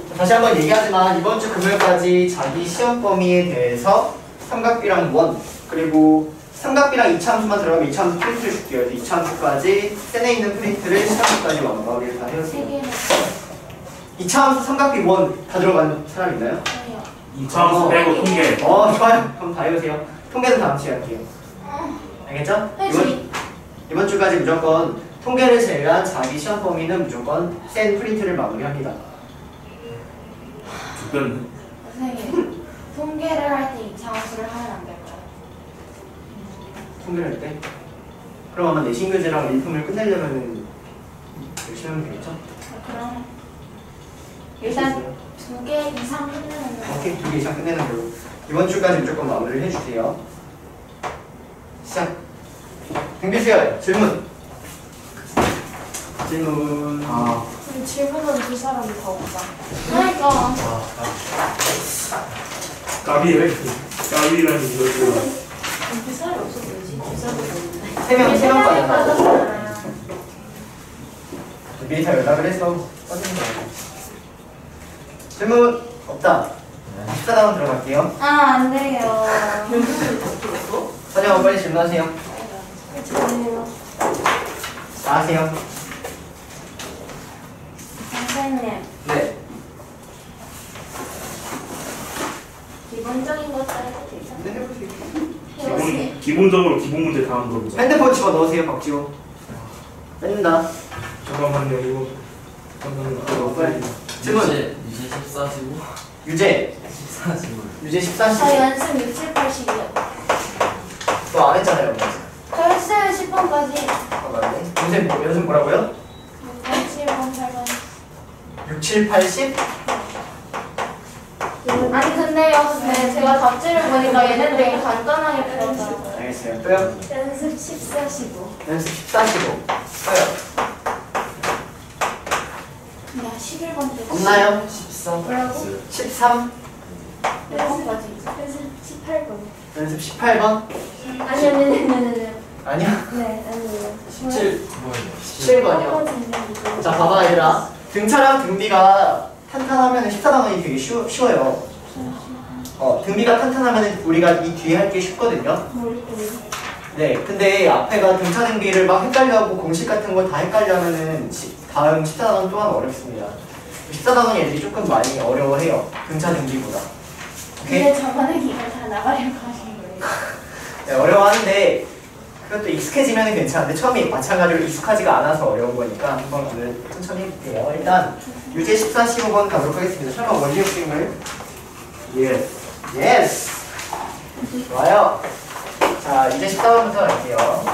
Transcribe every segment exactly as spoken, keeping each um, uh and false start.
다시 한번 얘기하지만 이번 주 금요일까지 자기 시험 범위에 대해서 삼각비랑 원 그리고 삼각비랑 이차함수만 들어가면 이차함수 프린트를 줄게요. 그래서 이차함수까지 센에 있는 프린트를 시험까지 마무리를 다 해주세요. 이차함수 삼각비 원 다 들어간 사람 있나요? 이차함수 빼고 통계. 어 좋아요. 그럼 다 해보세요. 통계는 다음 시간에 할게요. 알겠죠? 이번, 이번 주까지 무조건 통계를 제외한 자기 시험 범위는 무조건 센 프린트를 마무리합니다. 죽겠네. 선생님, 통계를 할 때 이차함수를 하면 안 될까요? 통계를 할 때? 그럼 아마 내신 교재랑 일품을 끝내려면 열심히 하면 되겠죠? 그럼 일단 두 개 이상 끝내는 거. 오케이, 두 개 이상 끝내는 걸로. 이번 주까지 무조건 마무리를 해주세요. 시작. 등비수열 질문. 질문. 아. 질문은 두 사람이 다 없다. 그러니까. 까비래. 까비라는 이거죠. 두 사람이 없어도 되지. 두 사람이 없는데. 세 명, 세 명 빠졌다. 빠졌잖아요. 미리 다 연락을 해서 빠지는 거예요. 질문 없다. 십사 단원 들어갈게요. 아, 안 돼요. 선영 빨리 질문하세요. 죄송해요. 나하세요. 선생님, 네. 기본적인 것도 해도 되죠? 네, 해보세요. 해보세요. 기본, 기본적으로 기본 문제 다 하는 거죠. 핸드폰 집어 넣으세요, 박지호. 뺀다. 잠깐만요, 이거. 잠깐만요. 이거 빨리. 질문. 유제 십사 시고 유재. 십사 시고 유재 십사 시. 저 연습 육, 칠, 팔, 십이요. 너 안 했잖아요. 저 했어요, 십 번까지. 아, 맞네. 연습, 뭐- 연습 뭐라고요? 육 번, 칠 번, 팔 번. 육, 칠, 팔, 십? 아니, 근데요, 네, 제가 답지를 보니까 얘네들 되게 간단하게 풀었더라고요. 알겠어요. 또요? 연습 십사, 십오. 연습 십사 시고. 또요? 야, 십일 번 때. 없나요? 십사 뭐라고? 십삼? 몇 번까지? 연습 십팔 번. 연습 십팔 번? 아니, 아니, 아니, 아니, 아니. 아니야. 네, 아니에요. 십칠 뭐예요? 십칠 번이요. 자, 봐봐, 얘들아. 등차랑 등비가 탄탄하면 십사 단원이 되게 쉬워, 쉬워요. 어, 등비가 탄탄하면 우리가 이 뒤에 할 게 쉽거든요. 네, 근데 앞에가 등차 등비를 막 헷갈려하고 공식 같은 거 다 헷갈려하면은 지- 다음 십사 단원 또한 어렵습니다. 십사 단원 애들이 조금 많이 어려워해요. 등차 등비보다. 오케이? 근데 저번에 이거 다 나가려고 하신 거예요. 네, 어려워하는데 그것도 익숙해지면 괜찮은데 처음에 마찬가지로 익숙하지가 않아서 어려운 거니까 한번 오늘 천천히 해볼게요. 일단 유제 십사, 십오 번 가도록 하겠습니다. 설마 원리역 게임을? 예. 예스! 좋아요. 자, 이제 십사 번부터 갈게요.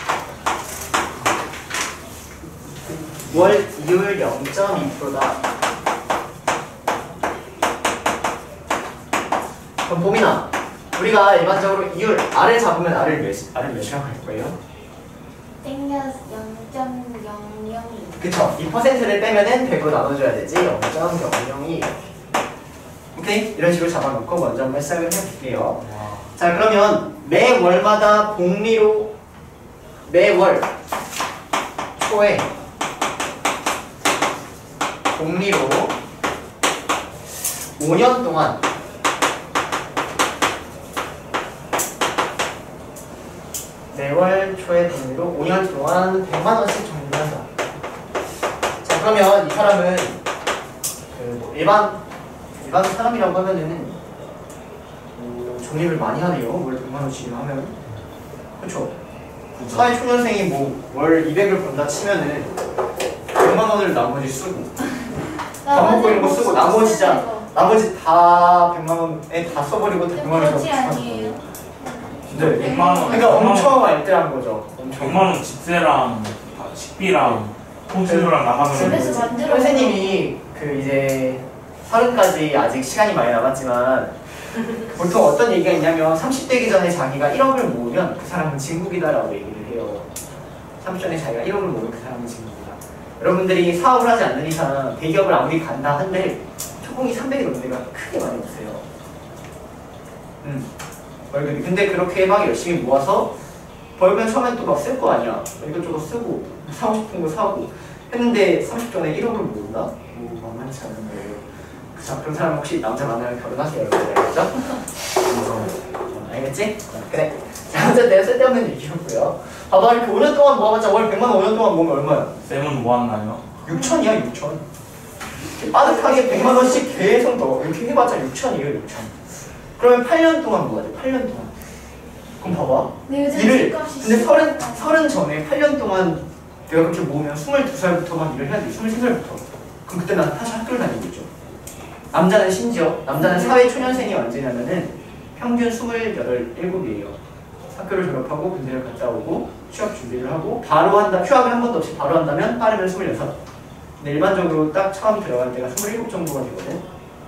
월 이율 영 점 이 퍼센트다. 그럼 보민아, 우리가 일반적으로 이율 R을 잡으면 R을 몇, R을 몇이라고 할 거예요? 땡겨서 영 점 영영이. 그쵸? 이 퍼센트를 빼면은 백으로 나눠줘야 되지. 영 점 영영이. 오케이? 이런 식으로 잡아놓고 먼저 한번 시작을 해볼게요. 자, 그러면 매 월마다 복리로 매월 초에 복리로 오 년 동안 매월 초에 복리로 오 년 동안 백만 원씩 정리를 한다. 자, 그러면 이 사람은 그뭐 일반 일반 사람이라고 하면은 뭐 적립을 많이 하네요. 월 백만 원씩 하면. 그쵸? 사회초년생이 뭐 월 이백을 번다 치면은 백만 원을 나머지 쓰고 밥 먹고 이런 거 쓰고 나머지 자 나머지 다 백만 원에 다 써버리고 백만 원이 그렇지 아니에요? 네. 백만 원. 그러니까 엄청 알뜰한 거죠. 엄청. 백만 원 집세랑 식비랑 통신료랑 나가면 집에서 만들어. 선생님이 그 이제 서른까지 아직 시간이 많이 남았지만 보통 어떤 얘기가 있냐면 삼십 대기 전에 자기가 일억을 모으면 그 사람은 진국이다라고 얘기를 해요. 삼십 전에 자기가 일억을 모으면 그 사람은 진국이다. 여러분들이 사업을 하지 않는 이상 대기업을 아무리 간다 한데 초봉이 삼백이 넘는 데가 크게 많이 없어요. 음. 월급이. 근데 그렇게 막 열심히 모아서 벌면 처음엔 또 막 쓸 거 아니야. 이것저것 쓰고 사고 싶은 거 사고 했는데 삼십 전에 일억을 모은다? 뭐 만만치 않은 거예요. 자, 그런 사람 혹시 남자 만나면 결혼하세요, 여러분들. 알겠죠? 어, 알겠지? 어, 그래. 자, 어쨌든 쓸데없는 얘기였고요. 봐봐, 이렇게 오 년 동안 모아봤자 월 백만 원 오 년 동안 모으면 얼마야? 쌤은 모았나요? 육천이야, 육천. 빠듯하게 백만 원씩 계속 넣어. 이렇게 해봤자 육천이에요, 육천. 그러면 팔 년 동안 모아야 돼, 팔 년 동안. 그럼 봐봐. 네, 요즘 일을, 집값이 근데 진짜 서른, 비싸. 서른 전에 팔 년 동안 내가 그렇게 모으면 스물두 살부터만 일을 해야 돼, 스물세 살부터. 그럼 그때 난 다시 학교를 다니겠죠. 남자는 심지어, 남자는 사회 초년생이 언제냐면은 평균 스물여덟, 일곱이에요. 학교를 졸업하고 군대를 갔다 오고 취업 준비를 하고 바로 한다, 휴학을 한 번도 없이 바로 한다면 빠르면 스물여섯. 근데 일반적으로 딱 처음 들어갈 때가 스물일곱 정도가 되거든.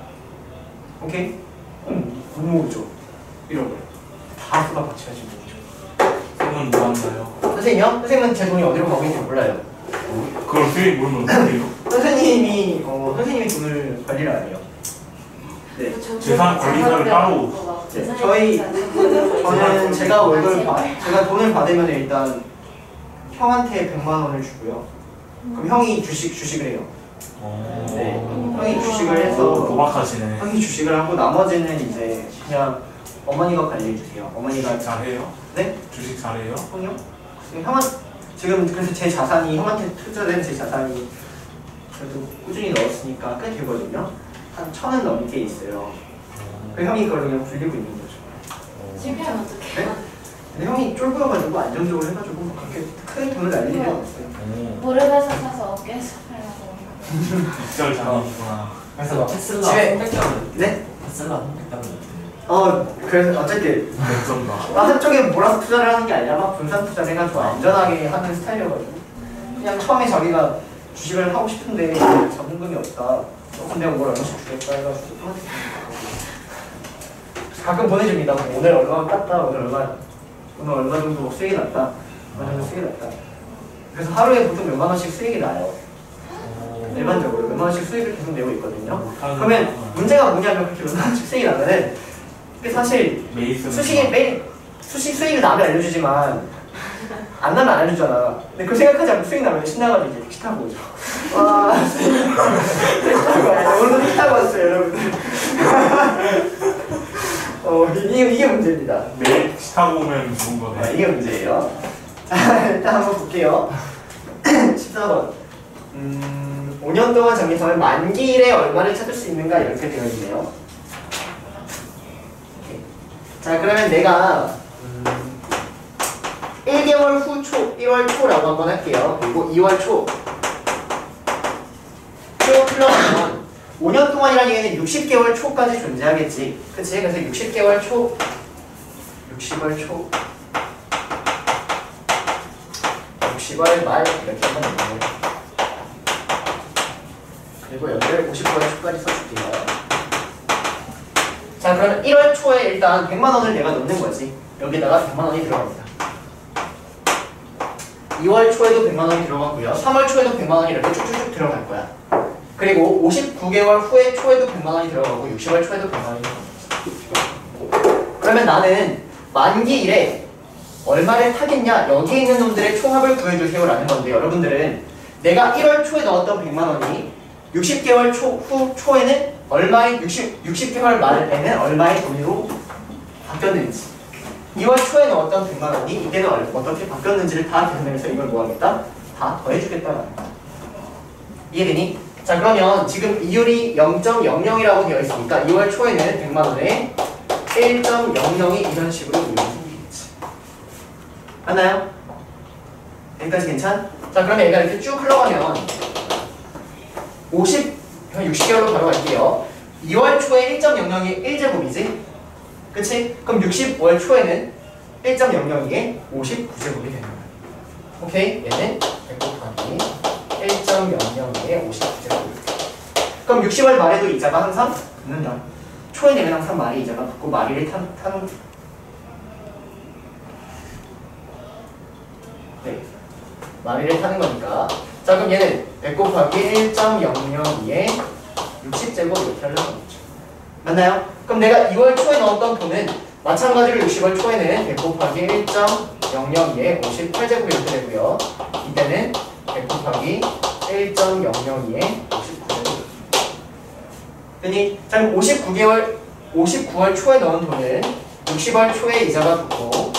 오케이? 음, 못 모으죠. 이런 거예요. 다 수가 같이 하지 모으죠. 쌤은 모았나요? 선생님이요? 선생님은 제 돈이 어디로 가고 있는지 몰라요. 그걸 쌤이 모르면 어떡해요? 선생님이, 어, 선생님이 돈을 관리를 안 해요. 네. 재산 관리사를 따로. 네, 저희, 저는 제가 월급을 받, 제가 돈을 받으면 일단 형한테 백만 원을 주고요. 그럼 형이 주식, 주식을 해요. 네. 형이 주식을 오, 해서, 도박하시네. 형이 주식을 하고 나머지는 이제 그냥 어머니가 관리해주세요. 어머니가. 잘해요? 네? 주식 잘해요? 형이요? 형한, 지금 그래서 제 자산이, 형한테 투자된 제 자산이 그래도 꾸준히 넣었으니까 꽤 되거든요. 한 천 원 넘게 있어요. 그 형이 그걸 그냥 굴리고 있는 거죠. 실패하면 어떡해. 네? 근데 형이 쫄보여가지고 안정적으로 해가지고 뭐 그렇게 큰 돈을 날릴 일은 없어요. 오, 모르면서 사서 어깨에서 팔려고. 빅절 장인이구나. 그래서 막 테슬라 집에- 삼백 달러. 네? 테슬라 삼백 달러. 어 그래서 어쨌든 백점다. 나 한쪽에 몰아서 투자를 하는 게 아니라 막 분산 투자를 해가지고 안전하게 하는 스타일이어가지고 그냥 처음에 자기가 주식을 하고 싶은데 자본금이 없다. 어, 근데 내가 뭘 얼마씩 주겠다 해가지고 가끔 보내줍니다. 오늘 얼마 땄다. 오늘 얼마 오늘 얼마 정도 수익이 났다. 얼마 정도 수익이 났다. 그래서 하루에 보통 몇만 원씩 수익이 나요. 일반적으로 몇만 원씩 수익을 계속 내고 있거든요. 그러면 문제가 뭐냐면 그렇게 몇만 원씩 수익이 나면은 그게 사실 메이슨. 수식이 매일 수식 수익을 나면 알려주지만 안 나면 안 알려주잖아. 근데 그 생각하지 않고 수익 나면 신나가지고 이제 택시 타고 오죠. 와, 택시 타고 와요. 오늘도 택시 타고 왔어요, 여러분들. 어, 이게, 이게 문제입니다. 매일 택시 타고 오면 좋은 아, 거네. 이게 문제예요. 자, 일단 한번 볼게요. 십사 번. 음, 오 년 동안 정리하면 만기일에 얼마를 찾을 수 있는가 이렇게 되어 있네요. 오케이. 자, 그러면 내가 음, 일 개월 후 초, 일월 초라고 한번 할게요. 그리고 이월 초. 초 플러스면 오 년 동안이라는 얘기는 육십 개월 초까지 존재하겠지. 그치? 그래서 육십 개월 초, 육십월 초, 육십월 말 이렇게 하면 되고요. 그리고 여기를 오십월 초까지 써줄게요. 자, 그러면 일월 초에 일단 백만 원을 내가 넣는 거지. 여기다가 백만 원이 들어갑니다. 이월 초에도 백만 원이 들어가고요. 삼월 초에도 백만 원이 이렇게 쭉쭉쭉 들어갈 거야. 그리고 오십구 개월 후에 초에도 백만 원이 들어가고 육십월 초에도 백만 원이 들어갑니다. 그러면 나는 만기일에 얼마를 타겠냐? 여기 있는 놈들의 총합을 구해주세요 라는 건데 여러분들은 내가 일월 초에 넣었던 백만 원이 육십 개월 초, 후 초에는 얼마의 육십, 육십 개월 말에는 얼마의 돈으로 바뀌었는지 이월 초에 넣었던 백만 원이 이때는 어떻게 바뀌었는지를 다 계산해서 이걸 뭐하겠다? 다 더해주겠다라는 거야. 이해되니? 자, 그러면 지금 이율이 영 점 영영이라고 되어 있으니까 이월 초에는 백만 원에 일 점 영영이 이런 식으로 이율이 생기겠지. 맞나요? 여기까지 괜찮? 자, 그러면 얘가 이렇게 쭉 흘러가면 오십, 육십 개월로 바로 갈게요. 이월 초에 일 점 영영이 일 제곱이지? 그치? 그럼 육십월 초에는 일 점 영영이에 오십구 제곱이 되는 거야. 오케이? 얘는 백 곱하기 일 점 영영이에 오십구 제곱. 그럼 육십월 말에도 이자가 항상 붙는다. 초에 내면 항상 말이 이자가 붙고 말이를 탄, 탄 네. 말이를 타는 거니까. 자, 그럼 얘는 백 곱하기 일 점 영영이에 육십 제곱 이렇게 하려고 하죠. 맞나요? 그럼 내가 이월 초에 넣었던 돈은 마찬가지로 육십월 초에는 백 곱하기 일 점 영영이에 오십팔 제곱 이렇게 되고요. 이때는 백 곱하기 일 점 영영이에 오십구 제곱. 됐니? 자, 그럼 오십구 개월, 오십구월 초에 넣은 돈은 육십월 초에 이자가 붙고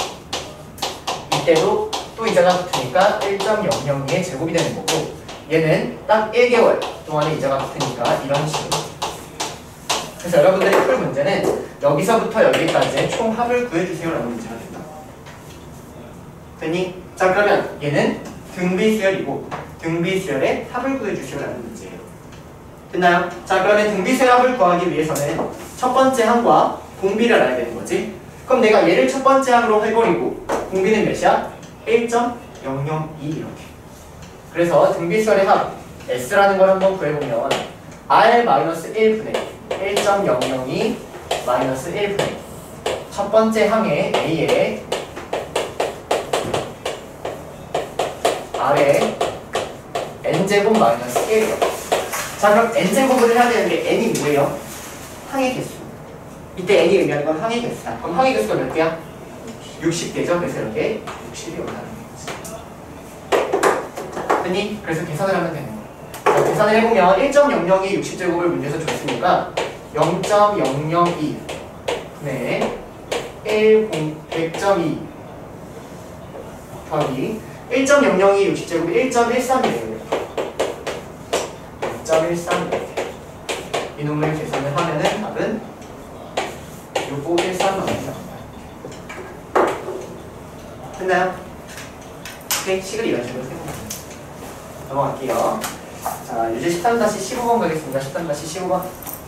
이때도 또 이자가 붙으니까 일 점 영영이의 제곱이 되는 거고 얘는 딱 일 개월 동안에 이자가 붙으니까 이런 식으로. 그래서 여러분들이 풀 문제는 여기서부터 여기까지의 총 합을 구해주세요라는 문제가 된다. 됐니? 자, 그러면 얘는 등비수열이고 등비수열의 합을 구해주세요라는 문제예요. 됐나요? 자, 그러면 등비수열 합을 구하기 위해서는 첫 번째 항과 공비를 알아야 되는 거지. 그럼 내가 얘를 첫 번째 항으로 해버리고 공비는 몇이야? 일 점 영영이 이렇게. 그래서 등비수열의 합 S라는 걸 한번 구해보면 R 마이너스 일 분의 일 점 영영이 마이너스 일 분의 첫 번째 항의 A에 R에 N제곱 마이너스 일. 자, 그럼 N제곱을 해야 되는데 N이 뭐예요? 항의 개수. 이때 N이 의미하는 건 항의 개수다. 그럼 항의 개수가 몇 개야? 육십 개죠. 그래서 이렇게 육십이 올라가는 거지. 됐니? 그래서 계산을 하면 되는 거야. 자, 계산을 해보면 일 점 영영이 육십 제곱을 문제에서 줬으니까 영 점 영영이 네, 백 점 이 더하기 일 점 영영이 육십 제곱이 일 점 일삼이래요. 일 점 일삼 이놈을 계산을 하면은 답은 육백십삼 나옵니다. 됐나요? 오케이, 식을 이런 식으로 세봅니다. 넘어갈게요. 자, 유제 십삼 다시 십오 번 가겠습니다. 십삼 다시 십오 번.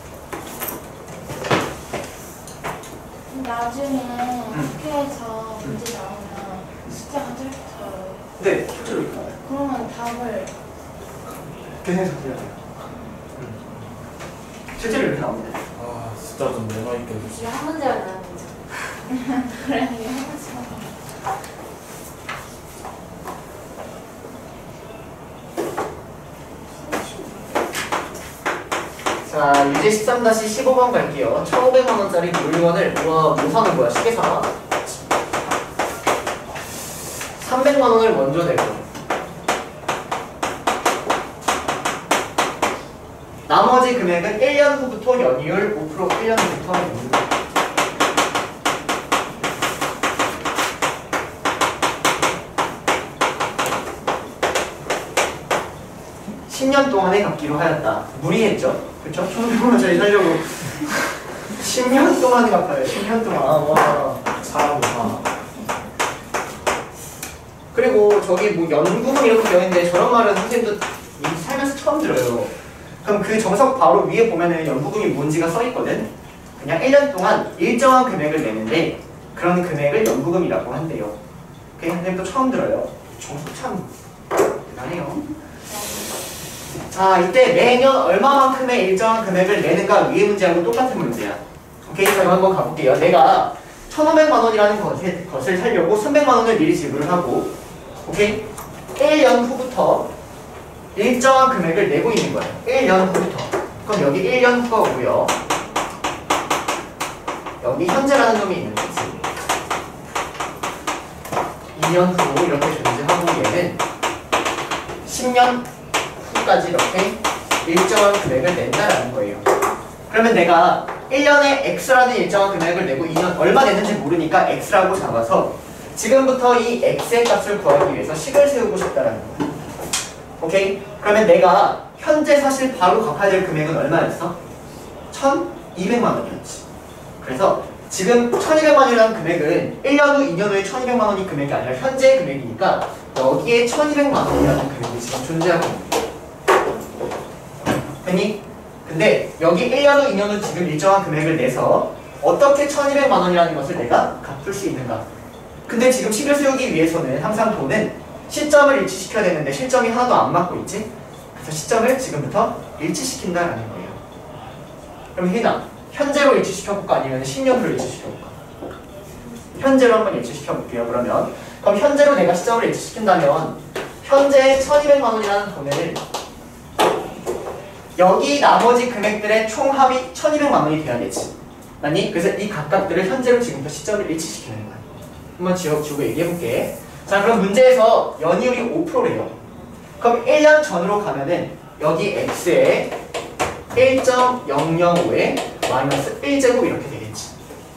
나중에 음. 학교에서 문제 나오면 숫자가 저렇게 쳐요. 네, 실제로 이렇게 나와요. 그러면 답을 계산해서 드려야 돼요. 실제로 이렇게 나옵니다. 아 숫자 좀 내가 있게 해주세요. 지금 한 문제가 나왔는데 그래, 이게 한 문제만. 자, 유제 십삼 다시 십오 번 갈게요. 천오백만 원짜리 물건을 우와, 뭐 사는 거야? 시계 사. 삼백만 원을 먼저 내고 나머지 금액은 일 년 후부터 연이율 오 퍼센트 일 년 후부터 연이율. 십 년 동안에 갚기로 하였다. 무리했죠? 그쵸? 천오백만 원짜리 살려고 십 년 동안 갚아요. 십 년 동안. 와. 사하고 사. 그리고 저기 뭐 연구금 이렇게 되어 있는데 저런 말은 선생님도 살면서 처음 들어요. 그럼 그 정석 바로 위에 보면은 연구금이 뭔지가 써 있거든. 그냥 일 년 동안 일정한 금액을 내는데 그런 금액을 연구금이라고 한대요. 그게 선생님도 처음 들어요. 정석 참 대단해요. 자, 이때 매년 얼마만큼의 일정한 금액을 내는가 위의 문제하고 똑같은 문제야. 오케이, 자, 한번 가볼게요. 내가 천오백만 원이라는 것을, 것을 살려고 삼백만 원을 미리 지불을 하고, 오케이? 일 년 후부터 일정한 금액을 내고 있는 거예요. 일 년 후부터. 그럼 여기 일 년 후가 오고요. 여기 현재라는 놈이 있는 거지. 이 년 후 이렇게 존재하고 얘는 십 년 까지 이렇게 일정한 금액을 낸다라는 거예요. 그러면 내가 일 년에 X라는 일정한 금액을 내고 이 년 얼마 냈는지 모르니까 X라고 잡아서 지금부터 이 X의 값을 구하기 위해서 식을 세우고 싶다라는 거예요. 오케이? 그러면 내가 현재 사실 바로 갚아야 될 금액은 얼마였어? 천이백만 원이었지. 그래서 지금 천이백만 원이라는 금액은 일 년 후, 이 년 후에 천이백만 원이 금액이 아니라 현재의 금액이니까 여기에 천이백만 원이라는 금액이 지금 존재하고 있는 거예요. 됐니? 근데 여기 일 년 후, 이 년 후 지금 일정한 금액을 내서 어떻게 천이백만 원이라는 것을 내가 갚을 수 있는가? 근데 지금 식을 세우기 위해서는 항상 돈은 시점을 일치시켜야 되는데 시점이 하나도 안 맞고 있지? 그래서 시점을 지금부터 일치시킨다라는 거예요. 그럼 희나, 현재로 일치시켜볼까? 아니면 십 년 후로 일치시켜볼까? 현재로 한번 일치시켜볼게요. 그러면 그럼 현재로 내가 시점을 일치시킨다면 현재 천이백만 원이라는 돈을 여기 나머지 금액들의 총합이 천이백만 원이 돼야겠지. 맞니? 그래서 이 각각들을 현재로 지금부터 시점을 일치시키는 거야. 한번 지워주고 얘기해볼게. 자, 그럼 문제에서 연이율이 오 퍼센트래요. 그럼 일 년 전으로 가면은 여기 X에 일 점 영영오에 마이너스 일 제곱 이렇게 되겠지.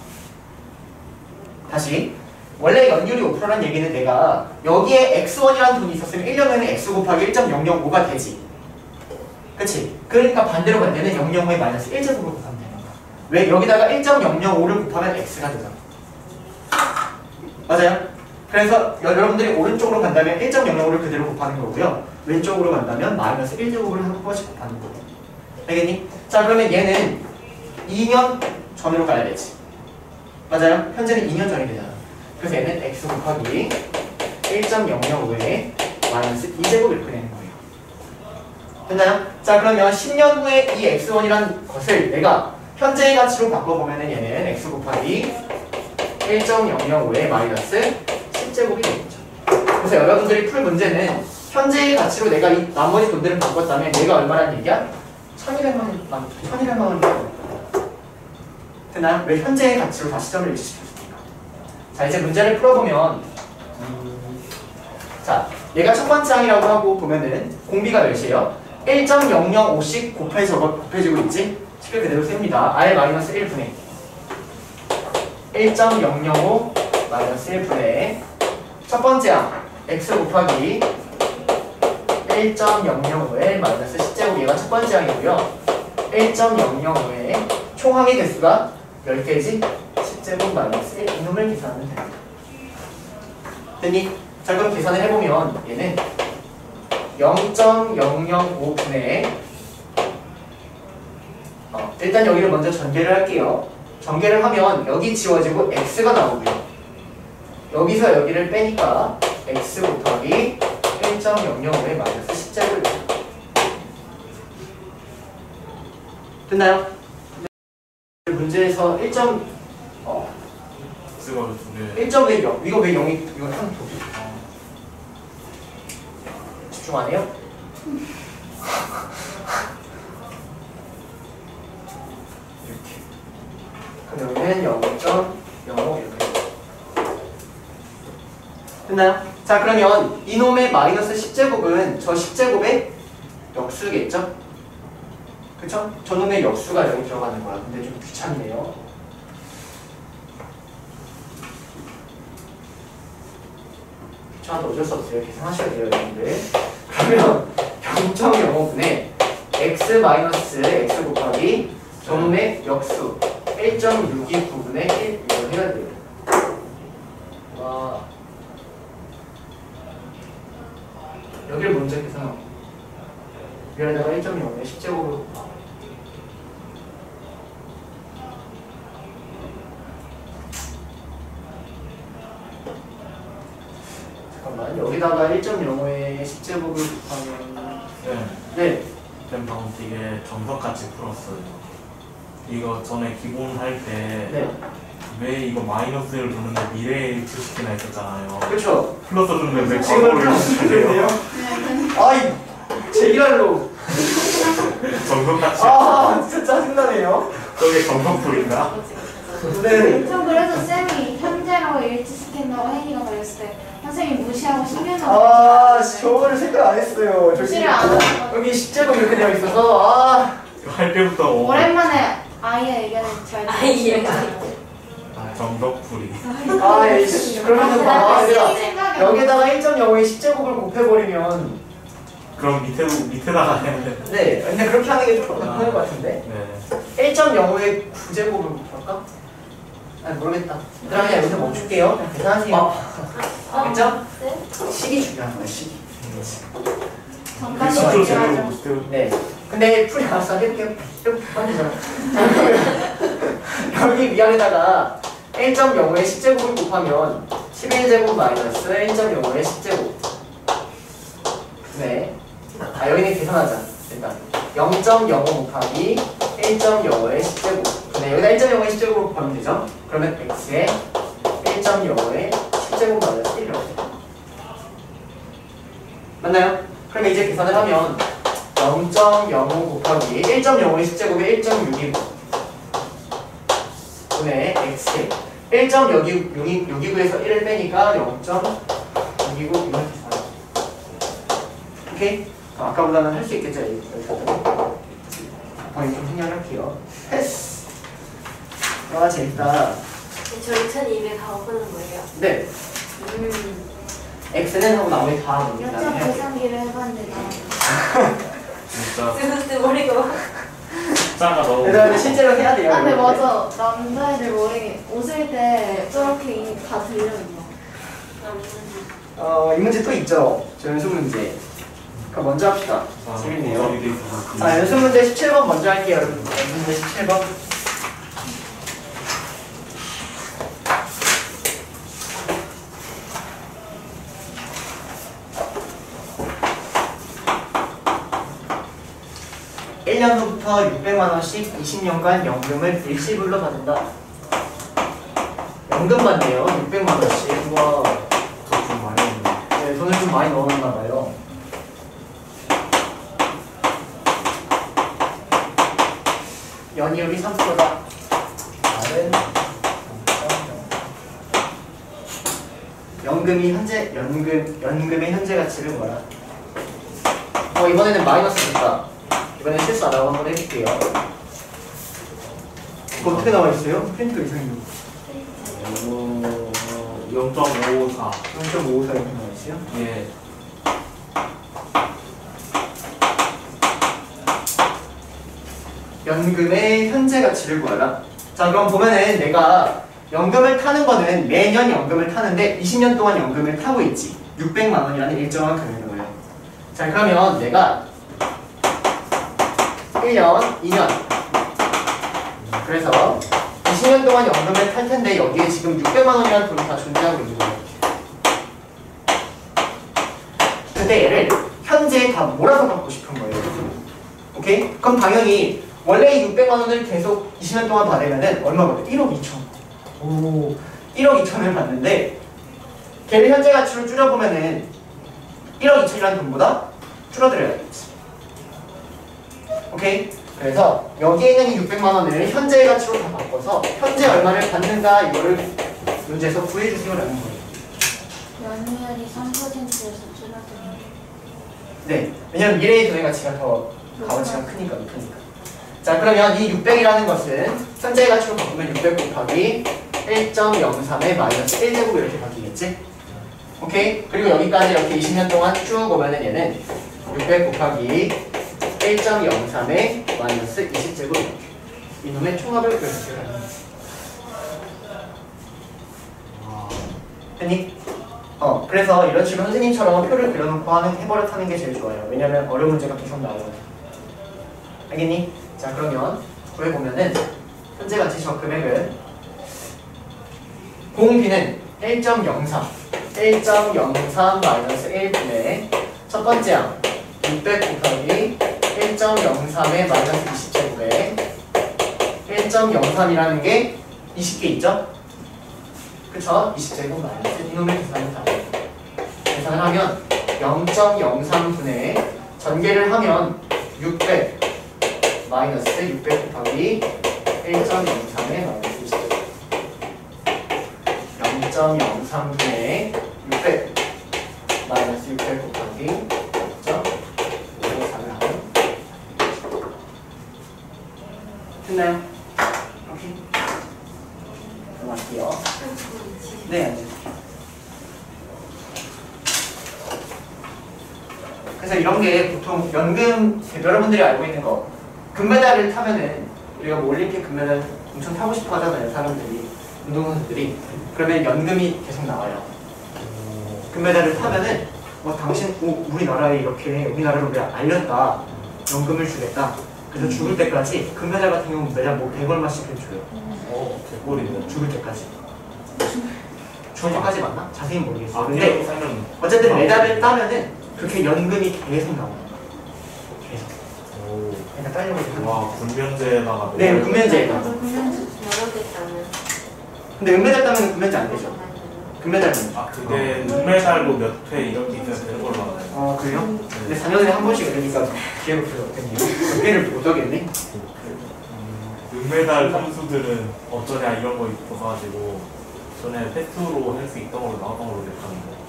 다시 원래 연율이 오 퍼센트란 얘기는 내가 여기에 엑스 원이라는 돈이 있었으면 일 년에는 x 곱하기 일 점 영영오가 되지. 그치? 그러니까 반대로 갈 때는 영영오에 마이너스 일 제곱을 곱하면 되는 거야. 왜? 여기다가 일 점 영영오를 곱하면 x가 되잖아. 맞아요? 그래서 여러분들이 오른쪽으로 간다면 일 점 영영오를 그대로 곱하는 거고요. 왼쪽으로 간다면 마이너스 일 제곱을 한 번씩 곱하는 거고. 알겠니? 자, 그러면 얘는 이 년 전으로 가야 되지. 맞아요? 현재는 이 년 전이 되잖아. 그래서 얘는 x 곱하기 일 점 영영오에 마이너스 이 제곱 이렇게 되는 거예요. 됐나요? 자, 그러면 십 년 후에 이 엑스 원이라는 것을 내가 현재의 가치로 바꿔보면은 얘는 x 곱하기 일 점 영영오에 마이너스 십 제곱이 되겠죠. 그래서 여러분들이 풀 문제는 현재의 가치로 내가 이 나머지 돈들을 바꿨다면 얘가 얼마란 얘기야? 천이백만 원, 천이백만 원이라고. 됐나요? 왜 현재의 가치로 다시 점을 일치시켰습니까? 자, 이제 문제를 풀어보면 음, 자, 얘가 첫 번째 항이라고 하고 보면은 공비가 몇이에요? 일 점 영영오씩 곱해져, 곱해지고 있지? 식을 그대로 씁니다. r 마이너스 일 분의 일 점 영영오 마이너스 일 분의 첫 번째 항 x 곱하기 일 점 영영오에 마이너스 십 제곱 얘가 첫 번째 항이고요. 일 점 영영오에 총항의 개수가 열 개지? 십 제곱 마이너스 일 이놈을 계산하면 됩니다. 됐니? 자, 그럼 계산을 해보면 얘는 영 점 영영오 분의 어, 일단 여기를 먼저 전개를 할게요. 전개를 하면 여기 지워지고 x가 나오고요. 여기서 여기를 빼니까 x 곱하기 일 점 영영오에 마이너스 십 제곱을 됐나요? 문제에서 일 점 어, x가 두 개. 일 점 왜 영? 이거 왜 영이 이거 한 도? 집중 안 해요? 이렇게. 그러면 영 점 영오 이렇게. 됐나요? 자, 그러면 이놈의 마이너스 십 제곱은 저 십 제곱의 역수겠죠? 그쵸? 저놈의 역수가 여기 들어가는 거야. 근데 좀 귀찮네요. 귀찮아도 어쩔 수 없어요. 계산하셔야 돼요, 여러분들. 그러면 영 점 영오분의 x 마이너스 x 곱하기 저놈의 역수 일 점 육이구분의 일 이걸 해야 돼요. 와. 여기를 먼저 계산하고 위에다가 일 점 영오에 십 제곱으로 잠깐만, 여기다가 일 점 영오에 십 제곱을 곱하면 네. 네. 쌤 방금 되게 정석같이 풀었어요. 이거 전에 기본 할 때 왜 네. 이거 마이너스를 두는데 미래에 일치시키나 했었잖아요. 그렇죠. 플러스 두는데 왜 지금은 과거를 플러스인데요? 일치시켜요? 아이, 제기랄로. 정석같이. 아, 진짜 짜증나네요. 저게 정석풀인가? 네. 저 그래서 쌤이 현재라고 일치시킨다고 혜니가 말했을 때 선생님 무시하고 신경하고 아, 저거를 생각 안 했어요. 저기 무시를 안 하고 여기 십 제곱 이렇게 되어 있어서 아. 이거 할 때부터 어, 오랜만에 아이의 의견을 잘 아이의 정석풀이. 아이씨, 그러면은 봐. 얘들아, 생각이 여기다가 일 점 영오에 십 제곱을 곱해버리면 그럼 밑에도 밑에다가 해야 돼. 네, 근데 그렇게 하는 게 좀 편할 것 같은데 네. 일 점 영오에 구 제곱을 곱할까? 아니 모르겠다. 얘들아, 그냥 여기서 멈출게요. 그냥 계산하세요. 알겠죠? 네? 식이 중요한 거야, 식이. 정답이 진짜 어디 제대로 하죠? 못 세우. 네. 근데 풀이 알아서 해볼게요. 좀 빠지죠. 여기 위안에다가 일 점 영오에 십 제곱을 곱하면 십일 제곱 마이너스 일 점 영오에 십 제곱. 네. 아, 여기는 계산하자. 일단 영 점 영오 곱하기 일 점 영오에 십 제곱. 네, 여기다 일 점 영오에 십 제곱을 곱하면 되죠. 그러면 x에 일 점 영오에 십 제곱 마이너스 일 이렇게. 맞나요? 그러면 이제 계산을 하면 영 점 영오 곱하기 일 점 영오의 십 제곱에 일 점 육이구 분의 x에 일 점 육이구에서 일을 빼니까 영 점 육이구 이렇게 계산해요. 오케이? 아까보다는 할 수 있겠죠? 여기서. 거의 좀 생략할게요. 패스. 와 재밌다. 저 이천이백하고 푸는 거예요. 네. 음. x는 하고 나머지 다 하고 역적 그다음에 계산기를 해봤는데 나 진짜 쓰쓰 머리가 막. 숫자가 너무. 그다음에 실제로 해야 돼요. 아, 근데 이렇게. 맞아. 남자애들 머리 웃을 때 저렇게 이- 다 들려 있나? 어, 이 문제 또 있죠. 저 연습 문제. 그럼 먼저 합시다. 재밌네요. 자, 연습 문제 십칠 번 먼저 할게요, 여러분. 연습 문제 십칠 번. 일 년 후부터 육백만 원씩 이십 년간 연금을 일시불로 받는다. 연금 받네요. 육백만 원씩. 와, 좀 많이 했는데. 네, 돈을 좀 많이 넣어놨나 봐요. 연이율이 삼 퍼센트다. 다른 연금이 현재 연금 연금의 현재 가치를 뭐라? 어 이번에는 마이너스니까 이번엔 실수 안 하고 한번 해볼게요. 이거 어떻게 나와 있어요? 프린터 이상이요. 어, 영 점 오오사. 영 점 오오사 이렇게 나와 있어요? 예. 연금의 현재 가치를 구하라. 자 그럼 보면은 내가 연금을 타는 거는 매년 연금을 타는데 이십 년 동안 연금을 타고 있지. 육백만 원이라는 일정한 금액을. 자 그러면 내가 일 년, 이 년 그래서 이십 년 동안 연금을 탈 텐데 여기에 지금 육백만 원이라는 돈이 다 존재하고 있는 거예요. 근데 얘를 현재에 다 몰아서 갖고 싶은 거예요. 오케이? 그럼 당연히 원래 이 육백만 원을 계속 이십 년 동안 받으면은 얼마거든? 일억 이천. 오, 일억 이천을 받는데 걔를 현재 가치로 줄여보면은 일억 이천이라는 돈보다 줄어들어야겠지. 오케이? 그래서 여기에 있는 이 육백만 원을 현재 가치로 다 바꿔서 현재 얼마를 받는가 이거를 문제에서 구해주세요라는 거예요. 연이율이 삼 퍼센트에서 줄어드는. 네, 왜냐면 미래의 돈의 가치가 더 값어치가 크니까 높으니까. 자 그러면 이 육백이라는 것은 현재 가치로 바꾸면 육백 곱하기 일 점 영삼의 마이너스 일 제곱 이렇게 바뀌겠지? 오케이? 그리고 여기까지 이렇게 이십 년 동안 쭉 오면은 얘는 육백 곱하기 일 점 영삼의 마이너스 이십 제곱 이놈의 총합을 구해주세요. 됐니? 어, 그래서 이런 식으로 선생님처럼 표를 그려놓고 하는 해버릇 하는 게 제일 좋아요. 왜냐면 어려운 문제가 계속 나오거든. 알겠니? 자 그러면 구해보면은 현재 가치 저 금액을 공비는 일 점 영삼 일 점 영삼 마이너스 일분의 첫 번째 항 육백 곱하기 일 점 영삼의 마이너스 이십 제곱에 일 점 영삼이라는 게 이십 개 있죠? 그쵸? 이십 제곱 마이너스 이놈의 계산을 다 해요. 계산을 하면 영 점 영삼분의 전개를 하면 육백 마이너스 육백 곱하기 일 점 영삼의 마이너스 이십 제곱 영 점 영삼분의 육백 마이너스 육백 곱하기 영 점 오오삼을 하면 됐나요? 오케이 넘어갈게요. 네 앉으세요. 그래서 이런 게 보통 연금 여러분들이 알고 있는 거 금메달을 타면은 우리가 뭐 올림픽 금메달 엄청 타고 싶어 하잖아요 사람들이 운동선수들이. 그러면 연금이 계속 나와요. 금메달을 타면은 뭐 당신 오, 우리나라에 이렇게 우리나라를 우리가 알렸다 연금을 주겠다. 그래서 죽을 때까지 금메달 같은 경우는 매달 뭐 백 얼마씩 줘요. 어, 개꿀이네. 죽을 때까지. 죽을 때까지 맞나? 자세히 모르겠어요. 아, 근데 근데 살면 어쨌든 메달을 따면은 그렇게 연금이 계속 나와요. 계속. 오. 그러니까 따려고 하는 거예요. 와, 군면제에다가. 네, 금면제. 맞아, 그냥 여러 개 따면. 근데 은메달 따면 금면제 안 되죠. 금메달은. 아, 그게 은메달로 몇 회 이렇게 있어야 되는 걸로 알아요. 어, 그래요? 근데 사 년에 한 번씩 그러니까 기회가 별로 없겠네요. 몇 개를 못 하겠네. 은메달 선수들은 어쩌냐 이런 거 있어가지고 전에 패스로 할 수 있던 걸로 나왔던 걸로 기억하는데.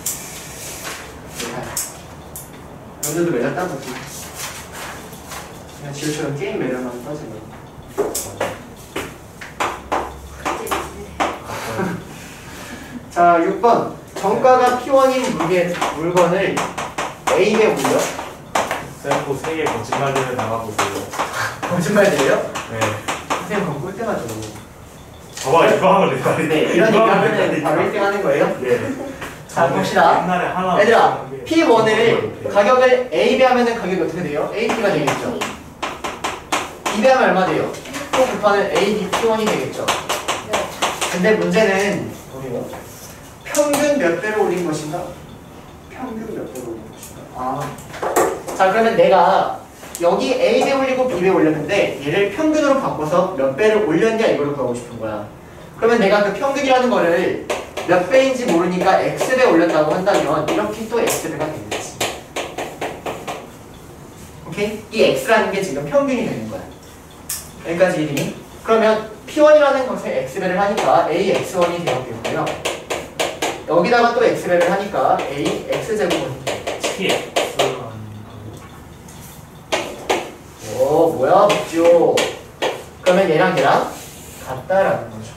연주도 메달 따보지. 그냥 지우처럼 게임 매력만 따지면. 자, 육 번. 정가가 피 원인 물건, 물건을 A에 올려. 쌤도 세개 거짓말들을 나가보세요. 거짓말이에요? 네. 선생님 그럼 꿀 때마죠. 봐봐 이거 하면 내가 네, 이런 얘기 하면은 바로 일 등 하는 거예요? 네. 자, 봅시다. 옛날에 하나. 얘들아, 피 원을 가격을 A 배하면은 가격이 어떻게 돼요? 에이피가 되겠죠. 이 배하면 얼마 돼요? 또 곱하는 A, B, 피 원이 되겠죠. 근데 문제는 뭐예요? 평균 몇 배로 올린 것인가? 평균 몇 배로 올린 것인가? 아. 자, 그러면 내가 여기 A 배 올리고 B 배 올렸는데 얘를 평균으로 바꿔서 몇 배를 올렸냐 이거를 구하고 싶은 거야. 그러면 내가 그 평균이라는 거를 몇 배인지 모르니까 X배 올렸다고 한다면 이렇게 또 X배가 되겠지. 오케이? 이 X라는 게 지금 평균이 되는 거야. 여기까지 이름이. 그러면 피 원이라는 것에 X배를 하니까 A, 엑스 원이 되었겠고요. 여기다가 또 X배를 하니까 A, X제곱은 티. 오, 뭐야, 묻죠. 그러면 얘랑 얘랑 같다라는 거죠.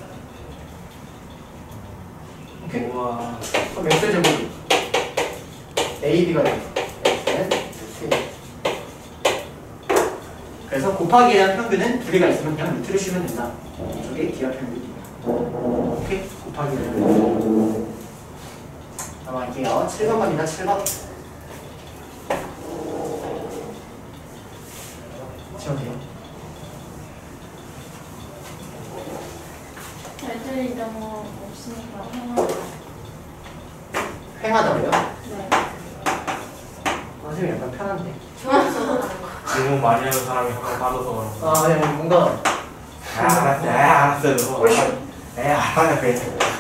오케이? 우와. 그럼 X제곱이 에이, B가 돼요. X는 X. 그래서 곱하기에 대한 평균은 두 개가 있으면 그냥 루트를 씌우면 된다. 이쪽에 D와 평균이에요. 오케이? 곱하기에 대한 평균. 넘어갈게요. 칠 번 갑니다. 칠 번. 지워돼요. 애들이 너무 없으니까 행하다. 횡하다고요? 네. 선생님 약간 편한데. 좋아서 질문 많이 하는 사람이 한번 빠져서 그런 거. 아, 네, 뭔가. 아, 알았어. 아, 알았어요. 너. 에, 알았어. 그래.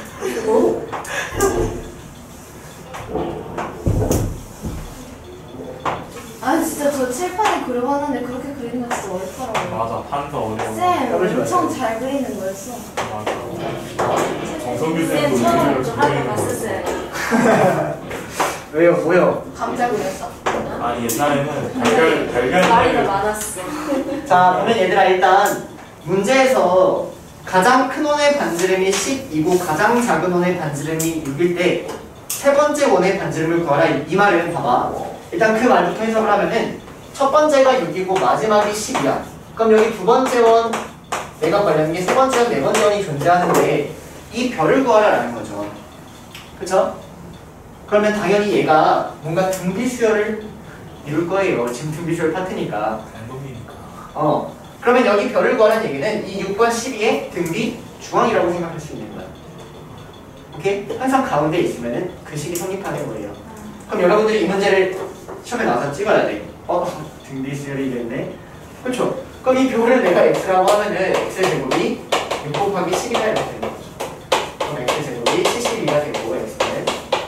아 진짜 저 칠판에 그려봤는데 그렇게 그리는 거 진짜 어렵더라고요. 맞아. 판서 어려워. 쌤 그러지 엄청 마세요. 잘 그리는 거였어. 맞아. 정성규 쌤도 쌤처럼 이름을 좀 하게 그리는 거. 봤었어요. 왜요? 뭐요? 감자 그렸어. 아니 옛날에는 달걀 달걀 말이 더 많았어. 자, 그러면 얘들아 일단 문제에서 가장 큰 원의 반지름이 십이고 가장 작은 원의 반지름이 육일 때 세 번째 원의 반지름을 구하라. 이 말은 봐봐. 일단 그 말부터 해석을 하면은 첫 번째가 육이고 마지막이 십이야. 그럼 여기 두 번째 원 내가 관련된 게 세 번째 원, 네 번째 원이 존재하는데 이 별을 구하라라는 거죠. 그쵸? 그러면 당연히 얘가 뭔가 등비수열을 이룰 거예요. 지금 등비수열 파트니까. 랜덤이니까. 어. 그러면 여기 별을 구하라는 얘기는 이 육과 십이의 등비 중앙이라고 생각할 수 있는 거야. 오케이? 항상 가운데 있으면은 그 식이 성립하는 거예요. 그럼 여러분들이 이 문제를 시험에 나와서 찍어야 돼. 어? 등비수열이 이랬네. 그렇죠? 그럼 이 별을 내가 x라고 하면은 x제곱이 육 곱하기 십이가 이렇게 되는 거죠. 그럼 x제곱이 칠십이가 되고 x는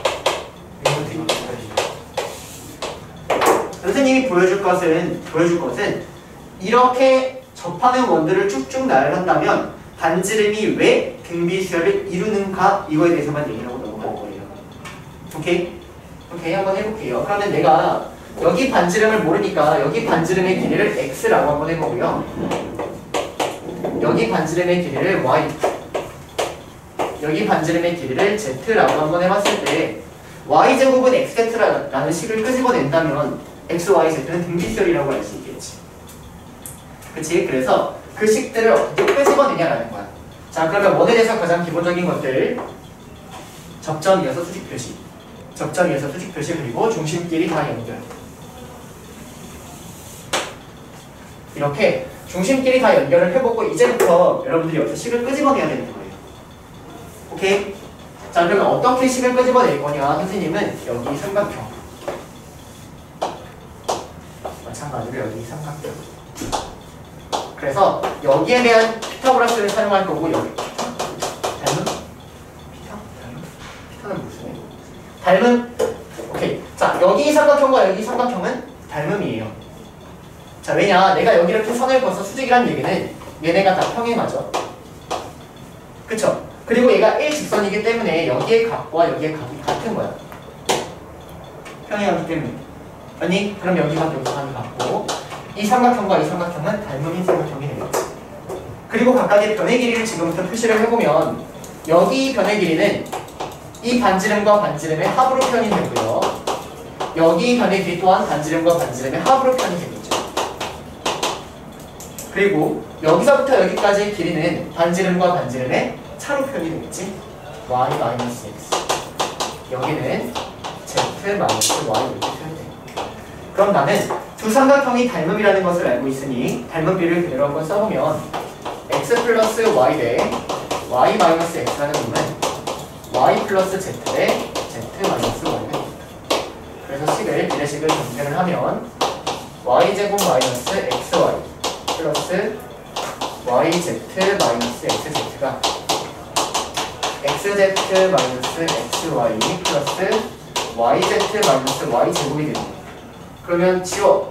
선생님이 보여줄 것은 보여줄 것은 이렇게 접하는 원들을 쭉쭉 나열한다면 반지름이 왜 등비수열을 이루는가 이거에 대해서만 얘기를 하고 넘어갈 거예요. 오케이? 오케이, 한번 해볼게요. 그러면 내가 여기 반지름을 모르니까 여기 반지름의 길이를 x라고 한번 해보고요. 여기 반지름의 길이를 y, 여기 반지름의 길이를 z라고 한번 해봤을 때 y제곱은 xz라는 식을 끄집어낸다면 x, y, z는 등비수열이라고 할 수 있겠지. 그치? 그래서 그 식들을 어떻게 끄집어내냐라는 거야. 자, 그러면 원에 대해서 가장 기본적인 것들 접점 이어서 수직 표시, 접점 이어서 수직 표시, 그리고 중심끼리 다 연결. 이렇게 중심끼리 다 연결을 해보고 이제부터 여러분들이 여기서 식을 끄집어내야 되는 거예요. 오케이? 자, 그러면 어떻게 식을 끄집어낼 거냐? 선생님은 여기 삼각형, 마찬가지로 여기 삼각형. 그래서 여기에 대한 피타고라스를 사용할 거고, 여기 닮은? 피타? 닮은? 피타는 무슨? 닮은? 오케이. 자, 여기 삼각형과 여기 삼각형은 닮음이에요. 자, 왜냐? 내가 여기 이렇게 선을 그어서 수직이라는 얘기는 얘네가 다 평에 맞아. 그쵸? 그리고 얘가 일직선이기 때문에 여기의 값과 여기의 값이 같은 거야. 평에 가기 때문에. 아니? 그럼 여기가 여기가 같고 이 삼각형과 이 삼각형은 닮음인 삼각형이 되겠지. 그리고 각각의 변의 길이를 지금부터 표시를 해보면 여기 변의 길이는 이 반지름과 반지름의 합으로 표현이 되고요. 여기 변의 길이 또한 반지름과 반지름의 합으로 표현이 되겠죠. 그리고 여기서부터 여기까지의 길이는 반지름과 반지름의 차로 표현이 되겠지. y 마이너스 x. 여기는 z 마이너스 y 이렇게 표현이 돼. 그럼 나는 두 삼각형이 닮음이라는 것을 알고 있으니 닮음비를 그대로 한번 써보면 x 플러스 y 대 y 마이너스 x라는 놈은 y 플러스 z 대 z 마이너스 y가 됩니다. 그래서 식을 비례식을 정리를 하면 y제곱 마이너스 xy 플러스 yz 마이너스 xz가 xz 마이너스 xy 플러스 yz 마이너스 y제곱이 됩니다. 그러면 지워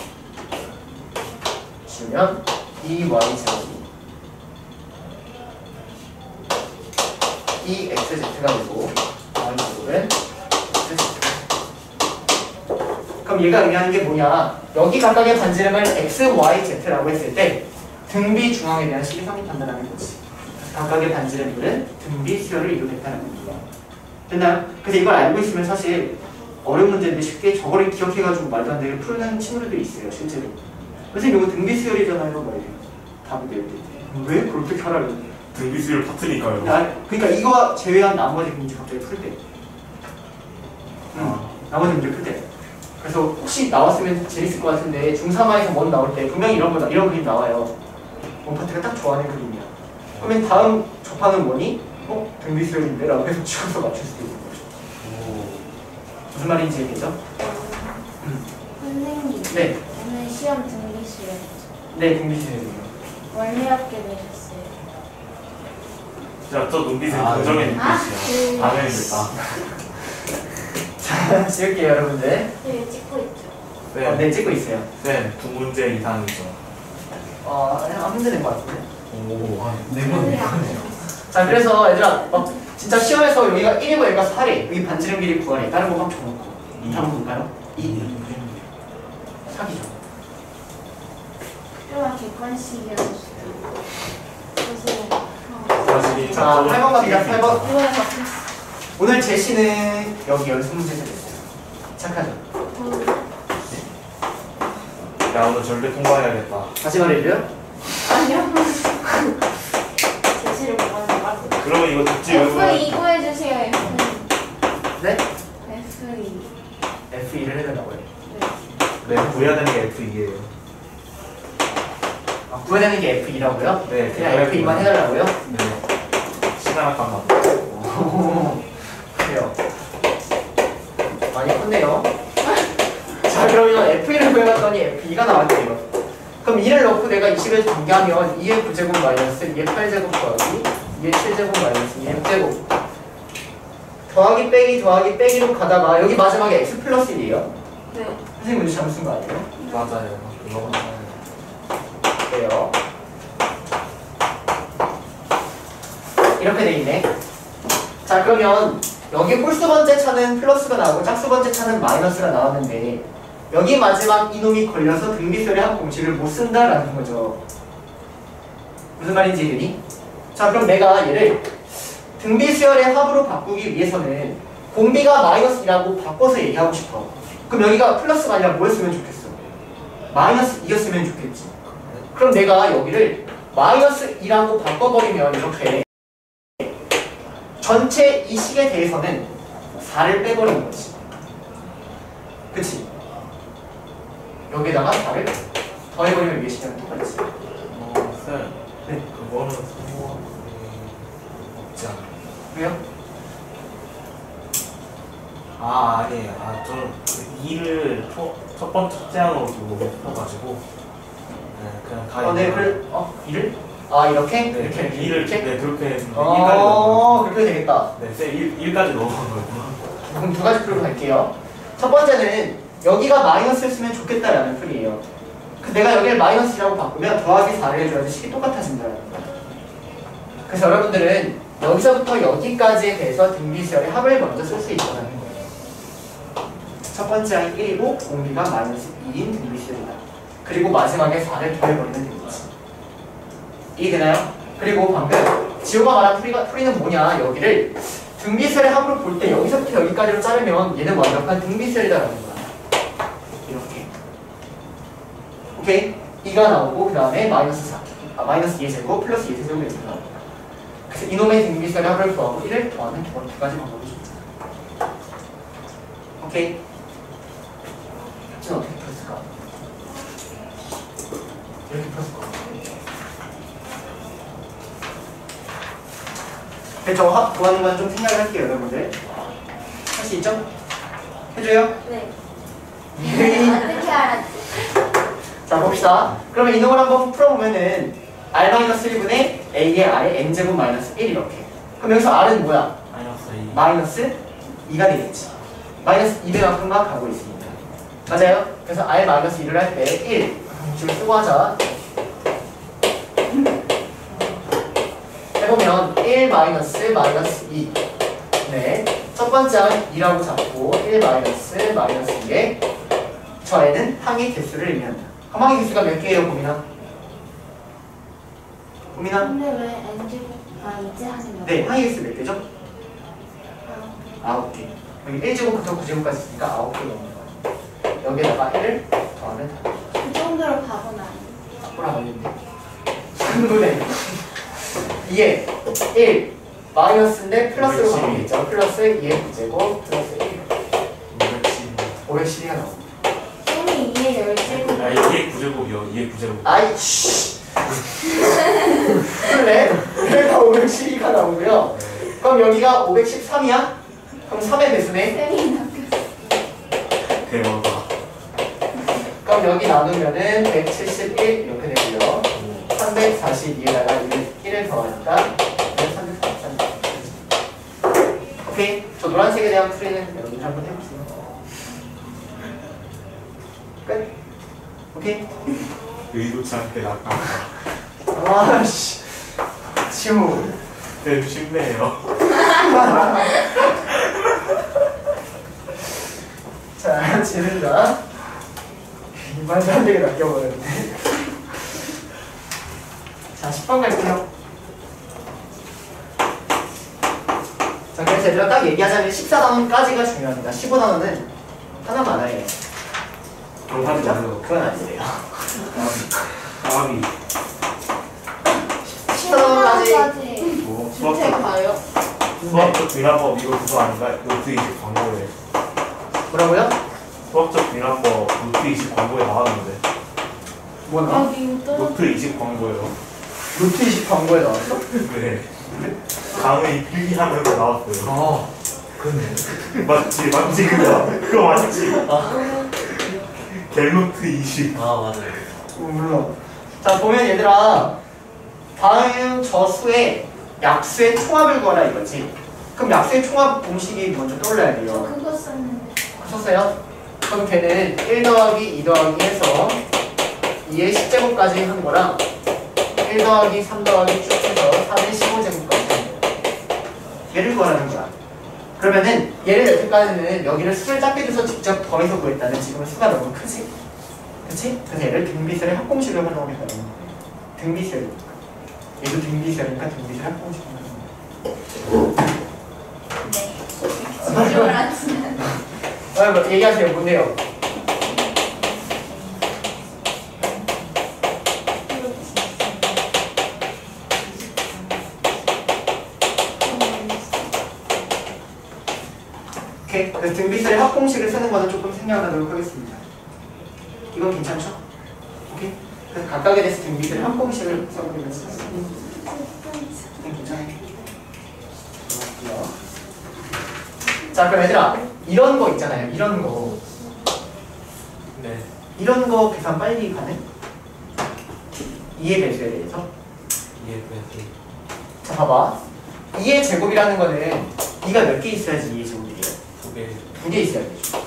지우면 이 y제곱이 이 xz가 되고 y제곱은 xz. 그럼 얘가 의미하는 게 뭐냐? 여기 각각의 반지름을 x, y, z라고 했을 때 등비 중앙에 대한 식이 성립한다는 거지. 각각의 반지름들은 등비 수열을 이루겠다는 겁니다. 됐나요? 그래서 이걸 알고 있으면 사실 어려운 문제인데 쉽게 저거를 기억해가지고 말도 안 되게 푸는 친구들이 있어요, 실제로. 선생님 이거 등비 수열이잖아요, 말이에요. 답이 될 때. 왜? 그걸 어떻게 알아요? 등비수를 같으니까요. 아, 그러니까 이거 제외한 나머지 문제 갑자기 풀 때. 응, 아. 나머지 문제 풀 때. 그래서 혹시 나왔으면 재밌을 것 같은데 중삼화에서 원 나올 때 분명히 이런 거 이런 그림 나와요. 원파트가 딱 좋아하는 그림이야. 그러면 다음 접하는 원이 어? 등비수열인데? 라고 해서 치워서 맞출 수도 있는 거죠. 무슨 말인지 얘기죠? 선생님. 네. 오늘 시험 등기수요. 네, 등비수열이에요. 월미학교 내셨어요. 진짜 저 눈빛은 아, 긍정의 아, 눈빛이야. 그- 당연히겠다. 자, 지울게요, 여러분들. 네, 찍고 있죠. 어, 네, 네, 찍고 있어요. 네, 두 문제 이상이죠. 어, 안 문제된 것 같은데. 오, 아, 네 네, 번. 자, 그래서 얘들아, 어, 진짜 시험에서 여기가 일이고 여기가 팔이, 여기 반지름 길이 구하래. 다른 거 확 줘놓고. 이 한번 볼까요? 이. 사기죠. 필요한 객관식이어서 선생님. 다시 자, 팔 번 갑니다, 팔 번. 이번에 바뀌었어. 오늘 제시는 여기 연습 문제가 됐어요. 착하죠? 야, 오늘 절대 통과해야겠다. 다시 말해줘요? 아니요. 제시를 보면 말고. 그러면 이거 듣지 에프 말고. 이 구해주세요. 에프 이. 네? 에프 이. 에프 이를 해달라고요. 네, 구해야 되는 게 에프 이예요. 아, 구해야 되는 게 에프 이라고요? 네, 그냥 에프 이만 해달라고요? 네. 시간 아까만. 오, 그래요. 많이 컸네요. 자, 그러면 에프 이를 구해봤더니 에프 이가 나왔대요. 그럼 이를 넣고 내가 이십에서 전개하면 이의 구 제곱 마이너스 이의 팔 제곱 더하기 이의 칠 제곱 마이너스 이의 육 제곱 더하기 빼기 더하기 빼기로 가다가 여기 마지막에 x 플러스 일이에요. 네. 선생님 문제 잘못 쓴 거 아니에요? 맞아요. 그거 그래요. 이렇게 돼 있네. 자, 그러면 여기 홀수 번째 차는 플러스가 나오고 짝수 번째 차는 마이너스가 나왔는데 여기 마지막 이놈이 걸려서 등비수열의 합 공식을 못 쓴다라는 거죠. 무슨 말인지 이해되니? 자, 그럼 내가 얘를 등비수열의 합으로 바꾸기 위해서는 공비가 마이너스 이라고 바꿔서 얘기하고 싶어. 그럼 여기가 플러스가 아니라 뭐였으면 좋겠어? 마이너스 이였으면 좋겠지. 그럼 내가 여기를 마이너스 이라고 바꿔버리면 이렇게 전체 이 식에 대해서는 사를 빼버리는 거지. 그치? 여기다가 사를 더해버리면 위에 식이랑 똑같지. 어, 쌤. 네. 그거는 소원이 없지 않아요. 왜요? 아, 아니에요. 아, 저는 그 이를 초, 첫 번째 제안으로 두고 싶어가지고 네, 그냥 가. 어, 네, 그래, 어, 이를? 아, 이렇게? 네, 이렇게, 이렇게? 이를 이렇게? 네, 그렇게 했는데 어, 그렇게 되겠다. 네, 쌤 일, 일까지 넣어놓은 거구나. 그럼 두 가지 풀로 갈게요. 첫 번째는 여기가 마이너스를 쓰면 좋겠다라는 풀이에요. 그 내가 여기를 마이너스라고 바꾸면 더하기 사를 해줘야지 식이 똑같아진다는 거예요. 그래서 여러분들은 여기서부터 여기까지에 대해서 등비수열의 합을 먼저 쓸 수 있다는 거예요. 첫 번째 항이 일이고 공비가 마이너스 이인 등비수열이다. 그 그리고 마지막에 사를 더해버리면 되겠지. 이해되나요? 그리고 방금 지호가 말한 풀이가, 풀이는 뭐냐, 여기를 등비셀의 합으로 볼 때 여기서부터 여기까지로 자르면 얘는 완벽한 등비셀이다라는 거야. 이렇게. 오케이? 이가 나오고 그 다음에 마이너스 사, 아, 마이너스 이의 제곱 플러스 이의 제곱이 이렇게 나옵니다. 그래서 이놈의 등비셀의 합을 구하고 일을 더하는 두 가지 방법이 있습니다. 오케이? 합치는 어떻게 풀었을까? 이렇게 풀었을 것 같아요. 저 합 구하는 건 좀 생각을 할게요, 여러분들. 할 수 있죠? 해줘요? 네. 어떻게 알았지? 자, 봅시다. 그러면 이놈을 한번 풀어보면은 r-일 분의 a의 r의 n제곱 마이너스 일 이렇게. 그럼 여기서 r은 뭐야? 마이너스 이. 마이너스 이가 되겠지. 마이너스 이 배만큼만 가고 있습니다. 맞아요? 그래서 r-일을 할 때 일 공식을 쓰고 하자. 해보면 일 마이너스 마이너스 이. 네. 첫 번째 항은 이라고 잡고 일 마이너스 마이너스 이에 저 애는 항의 개수를 의미한다. 그럼 항의 개수가 몇 개예요, 고민아? 고민아? 근데 왜 n제곱 아 이제 하는 네, 항의 개수 몇 개죠? 아홉 개. 여기 일 제곱부터 구 제곱까지 있으니까 아홉 개 넣는 거야. 여기다가 일을 더하면 다. 그 정도로 바보는 아니에요. 바꾸라 하는데. 충분해. 이에 일 마이너스인데 플러스로 바뀌겠죠. 플러스 이의 구 제곱 플러스 일. 오백십이가 나옵니다. 쌤이 이의 열 제곱. 아, 이게 구제곱이요. 이게 구제곱. 아이 씨. 그래? 그래가 오백십이가 나오고요. 그럼 여기가 오백십삼이야? 그럼 삼의 배수네. 쌤이 바뀌었어. 대박아. 그럼 여기 나누면은 백칠십일 이렇게 되고요. 삼백사십이에다가 일을 더하니까 삼백사십삼. 오케이. 저 노란색에 대한 풀이는 여러분들 한번 해보세요. 끝. 오케이. 의도치 않게 나가. 아씨. 치우. 네, 쉽네요. 자, 지른다. 말도 안 되게 낚여버렸네. 자, 십 번 갈게요. 자, 그래서 얘들아 딱 얘기하자면 십사 단원까지가 중요합니다. 십오 단원은 하나만 알아야 그럼 하지 마세요. 그건 아니에요. 까비. 십사 단원까지. 단원까지. 뭐, 주체 수학적, 가요? 수학적 미납법 이거 그거 아닌가? 노트 이십 광고에. 뭐라고요? 수학적 미납법 노트 이십 광고에 나왔는데. 뭐 나? 여기 또 노트 이십 광고예요. 노트 이십 광고에 나왔어? 네. 강의 필기하면서 나왔어요. 아, 그러네. 맞지, 맞지, 그거. 그거 맞지. 갤노트 이십. 아 맞아요. 물론. 자, 보면 얘들아, 다음 저 수의 약수의 총합을 구하라 이거지. 그럼 약수의 총합 공식이 먼저 떠올라야 돼요. 그거 썼는데. 썼어요? 그럼 걔는 일 더하기 이 더하기 해서 이의 십 제곱까지 한 거랑 일 더하기 삼 더하기 쭉 해서 삼의 십오 제곱까지 하는 거야. 얘를 구하라는 거야. 그러면은 얘를 여태까지는 여기를 수를 작게 줘서 직접 더해서 구했다는 지금은 수가 너무 크지? 그치? 그래서 얘를 등비셀의 합공식을 활용하겠다는 거야. 등비셀. 얘도 등비셀이니까 등비셀 합공식을 활용하는 거야. 네. 집중을 하시는. 아, 뭐 얘기하세요. 뭔데요? 오케이. 그래서 등비셀의 합공식을 쓰는 거는 조금 생략하도록 하겠습니다. 이건 괜찮죠? 오케이. 그래서 각각에 대해서 등비셀의 합공식을 써보면서 네, 괜찮아요. 좋았고요. 자, 그럼 얘들아, 이런 거 있잖아요. 이런 거. 네. 이런 거 계산 빨리 가능? 이의 배수에 대해서. 이게 그냥 자, 봐봐. 이의 제곱이라는 거는 이가 몇 개 있어야지 이의 제곱이에요? 두 개. 두 개 있어야 되죠.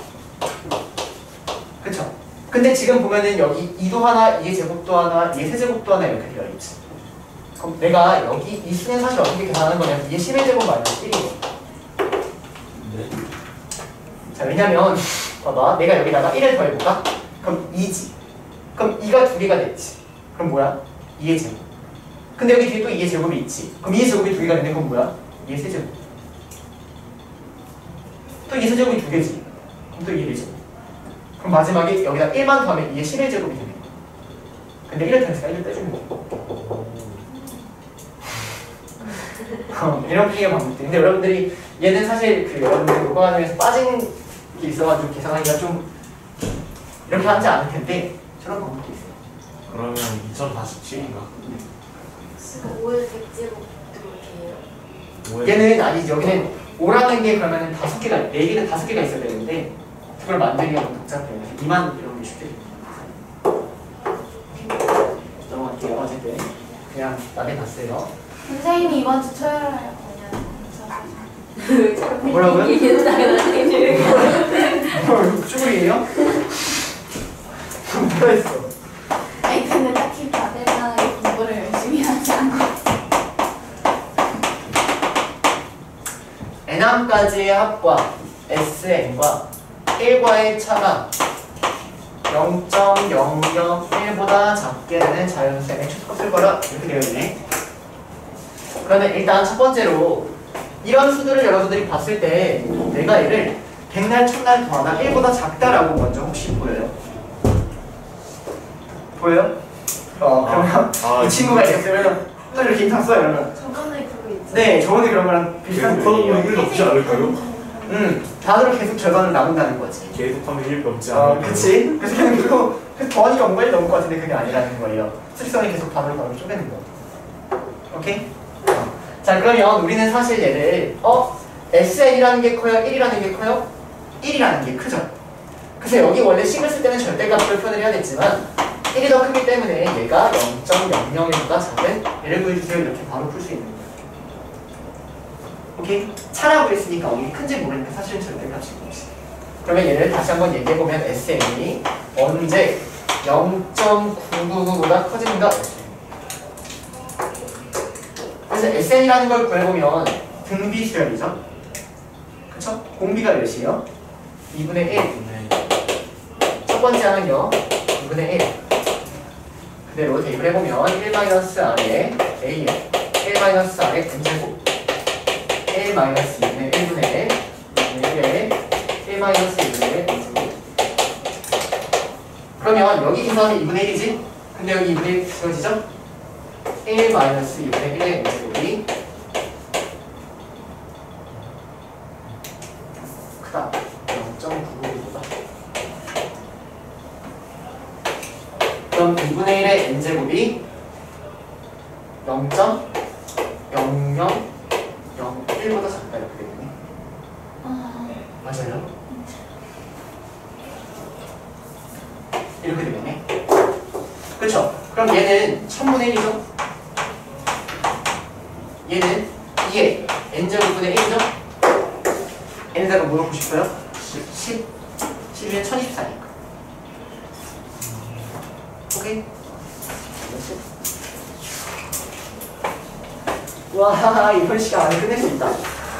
그쵸? 근데 지금 보면은 여기 이도 하나, 이의 제곱도 하나, 이의 세제곱도 하나 이렇게 되어 있지. 그럼 내가 여기 이 수는 사실 어떻게 계산하는 거냐면 이의 십일 제곱 마이너스 일이에요. 네. 자, 왜냐면 봐봐. 내가 여기다가 일을 더해볼까? 그럼 이지. 그럼 이가 두 개가 됐지. 그럼 뭐야? 이의 제곱. 근데 여기 뒤에 또 이의 제곱이 있지. 그럼 이의 제곱이 두 개가 되는 건 뭐야? 이의 세제곱. 또 이의 세제곱이 두 개지. 그럼 또 이의 네 제곱. 그럼 마지막에 여기다 일만 더하면 이의 십일 제곱이 되는 거야. 근데 일을 더해서 일을 떼주는 거야. 어, 이렇게 방법들. 근데 여러분들이 얘는 사실 그 여러분들 요거 과정에서 빠진 게 있어가지고 계산하기가 좀 이렇게 하지 않을 텐데 저런 방법도 있어요. 그러면 이천사십칠인가? 오일 백제곱 이렇게 해요. 얘는 아니지. 여기는 오라는 게 그러면은 다섯 개가 네 개는 다섯 개가 있어야 되는데 그걸 만들기가 너무 복잡해요. 그래서 이만 이런 게 쉽게 넘어갈게요. 어쨌든 그냥 나게 봤어요. 선생님이 이번 주 토요일에 공연. 뭐라고요? 이게 나가는 뭐 쭈구리예요? 뭐라 했어? 아니 근데 딱히 받을 만하게 공부를 열심히 하지 않고. n함까지의 합과 sn과 일과의 차가 영 점 영영일보다 작게 되는 자연수의 최소값을 걸어 이렇게 되어 있네. 그러면 일단 첫 번째로 이런 수들을 여러분들이 봤을 때 내가 얘를 백날 천날 더하나 일보다 작다라고 먼저 혹시 보여요? 보여요? 어 그러면 아, 이 친구가 이렇게 쓰면 또 이렇게 인상 써요 이러면 저번에 그거 있죠. 네 저번에 그런 거랑 비슷한 계속하면 거예요. 일 넘지 않을까요? 음, 단으로 계속 절반을 나눈다는 거지. 계속하면 일 넘지 어, 않을까요? 그치? 그래서 그냥 그거 그 더하니까 뭔가 일 넘을 것 같은데 그게 아니라는 거예요. 수직선이 계속 반으로 반으로 쪼개는 거. 오케이? 어. 자, 그러면 우리는 사실 얘를 어? 에스엔이라는 게 커요? 일이라는 게 커요? 일이라는 게 크죠? 그래서 여기 원래 식을 쓸 때는 절대값으로 표현을 해야겠지만 일이 더 크기 때문에 얘가 영 점 영영일보다 작은 얘를 구해주세요. 이렇게 바로 풀 수 있는 거예요. 오케이? 차라고 했으니까 이게 큰지 모르니까 사실은 절대값이 없지. 그러면 얘를 다시 한번 얘기해보면 에스엔이 언제 영 점 구구구보다 커지는가? 그래서 에스엔이라는 걸 구해보면 등비 수열이죠. 그쵸? 공비가 몇이에요? 이분의 일. 첫 번째 하는요 이분의 일. 그대로 대입을 해보면 일 마이너스 R에 A에 일 마이너스 R에 n제곱 일 마이너스 이분의 일분의 이분의 일에 일 마이너스 이분의 일 n제곱. 그러면 여기 인수하면 이분의 일이지? 근데 여기 이분의 일 지워지죠? 일 마이너스 이분의 일의 n제곱이 크다. 영 점 구구구보다. 그럼 이분의 일의 n제곱이 영 점 영영영일보다 작다 이렇게 되겠네. 아, 맞아요? 이렇게 되겠네. 그쵸? 그럼 얘는 천분의 일이죠? 얘는 이게 n제곱분의 일이죠? n에다가 뭐 넣고 싶어요? 십. 십이면 천이십사니까. 오케이? 와, 이번 시간 안에 끝낼 수 있다.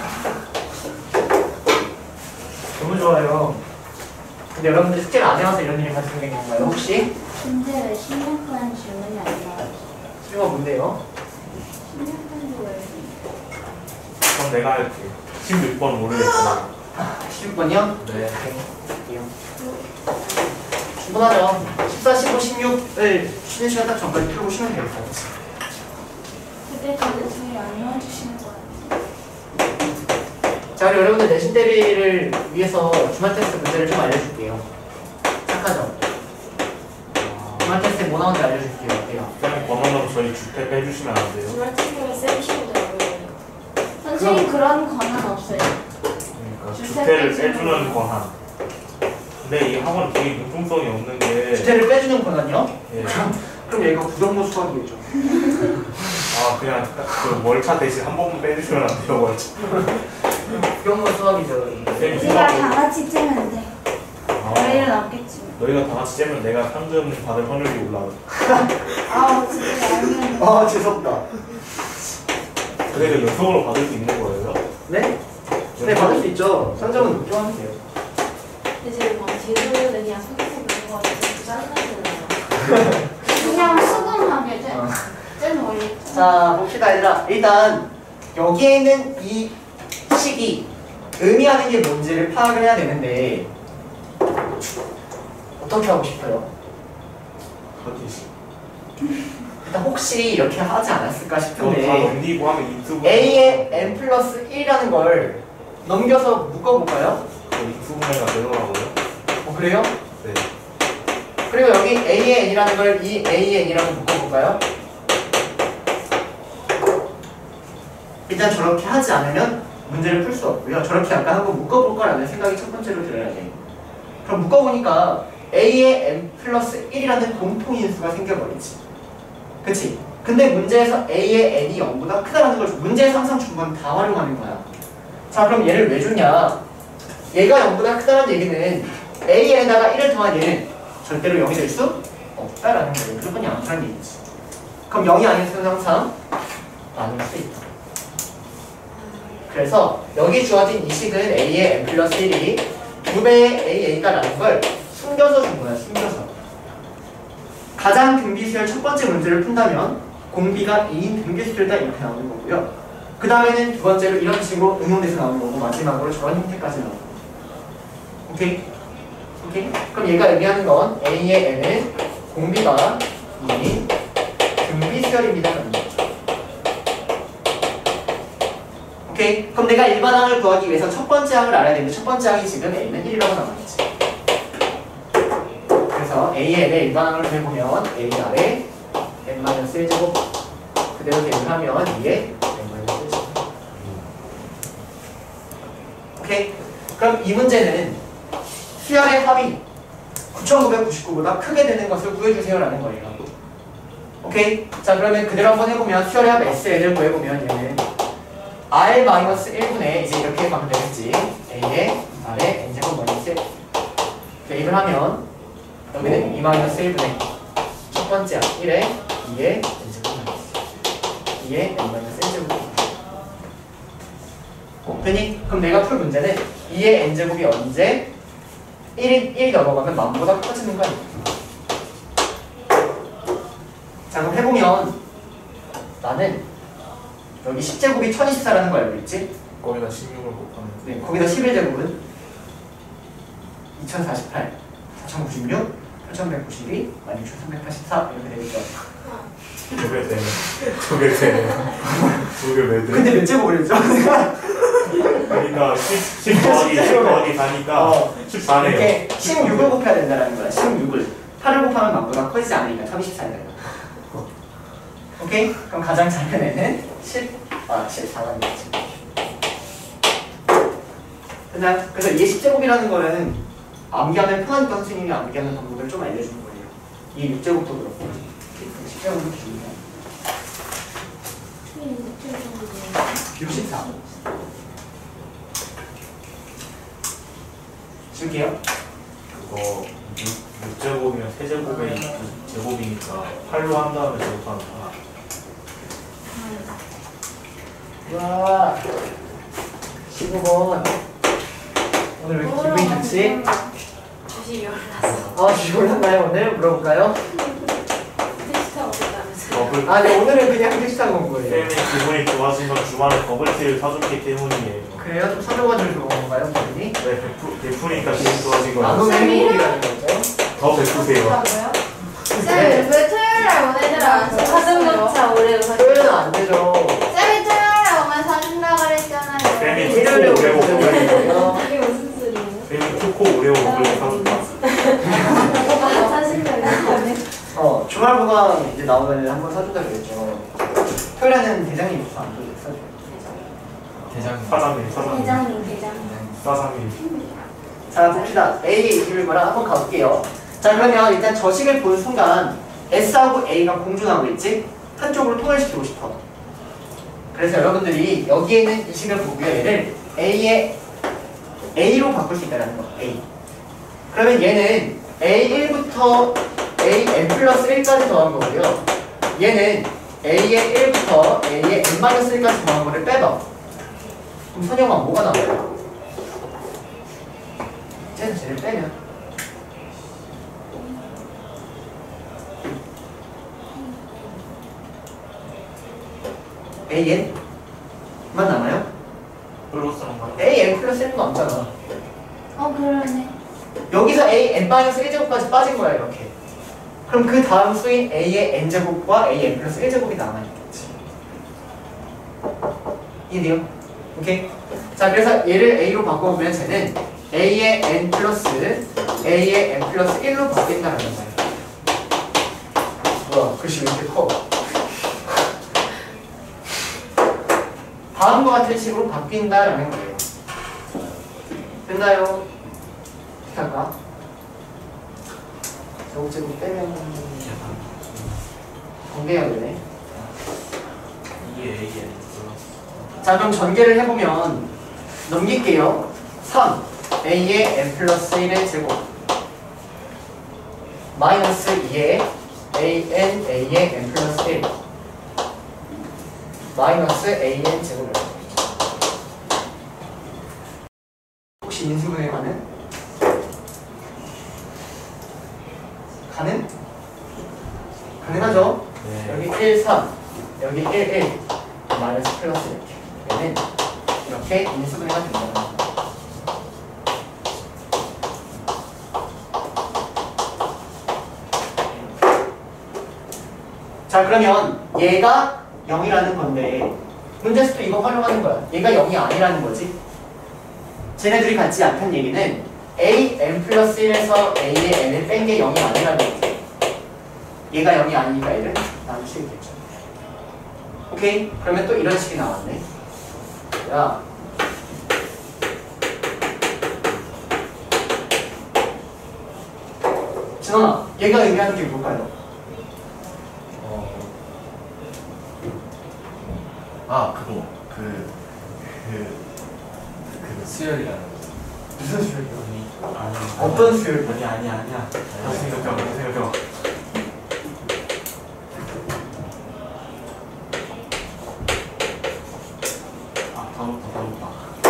너무 좋아요. 근데 여러분들 숙제를 안 해와서 이런 일이 발생된 건가요, 혹시? 근데 왜 십육 번 질문이 안 나와? 수요가 뭔데요? 십육 번도 왜? 그럼 내가 할게. 십육 번 모르겠어. 십육 번이요? 네. 오케이. 충분하죠. 십사, 십오, 십육을 쉬는 시간 딱 전까지 풀고 쉬면 되겠다. 그때 저희 안 넣어주시는 거 같아요. 자, 그리고 여러분들 내신 대비를 위해서 주말 테스트 문제를 좀 알려줄게요. 착하죠? 주말 테스트 뭐 나오는지 알려줄게요. 어때요? 쌤 번호로 저희 주택 빼주시면 안 돼요? 주말 친구가 쌤 쉬고 들어오요. 선생님 그런 권한 없어요. 그러니까 주택 주택을 빼주는 빼주는 권한. 근데 이 학원 되게 융통성이 없는 게 주제를 빼주는 권한이요? 예. 그럼 얘가 부정모 수학이겠죠. 아 그냥 그 월차 대신 한 번만 빼주시면 안 돼요 월차. 부정모 수학이죠. 쌤이 우리가 수학을- 다 같이 찌면 돼. 아, 저희는 없겠지. 너희가 다 같이 째면 내가 상금 받을 확률이 올라가. 아 진짜 알면. 아, 재수없다. 그래도 연속으로 받을 수 있는 거예요? 네? 네, 받을 수 있죠. 상점은 높게 하면 돼요. 근데 지금 막 제주는 그냥 소개팅 그런 거 같아서 짜증나잖아요. 그냥 수긍하게 돼. 어. 쟤는 원래. 자 봅시다 얘들아. 일단 여기에 있는 이 식이 의미하는 게 뭔지를 파악을 해야 되는데 어떻게 하고 싶어요? 하듯이. 일단 혹시 이렇게 하지 않았을까 이거 다 싶은데 넘기고 하면 인수분해. A에 n 플러스 일이라는 걸 넘겨서 묶어볼까요? 인수분해가 되더라고요. 어 그래요? 네. 그리고 여기 A의 n이라는 걸 이 A의 n이라고 묶어볼까요? 일단 저렇게 하지 않으면 문제를 풀 수 없고요. 저렇게 약간 한번 묶어볼 거라는 생각이 첫 번째로 들어야 돼. 그럼 묶어보니까 A의 n 플러스 일이라는 공통인수가 생겨버리지. 그치? 근데 문제에서 A의 n이 영보다 크다라는 걸 문제에서 항상 준 건 다 활용하는 거야. 자 그럼 얘를 왜 줬냐? 얘가 영보다 크다는 얘기는 A에다가 일을 더한 얘는 절대로 영이 될 수 없다라는 거예요. 무조건 양수라는 얘기지. 그럼 영이 아닌 수는 항상 나눌 수 있다. 그래서 여기 주어진 이 식은 A의 n 플러스 일이 두 배의 에이에이다라는 걸 숨겨서 준 거야. 숨겨서. 가장 등비수열 첫 번째 문제를 푼다면 공비가 이인 등비수열이다 이렇게 나오는 거고요. 그 다음에는 두 번째로 이런 식으로 응용돼서 나오는 거고 마지막으로 저런 형태까지 나오는 거고. 오케이? 오케이? 그럼 얘가 의미하는 건 A의 n은 공비가 이인 등비수열입니다. 오케이? 그럼 내가 일반항을 구하기 위해서 첫 번째 항을 알아야 되는데 첫 번째 항이 지금 A는 일이라고 나와있지. 그래서 A의 n의 일반항을 구해보면 A 아래 n 마이너스 일 제곱 그대로 대입하면 이에 n 마이너스 일 제곱. 오케이? 그럼 이 문제는 수열의 합이 구천구백구십구보다 크게 되는 것을 구해주세요라는 거예요. 오케이? 자 그러면 그대로 한번 해보면 수열의 합 에스엔을 구해보면 얘는 r 마이너스 일분의 이제 이렇게 가면 되겠지. A의 R의 n제곱 마이너스 일 대입을 하면 여기는 이 마이너스 일분의 첫 번째 일에 이의 n제곱 마이너스 이의 n 마이너스 일제곱. 됐니? 그럼 내가 풀 문제는 이의 n제곱이 언제 일이, 일이 넘어가면 만보다 커지는 거 아니야? 자 그럼 해보면 나는 여기 십 제곱이 천이십사라는 거 알고 있지? 거기다 십육을 곱하면. 네, 거기다 십일 제곱은 이천사십팔, 사천구십육, 팔천백구십이, 만 육천삼백팔십사 이렇게 되겠죠. 두개 되네. 두개 되네. 두개 왜 돼? 근데 몇 제곱을 했죠? 그러니까 십, 십 더하기 십 더하기 사니까 어, 십사네요. 이렇게 십육을 곱해야 된다는 거야. 십육을 팔을 곱하면 만보다 커지지 않으니까 천이십사이다. 오케이? 그럼 가장 작은 애는 십, 아, 십사가 되겠지. 그냥 그래서 이게 십 제곱이라는 거는 암기하면 편하니까 선생님이 암기하는 방법을 좀 알려주는 거예요. 이 육 제곱도 그렇고 십 제곱도 중요해요. 육십사. 줄게요. 그거 육 제곱이면 세 제곱의 제곱이니까 팔로 한 다음에 제곱하는 거야. 와, 십오 번. 오늘 왜 이렇게 기분이 좋지? 주식이 올랐어. 아, 주식 올랐나요 오늘? 물어볼까요? 택시타고 있다면서. 버블. 아, 네, 오늘은 그냥 택시 타고 온 거예요. 쌤이 기분이 좋아진 건 주말에 버블티를 사줬기 때문이에요. 그래요? 좀 사줘가지고 좋은 건가요, 본인이? 네, 베푸, 베푸니까 기분 좋아진 나눔의 거예요. 행복이라는 거죠? 더 베푸세요. 뭐요? 네. 쌤, 왜 토요일날 오늘들 안 사줬어요? 가슴벅차 오래요. 토요일은 안 되죠. 쌤이 토요일날 오면 사준다 그랬잖아요. 쌤이 일요일에 초코 오레오 오면 버블. 되죠. 이게 무슨 소리예요? 쌤이 초코 오레오 버블 사줬다. 사신다고. 어, 주말부가 이제 나오면 한번 사준다 그랬죠. 토요일에는 대장님 있어서 안 사줘요. 대장. 사장님, 사장님. 대장님, 대장님. 사장님. 자, 봅시다. A, 이십일 번랑 한번 가볼게요. 자, 그러면 일단 저 식을 본 순간 S하고 A가 공존하고 있지? 한쪽으로 통일시키고 싶어. 그래서 여러분들이 여기에 있는 이 식을 보고요. 얘를 A의 A로 바꿀 수 있다는 거. A. 그러면 얘는 에이 일부터 A n 플러스 일까지 더한 거고요. 얘는 A의 일부터 A의 n 마이너스 일까지 더한 거를 빼봐. 그럼 선영아 뭐가 나와요? 쟤는 쟤를 빼면 에이엔만 남아요? 플러스인가요? 에이엔 플러스 일도 남잖아. 어 그러네. 여기서 에이엔 마이너스 일 제곱까지 빠진 거야 이렇게. 그럼 그 다음 수인 a의 n 제곱과 an 플러스 일 제곱이 남아있겠지. 이해돼요? 오케이? 자 그래서 얘를 a로 바꿔보면 쟤는 a의 n 플러스 a의 n 플러스 일로 바뀐다는 거예요. 뭐야 글씨 왜 이렇게 커? 다음과 같은 식으로 바뀐다라는 거예요. 됐나요? 어떻게 할까? 제곱제곱 빼면 전개해야 되네. 이게 에이엔 플러스. 자 그럼 전개를 해보면 넘길게요. 삼 a의 n 플러스 일의 제곱 마이너스 이의 an a의 n 플러스 일 마이너스 an 제곱을 혹시 인수분해 가능? 가능? 가능하죠? 네. 여기 일, 삼 여기 일, 일 마이너스 플러스 이렇게 얘는 이렇게 인수분해가 된다는 거예요. 자 그러면 얘가 영이라는 건데 문제에서도 이거 활용하는 거야. 얘가 영이 아니라는 거지. 쟤네들이 같지 않다는 얘기는 a n 플러스 일에서 a의 n을 뺀 게 영이 아니라는 거지. 얘가 영이 아니니까 얘를 나눌 수 있겠죠. 오케이? 그러면 또 이런 식이 나왔네. 야 진원아 얘가 의미하는 게 뭘까요? 어. 아 그거 그 그 그 수열이라는 거. 무슨 수열이야? 아니 아니. 어떤 수열? 아니 아니 아니야. 다시 생각해봐. 다시 생각해봐. 아 다음부터 다음부터.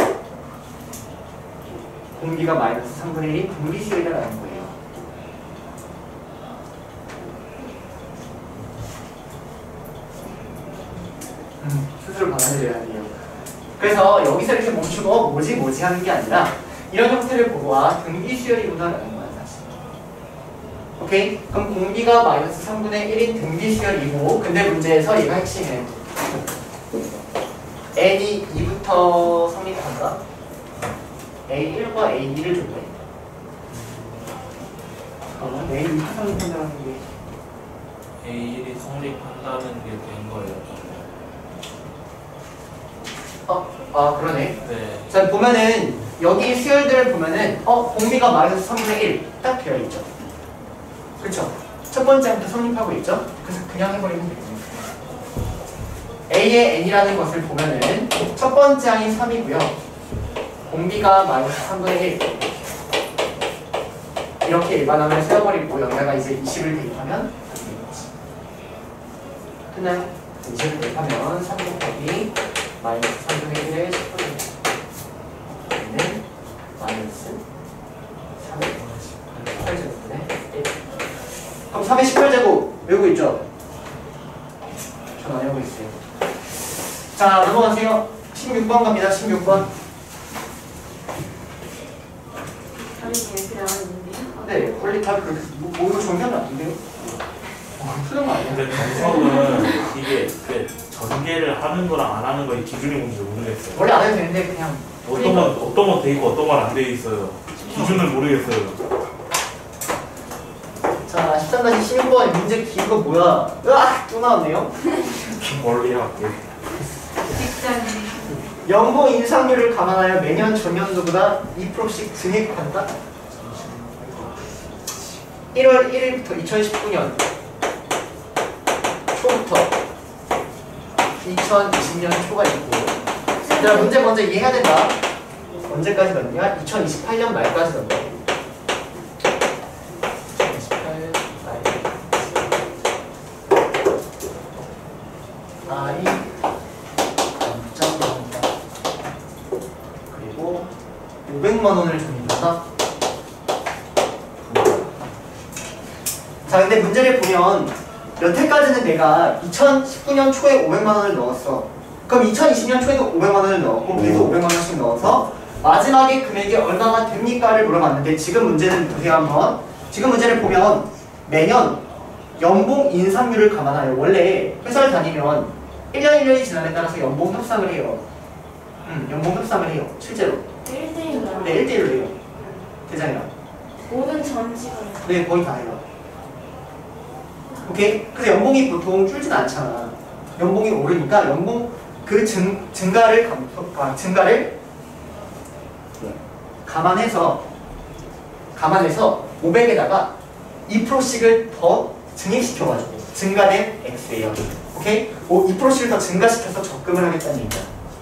공기가 마이너스 삼분의 일이 분리수열이라는 거예요. 음, 스스로 받아들여야 돼요. 그래서 여기서 이렇게 멈추고 뭐지 뭐지 하는 게 아니라 이런 형태를 보고 아 등비수열이구나라는 거야 사실. 오케이? 그럼 공기가 마이너스 삼분의 일인 등비수열이고 근데 문제에서 얘가 핵심이에요. n이 이부터 성립한다? 에이 일과 에이 이를 줬네. 잠깐만 에이 이부터 성립한다는 게 에이 일이 성립한다는 게 된 거예요. 어? 아 그러네. 네. 자 보면은 여기 수열들을 보면은 어 공비가 마이너스 삼분의 일 딱 되어 있죠. 그쵸? 첫 번째부터 성립하고 있죠? 그래서 그냥 해버리면 되겠네. a의 n이라는 것을 보면은 첫 번째 항이 삼이고요. 공비가 마이너스 삼분의 일 이렇게 일반항을 세워버리고 여기다가 이제 이십을 대입하면 됐나요? 이십을 대입하면 삼 곱하기 마이너스 삼분의 일의 십 분의 얘는 마이너스 삼의 십팔 제곱분의 일. 그럼 삼의 십팔 제곱 외우고 있죠? 전 안 외우고 있어요. 자 넘어가세요. 십육 번 갑니다. 십육 번. 다른 그냥 있는데요. 네, 원래 다 그렇게 뭐, 뭐 이거 정리하면 안 돼요? 어, 틀린 거 아니야? 근데 정석은 이게 그 전개를 하는 거랑 안 하는 거의 기준이 뭔지 모르겠어요. 원래 안 해도 되는데 그냥 어떤 건 어떤 건 돼 있고 어떤 건 안 돼 있어요. 기준을 모르겠어요. 자 십삼 다시 십육 번 문제 긴 거 뭐야? 으악! 또 나왔네요. 멀리 할게. 직장인. 연봉 인상률을 감안하여 매년 전년도보다 이 퍼센트씩 증액한다? 일월 일일부터 이천십구 년 초부터 이천이십 년 초가 있고 자 문제 먼저 이해해야 된다. 언제까지 넣냐? 이천이십팔 년 말까지 넣는다. 이천이십팔 말 I 점 나온다. 그리고 오백만 원을 적립한다. 자 근데 문제를 보면 여태까지는 내가 이천십구 년 초에 오백만 원을 넣었어. 그럼 이천이십 년 초에도 오백만 원을 넣었고 계속 오백만 원씩 넣어서 마지막에 금액이 얼마가 됩니까를 물어봤는데 지금 문제는 보세요 한번. 지금 문제를 보면 매년 연봉 인상률을 감안하여 원래 회사를 다니면 일 년 일 년이 지남에 따라서 연봉 협상을 해요. 음, 연봉 협상을 해요. 실제로. 일 대일로. 네, 일 대일로 해요. 대장이랑. 모든 전 직원. 네, 거의 다 해요. 오케이? 그래서 연봉이 보통 줄진 않잖아. 연봉이 오르니까 연봉 그 증, 증가를 감, 아, 증가를 감안해서 감안해서 오백에다가 이 퍼센트씩을 더 증액시켜가지고 증가된 X예요. 오케이? 오, 이 퍼센트씩을 더 증가시켜서 적금을 하겠다는 얘기야.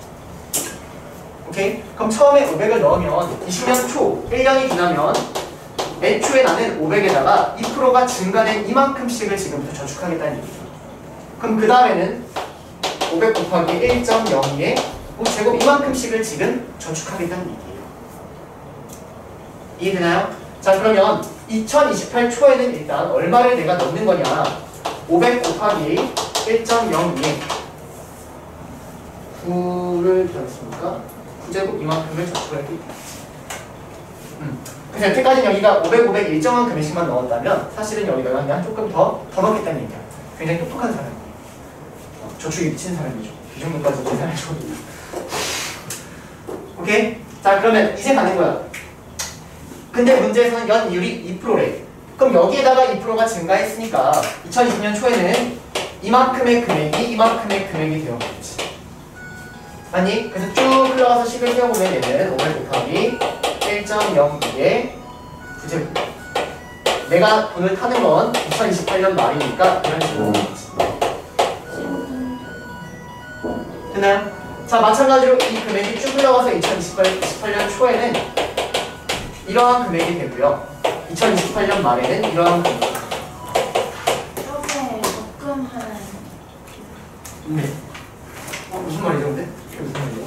오케이? 그럼 처음에 오백을 넣으면 이십 년 초, 일 년이 지나면 애초에 나는 오백에다가 이 퍼센트가 증가된 이만큼씩을 지금부터 저축하겠다는 얘기예요. 그럼 그 다음에는 오백 곱하기 일 점 영이에 제곱 이만큼씩을 지금 저축하겠다는 얘기예요. 이해되나요? 자 그러면 이천이십팔 초에는 일단 얼마를 내가 넣는 거냐? 오백 곱하기 일 점 영이에 구를 더했으니까 구 제곱 이만큼을 저축할 게 있다. 음. 그래서 여태까지 여기가 오백, 오백 일정한 금액씩만 넣었다면 사실은 여기다가 그냥 조금 더, 더 넣겠다는 얘기야. 굉장히 똑똑한 사람이에요. 어, 저축이 미친 사람이죠. 이 정도까지 계산해 줘도. 오케이? 자 그러면 이제 가는 거야. 근데 문제에서는 연이율이 이 퍼센트래. 그럼 여기에다가 이 퍼센트가 증가했으니까 이천이십 년 초에는 이만큼의 금액이 이만큼의 금액이 되어버리지. 아니? 그래서 쭉 흘러가서 식을 세워보면 얘는 오백 곱하기 일 점 영이에 구제곱. 내가 돈을 타는 건 이천이십팔 년 말이니까 이런 식으로 됐나요? 자 마찬가지로 이 금액이 쭉 흘러가서 이천이십팔 년 초에는 이러한 금액이 되고요. 이천이십팔 년 말에는 이러한 금액이 됩니다. 이렇게 적금하는. 네. 어, 무슨 말이죠 근데? 이게 무슨 말이죠?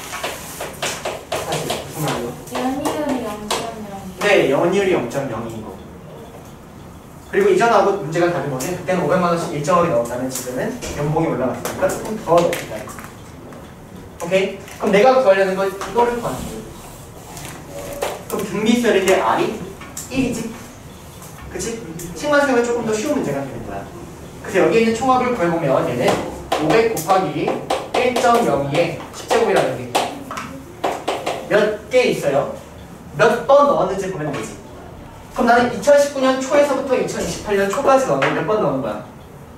사실 무슨 말이죠? 연이율이 영 점 영. 네, 연이율이 영 점 영이고 그리고 이전하고 문제가 다른 거는 그때는 오백만 원씩 일정하게 넣었다면 지금은 연봉이 올라갔으니까 조금 더 넣겠다. 오케이? 그럼 내가 구하려는 건 이거를 구하는 거예요. 그럼 등비수열인데 R이 일이지? 그치? 식만수면 조금 더 쉬운 문제가 되는 거야. 그래서 여기에 있는 총합을 구해보면 얘는 오백 곱하기 일 점 영이에 십 제곱이라는 게 몇 개 있어요? 몇 번 넣었는지 보면 되지. 그럼 나는 이천십구 년 초에서부터 이천이십팔 년 초까지 넣는 몇 번 넣은 거야?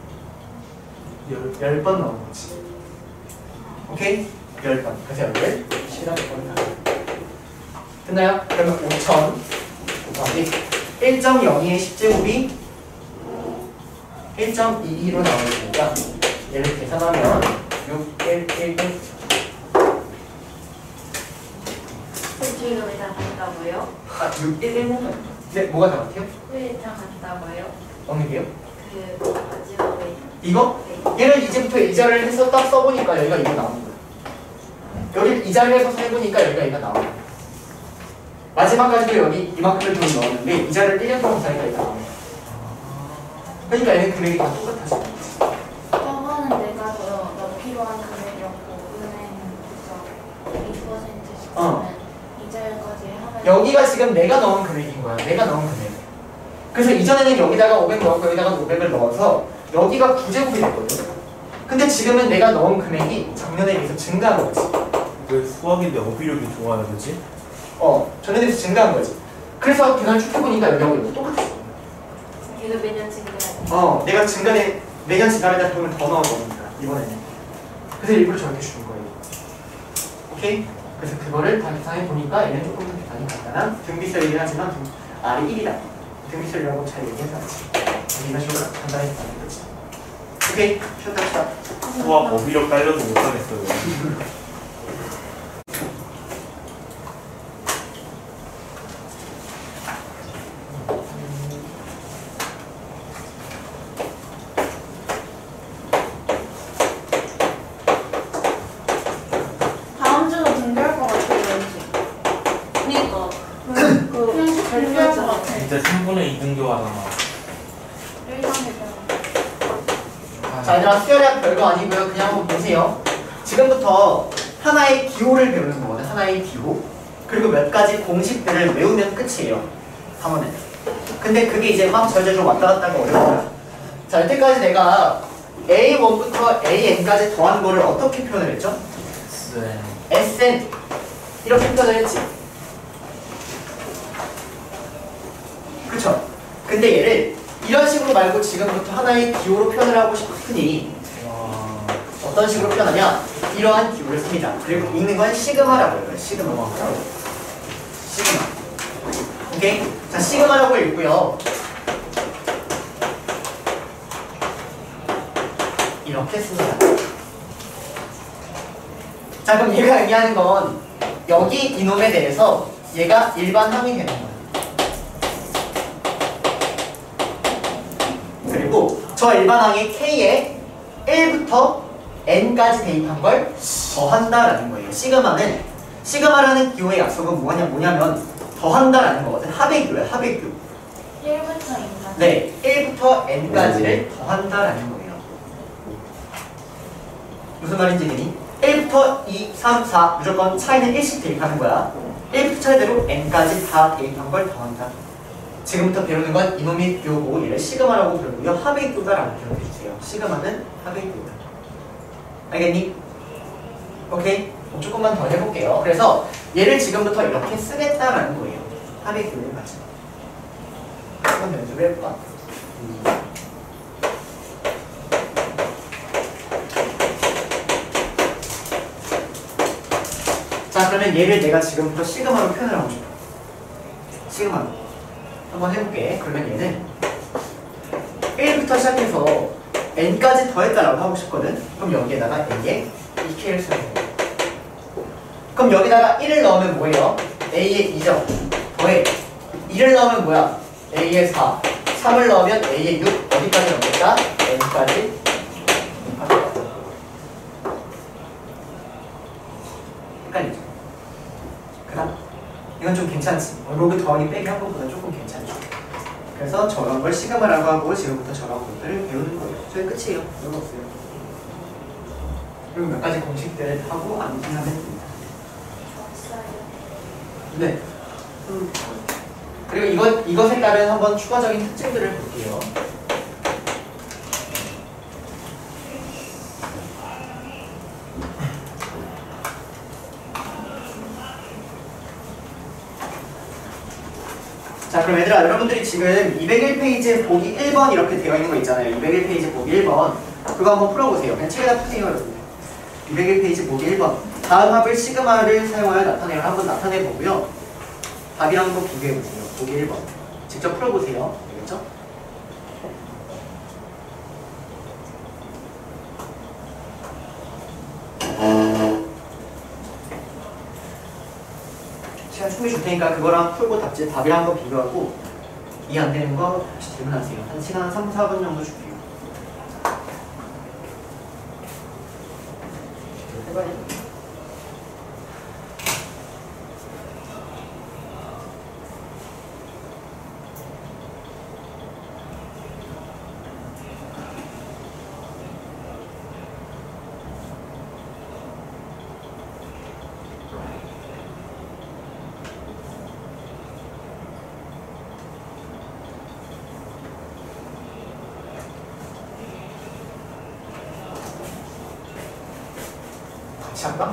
열 번 넣은 거지. 오케이? 열 번. 그래서 여기를 십이라 번 가. 됐나요? 그러면 오천 곱하기 일 점 영이의 십 제곱이 일 점 이이로 나오니까 얘를 계산하면 육, 일, 일, 일 뒤로 다 같다고요? 아, 육, 일, 일은 네, 뭐가 다 같아요? 왜 다 같다고요? 어느 게요? 그 마지막에 이거? 얘를 이제부터 이자를 해서 딱 써보니까 여기가 이거 나오는 거야. 여기를 이자를 해서 해보니까 여기가 이거 나오는 거야. 마지막까지도 여기 이만큼을 돈 넣었는데 이자를 일 년 동안 사니까 이거 나오는 거야. 그러니까 얘는 금액이 다 똑같아져. 저거는 내가 너, 넣기로 한 금액이었고 은행에서 이 퍼센트씩 어. 이자까지 하면 여기가 지금 내가 넣은 금액인 거야. 내가 넣은 금액. 그래서 이전에는 여기다가 오백 넣었고 여기다가 오백을 넣어서 여기가 구 제곱이 됐거든. 근데 지금은 내가 넣은 금액이 작년에 비해서 증가한 거지. 왜 수학인데 어휘력이 좋아야 되지? 어, 전년에 비해서 증가한 거지. 그래서 계산을 쭉 해보니까 여기하고 이거 똑같았어. 걔도 매년 증가해. 어, 내가 증가된 매년 증가에다 돈을 더 넣어버리니까 이번에는. 그래서 일부러 저렇게 주는 거예요. 오케이? 그래서 그거를 다 계산해 보니까 얘는 조금 더 계산이 간단한 등비설이긴 하지만 등, R이 일이다. 등비설이라고 잘 얘기해서 이런 식으로 간단했다는 거지. 오케이? 쉬었다 쉬었다. 수학 어휘력 딸려도 못하겠어요. 다음 주도 등교할 것 같아 왠지. 그니까. 그 그냥 등교할 것 같아. 이제 삼분의 이 등교하잖아. 일반에 자, 얘들아 수열이랑 별거 아니고요. 그냥 한번 보세요. 지금부터 하나의 기호를 배우는 거거든. 하나의 기호. 그리고 몇 가지 공식들을 외우면 끝이에요. 삼 원은. 근데 그게 이제 막 절대로 왔다 갔다 하고 어려워요. 자, 여태까지 내가 에이 원부터 에이엔까지 더한 거를 어떻게 표현을 했죠? 네. 에스엔 이렇게 표현을 했지. 그쵸? 근데 얘를 이런 식으로 말고 지금부터 하나의 기호로 표현을 하고 싶으니 와. 어떤 식으로 표현하냐? 이러한 기호를 씁니다. 그리고 읽는 건 시그마라고 해요. 시그마. 시그마. 오케이? 자, 시그마라고 읽고요. 이렇게 씁니다. 자, 그럼 얘가 의미하는 건 여기 이놈에 대해서 얘가 일반 항이 되는 거예요. 그리고 저 일반 항이 K에 일부터 N까지 대입한 걸 더한다라는 거예요. 시그마는 시그마라는 기호의 약속은 뭐냐, 뭐냐면 더한다라는 거거든. 합의 기호야, 합의 기호. 일부터 N까지. 네, 일부터 N까지를 더한다라는 거예요. 무슨 말인지 되니? 일부터 이, 삼, 사 무조건 차이는 일씩 대입하는 거야. 일부터 차례대로 N까지 다 대입한 걸 더한다. 지금부터 배우는 건 이놈의 기호고 얘를 시그마라고 부르고요. 합의 기호다라고 기억해주세요. 시그마는 합의 기호다. 알겠니? 오케이? 조금만 더 해볼게요. 그래서 얘를 지금부터 이렇게 쓰겠다라는 거예요. 합의 기호를 가지고. 한번 연습을 해볼까? 자, 그러면 얘를 내가 지금부터 시그마로 표현을 하고 싶어. 시그마로. 한번 해볼게. 그러면 얘는 일부터 시작해서 n까지 더했다라고 하고 싶거든. 그럼 여기에다가 n에 이케이를 쓰는 거야. 그럼 여기다가 일을 넣으면 뭐예요? a의 이죠. 더해. 이를 넣으면 뭐야? a의 사. 삼을 넣으면 a의 육. 어디까지 넣겠다? n까지. 헷갈리죠? 그다음 이건 좀 괜찮지. 로그 더하기 빼기 한 것보다 조금 괜찮죠. 그래서 저런 걸 시그마라고 하고 지금부터 저런 것들을 배우는 거예요. 저희 끝이에요. 별거 없어요. 그리고 몇 가지 공식들 하고 암기하면 됩니다. 네. 음. 그리고 이것, 이것에 따른 한번 추가적인 특징들을 볼게요. 자, 그럼 얘들아, 여러분들이 지금 이백일 페이지 보기 일 번 이렇게 되어 있는 거 있잖아요. 이백일 페이지 보기 일 번. 그거 한번 풀어보세요. 그냥 책에다 푸세요, 여러분. 이백일 페이지 보기 일 번. 다음 합을 시그마를 사용하여 나타내요. 한번 나타내 보고요. 답이랑 한번 비교해 보세요. 보기 일 번. 직접 풀어보세요. 알겠죠? 시간 충분히 줄 테니까 그거랑 풀고 답지, 답이랑 한번 비교하고 이해 안 되는 거 다시 질문하세요. 한 시간 삼, 사 분 정도 줄게요. 해봐야죠. 같이 할까?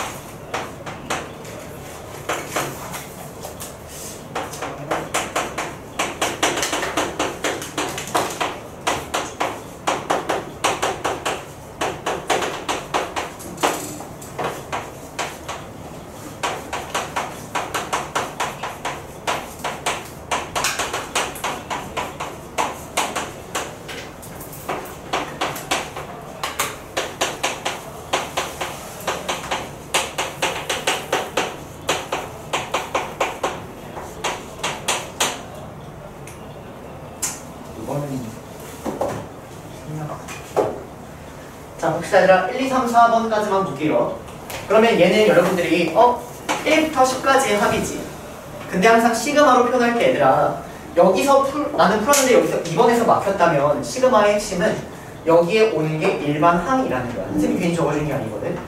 자, 봅시다. 얘들아, 일, 이, 삼, 사 번까지만 볼게요. 그러면 얘는 여러분들이 어? 일부터 십까지의 합이지. 근데 항상 시그마로 표현할 때 얘들아, 여기서 풀, 나는 풀었는데 여기서 이 번에서 막혔다면 시그마의 핵심은 여기에 오는 게 일반 항이라는 거야. 선생님이 괜히 적어준 게 아니거든.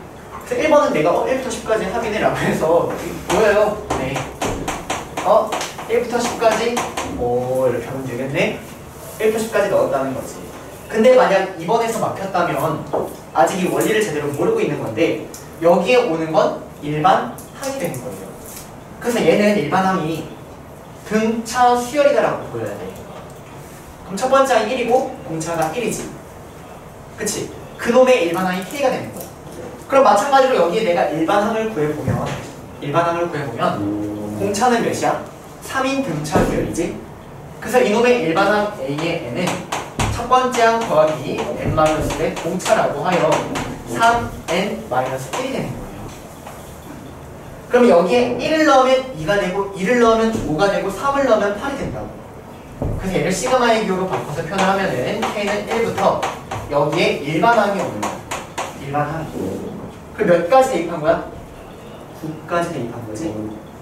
그래서 일 번은 내가 어, 일부터 십까지 합의네 라고 해서 보여요. 네. 어? 일부터 십까지 오 이렇게 하면 되겠네. 일부터 십까지 넣었다는 거지. 근데 만약 이 번에서 막혔다면 아직 이 원리를 제대로 모르고 있는 건데 여기에 오는 건 일반 항이 되는 거예요. 그래서 얘는 일반 항이 등차 수열이다라고 보여야 돼. 그럼 첫 번째 항이 일이고 공차가 일이지. 그치? 그놈의 일반 항이 K가 되는 거야. 그럼 마찬가지로 여기에 내가 일반 항을 구해보면 일반 항을 구해보면 공차는 몇이야? 삼인 등차 수열이지. 그래서 이놈의 일반 항 A의 N은 첫 번째 항 더하기 N-의 공차라고 하여 삼 엔 일이 되는 거예요. 그럼 여기에 일을 넣으면 이가 되고 이를 넣으면 오가 되고 삼을 넣으면 팔이 된다고. 그래서 얘를 시그마의 기호로 바꿔서 표현을 하면은 K는 일부터 여기에 일반 항이 오는 거야. 일반 항이. 그럼 몇 가지 대입한 거야? 구까지 대입한 거지.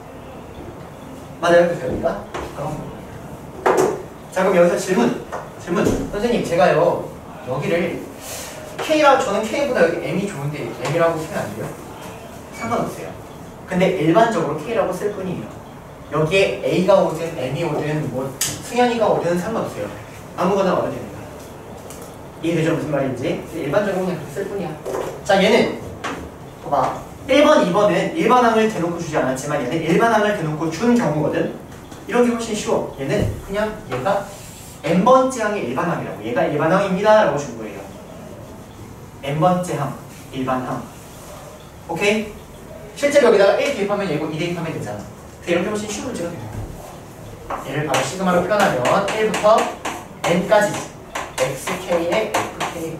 맞아요? 그래서 여기가? 그럼. 자 그럼 여기서 질문. 질문. 선생님 제가요 여기를 K라 저는 K보다 여기 M이 좋은데 M이라고 쓰면 안 돼요? 상관없어요. 근데 일반적으로 K라고 쓸 뿐이에요. 여기에 A가 오든 M이 오든 뭐 승현이가 오든 상관없어요. 아무거나 와도 됩니다. 이해되죠? 무슨 말인지? 일반적으로 그냥 쓸 뿐이야. 자 얘는 봐봐. 일 번, 이 번은 일반항을 대놓고 주지 않았지만 얘는 일반항을 대놓고 준 경우거든. 이런 게 훨씬 쉬워. 얘는 그냥 얘가 N번째 항의 일반항이라고. 얘가 일반항입니다 라고 준 거예요. N번째 항, 일반항. 오케이? 실제로 여기다가 일 대입하면 얘고 이 대입하면 되잖아. 그래서 이런 게 훨씬 쉬운 문제가 되는 거야. 얘를 바로 시그마로 표현하면 일부터 N까지 엑스케이의 에프케이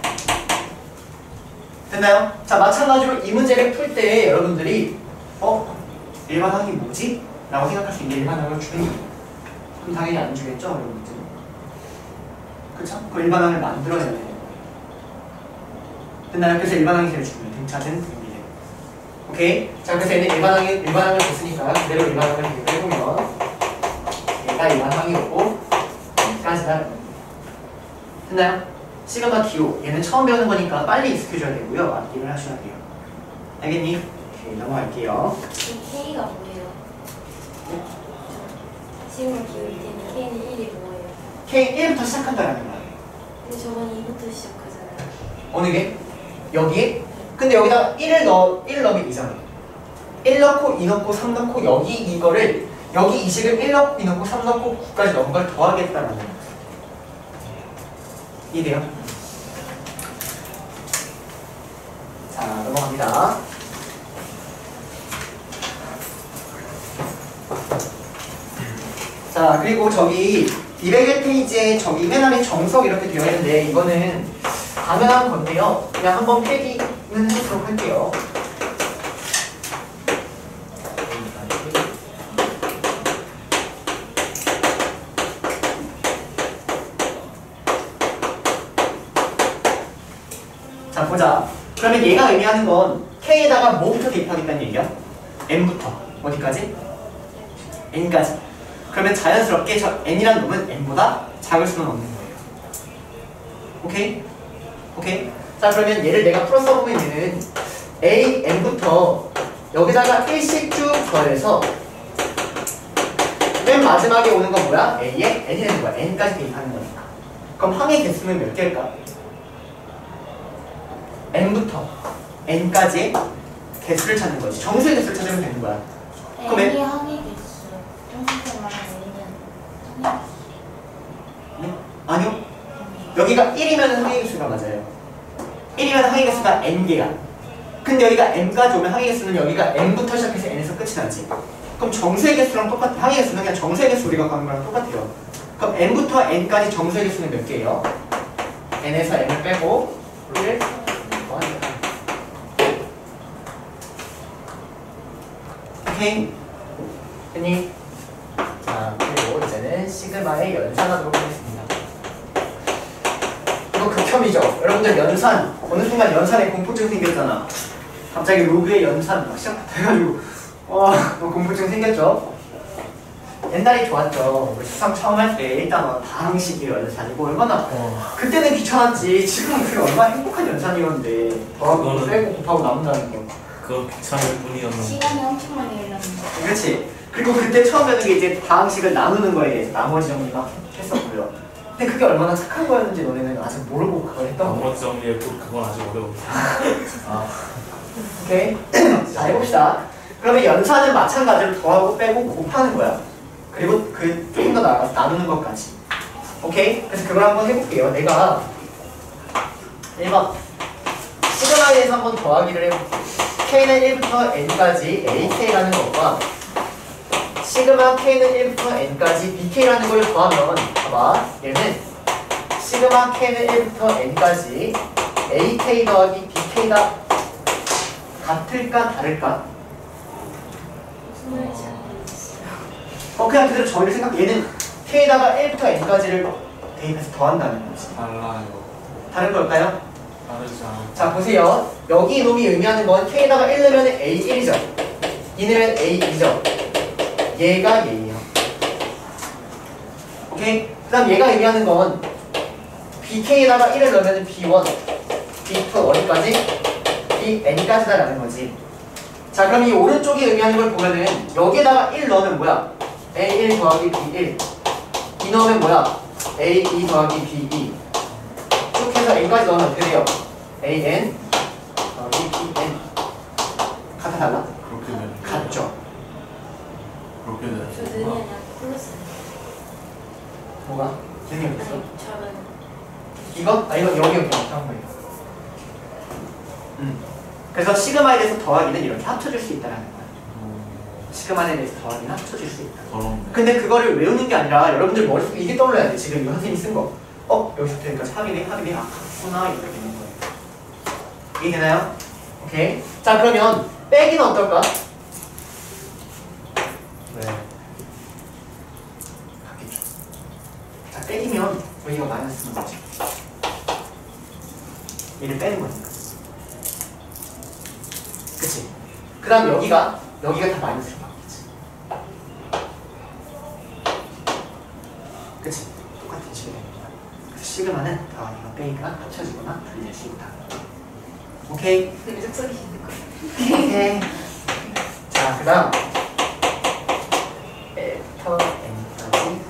됐나요? 자 마찬가지로 이 문제를 풀 때 여러분들이 어? 일반항이 뭐지? 라고 생각할 수 있는 일반항을 주는 거예요. 그럼 당연히 안 주겠죠? 이런 문제는. 그쵸? 그 일반항을 만들어야 돼요. 됐나요? 그래서 일반항이 제일 중요해요. 등차든 등비례. 오케이? 자 그래서 얘는 일반항이, 일반항을 줬으니까 그대로 일반항을 해보면 얘가 일반항이었고 여기까지다. 됐나요? 시그마 기호 얘는 처음 배우는 거니까 빨리 익숙해져야 되고요. 암기를 하셔야 돼요. 알겠니? 오케이, 넘어갈게요. 이 K가 뭐예요? 시그마 기울일 때는 K는 일이 뭐예요? K 일부터 시작한다라는 거야. 근데 저건 이부터 시작하잖아요. 어느 게? 여기에? 근데 여기다 일을 넣어, 일 넣으면 이잖아. 일 넣고 이 넣고 삼 넣고 여기 이거를 여기 이 식을 일 넣고 이 넣고 삼 넣고 구까지 넣은 걸 더하겠다라는 거야. 이해돼요? 자 넘어갑니다. 자 그리고 저기 이백일 페이지에 저기 맨 안에 정석 이렇게 되어 있는데 이거는 당연한 건데요. 그냥 한번 필기는 해보도록 할게요. 자 보자. 그러면 얘가 의미하는 건 K에다가 뭐부터 대입하겠다는 얘기야? N부터 어디까지? N까지. 그러면 자연스럽게 저 N이란 놈은 N보다 작을 수는 없는 거예요. 오케이? 오케이? 자 그러면 얘를 내가 풀어 써보면 얘는 A, N부터 여기다가 일씩 쭉 더해서 맨 마지막에 오는 건 뭐야? A에 N이 되는 거야. N까지 대입하는 거니까. 그럼 항의 개수는 몇 개일까? N부터 N까지 개수를 찾는 거지. 정수의 개수를 찾으면 되는 거야. 그럼 N이 N- 항의 개수. 정수생 말하는 N은 항의 네? 아니요. 여기가 일이면 항의 개수가 맞아요. 일이면 항의 개수가 N개야. 근데 여기가 M까지 오면 항의 개수는 여기가 M부터 시작해서 N에서 끝이 나지. 그럼 정수의 개수랑 똑같아. 항의 개수는 그냥 정수의 개수 우리가 가는 거랑 똑같아요. 그럼 M부터 N까지 정수의 개수는 몇 개예요? N에서 M을 빼고 일 오케이? 됐니? 자, 그리고 이제는 시그마의 연산하도록 하겠습니다. 이거 극혐이죠? 여러분들 연산, 어느 순간 연산에 공포증 생겼잖아. 갑자기 로그의 연산 막 시작부터 해가지고 와, 뭐 공포증 생겼죠? 옛날이 좋았죠. 우리 수상 처음 할 때 일단 다항식이 연산이고 얼마나 어. 그때는 귀찮았지. 지금은 그게 얼마나 행복한 연산이었는데 더하고 그거는- 빼고 곱하고 남는다는 거. 그건 귀찮을 뿐이었는데. 시간이 엄청 많이 흘렀는데. 그렇지. 그리고 그때 처음 배우는 게 이제 다항식을 나누는 거에 대해서 나머지 정리만 했었고요. 근데 그게 얼마나 착한 거였는지 너네는 아직 모르고 그걸 했던 거야. 나머지 정리에 그건 아직 어려워. 아, 오케이? 자, 해봅시다. 그러면 연산은 마찬가지로 더하고 빼고 곱하는 거야. 그리고 그 조금 더 나아가서 나누는 것까지. 오케이? 그래서 그걸 한번 해볼게요. 내가 일 번 시그마에 대해서 한번 더하기를 해볼게요. K는 일부터 N까지 에이케이라는 것과 시그마 K는 일부터 N까지 비케이라는 걸 더하면 봐봐. 얘는 시그마 K는 일부터 N까지 에이케이 더하기 비케이가 같을까 다를까? 무슨 말인지 알겠어요. 어 그냥 그대로 정의를 생각해. 얘는 K에다가 일부터 N까지를 대입해서 더한다는 거지. 달라요. 다른 걸까요? 다르지 않아. 자 보세요. 여기 이놈이 의미하는 건 K에다가 일 넣으면 에이 일이죠. 이 넣으면 에이 이죠. 얘가 얘예요. 오케이? 그 다음 얘가 의미하는 건 비케이에다가 일을 넣으면 비 원, 비 투 어디까지? 비 엔까지다라는 거지. 자 그럼 이 오른쪽이 의미하는 걸 보면은 여기에다가 일 넣으면 뭐야? 에이 일 더하기 비 일. 이 넣으면 뭐야? 에이 이 더하기 비 이. 쭉 해서 n까지 넣으면 어떻게 돼요? 에이 엔 더하기 비 엔. 같아 달라? 그렇게 되네. 같죠? 그렇게 되네. 저 눈이 아니라 플러스. 뭐가? 기능이 아니, 어딨어? 저는 이거? 아 이건 여기 이렇게 한 거예요. 음. 그래서 시그마에 대해서 더하기는 이렇게 합쳐줄 수 있다는 거야. 시그마에 대해서 더하기는 합쳐줄 수 있다. 더럽네. 근데 그거를 외우는 게 아니라 여러분들 머릿속에 이게 떠올라야 돼. 지금 이 선생님이 쓴 거. 어? 여기서부터 여기까지 합이네? 합이네? 아, 같구나. 이렇게 되는 거예요. 이해 되나요? 오케이. 자, 그러면 빼기는 어떨까? 네. 같겠죠. 자, 빼기면 여기가 마이너스인 거지. 얘를 빼는 거니까. 그치? 그 다음 여기가, 여기가 다 마이너스로 바뀌지. 그치? 똑같은 식이 됩니다. 그래서 시그마는 더하기가 빼기가 합쳐지거나 분리될 수 있다. 오케이? 계속 소리시는 거. 오케이. 자, 그 다음 L부터 N까지.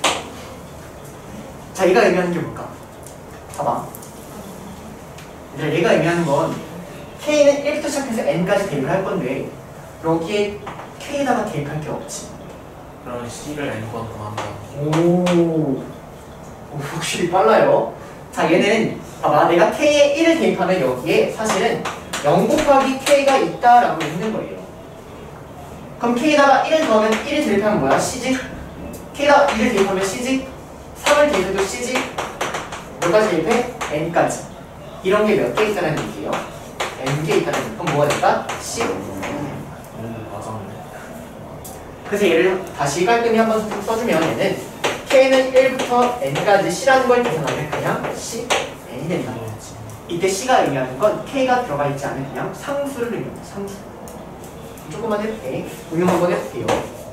자, 얘가 의미하는 게 뭘까? 봐봐. 얘들아, 얘가 의미하는 건 K는 일부터 시작해서 N까지 대입을 할 건데 여기에 K에다가 대입할 게 없지. 그러면 C를 N번 더한다. 오, 오 확실히 빨라요. 자, 얘는 봐봐. 내가 K에 일을 대입하면 여기에 사실은 영 곱하기 K가 있다라고 있는 거예요. 그럼 K에다가 일을 더하면 일을 대입하면 뭐야? C지? K에다가 이를 대입하면 C지? 삼을 대입해도 C지? 몇까지 대입해? N까지. 이런 게 몇 개 있다는 얘기예요? N개 있다는 얘기. 그럼 뭐가 될까? C. 오, 맞았네. 그래서 얘를 다시 깔끔히 한번 써주면 얘는 K는 일부터 N까지 C라는 걸 계산하면 그냥 C, N이 된다는 거지. 이때 C가 의미하는 건 K가 들어가 있지 않은 그냥 상수를 의미합니다. 상수. 조금만 해볼게. 응용 한번 해볼게요.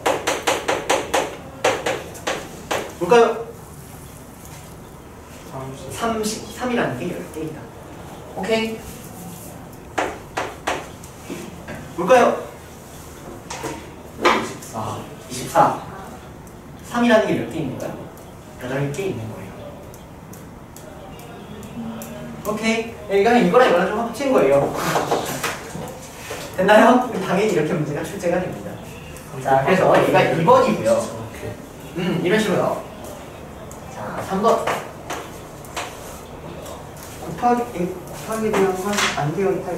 뭘까요? 삼십삼이라는 게 열 개 있다. 오케이? 뭘까요? 이십사. 이십사. 삼이라는 게 몇 개 있는 거야? 여덟 개 있는 거예요. 오케이. 그러니까 이거랑 이거랑 좀 합친 거예요. 됐나요? 당연히 이렇게 문제가 출제가 됩니다. 자, 그래서 얘가 이 번이고요. 이렇게. 음, 이런 식으로 나와. 자, 삼 번. 곱하기, 곱하기 대한 건안 되어 있다.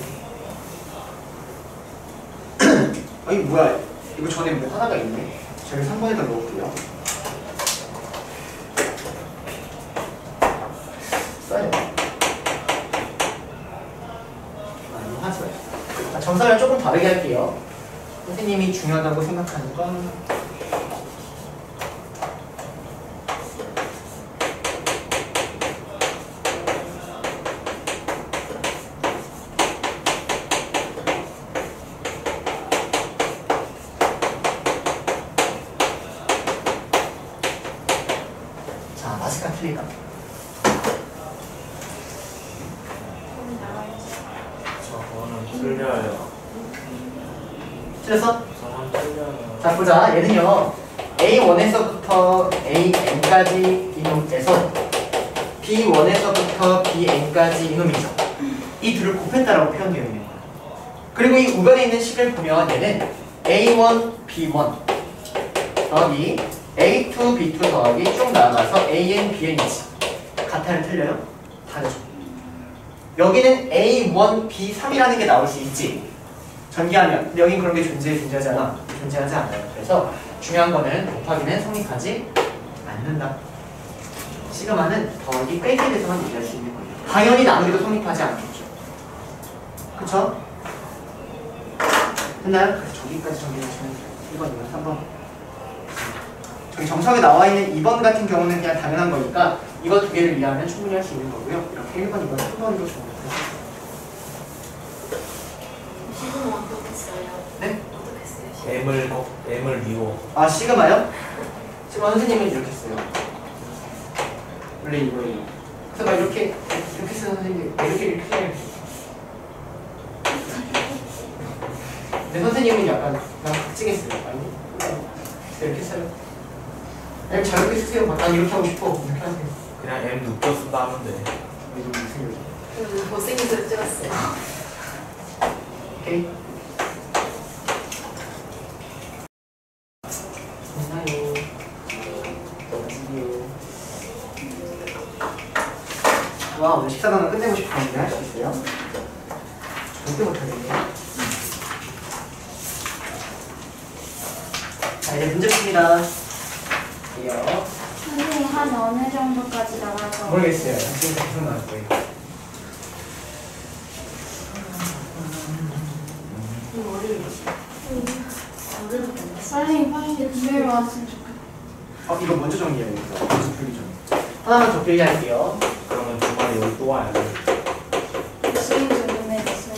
아니, 뭐야. 이거 전에 뭐 하나가 있네. 저기 삼 번에다 넣을게요. 써야 돼. 아, 이거 하지 마요. 자, 정사를 조금 다르게 할게요. 선생님이 중요하다고 생각하는 건 틀려요. 틀렸어? 저만 틀려요. 자 보자. 얘는요 에이 원에서부터 에이엔까지 이놈에서 비 원에서부터 비엔까지 이놈이죠. 이 둘을 곱했다라고 표현되어 있는 거예요. 그리고 이 우변에 있는 식을 보면 얘는 에이 원, 비 원 더하기 에이 투, 비 투 더하기 쭉 나아가서 에이엔, 비엔이지. 같아요? 틀려요? 다르죠. 여기는 에이 원, 비 삼이라는 게 나올 수 있지. 전개하면. 근데 여긴 그런 게 존재, 존재하지 않아. 존재하지 않아요. 그래서 중요한 거는 곱하기는 성립하지 않는다. 시그마는 더하기 빼기에 대해서만 얘기할 수 있는 거예요. 당연히 나누기도 성립하지 않겠죠. 그쵸? 됐나요? 그래서 저기까지 정리하시면 일 번이면 삼 번. 저기 정석에 나와 있는 이 번 같은 경우는 그냥 당연한 거니까 이거 두 개를 이해하면 충분히 할 수 있는 거고요. 이렇게 일 번, 이 번, 삼 번으로 정리해주세요. 지금 어떻게 써요? 네? 어떻게 써요? 지금? M을 거- M을 미워. 아 시그마요? 시그마 선생님은 이렇게 써요. 원래 이거예요. 그래서 막 이렇게 이렇게 쓰는 선생님 이렇게 이렇게 써요. 근데 선생님은 약간 그냥 박치겠어요. 아니 이렇게 써요. 아니면 자유롭게 쓰세요. 막 난 이렇게 하고 싶어. 이렇게 하세요. 그냥 M 눕혀 쓴다 하면 돼. 요즘 무슨 요즘? 음, 못생겨서 찍었어요. 오케이. 괜찮아요. 맞지요. 와 오늘 식사단은 끝내고 싶었는데 할 수 있어요? 절대 못하겠네요. 자 이제 문제 풉니다. 이요. 선생님 한 어느 정도까지 나와서 모르겠어요. 지금 계속 나올 거예요. 이거 월요일이지? 월요일부터 안 됐어? 선생님 빨리 금요일 왔으면 좋겠다. 어 이거 먼저 정리해야겠다. 먼저 풀기 전. 하나만 더 필기 할게요. 그러면 주말에 여기 또 와야 돼. 수행 궁금해졌어요.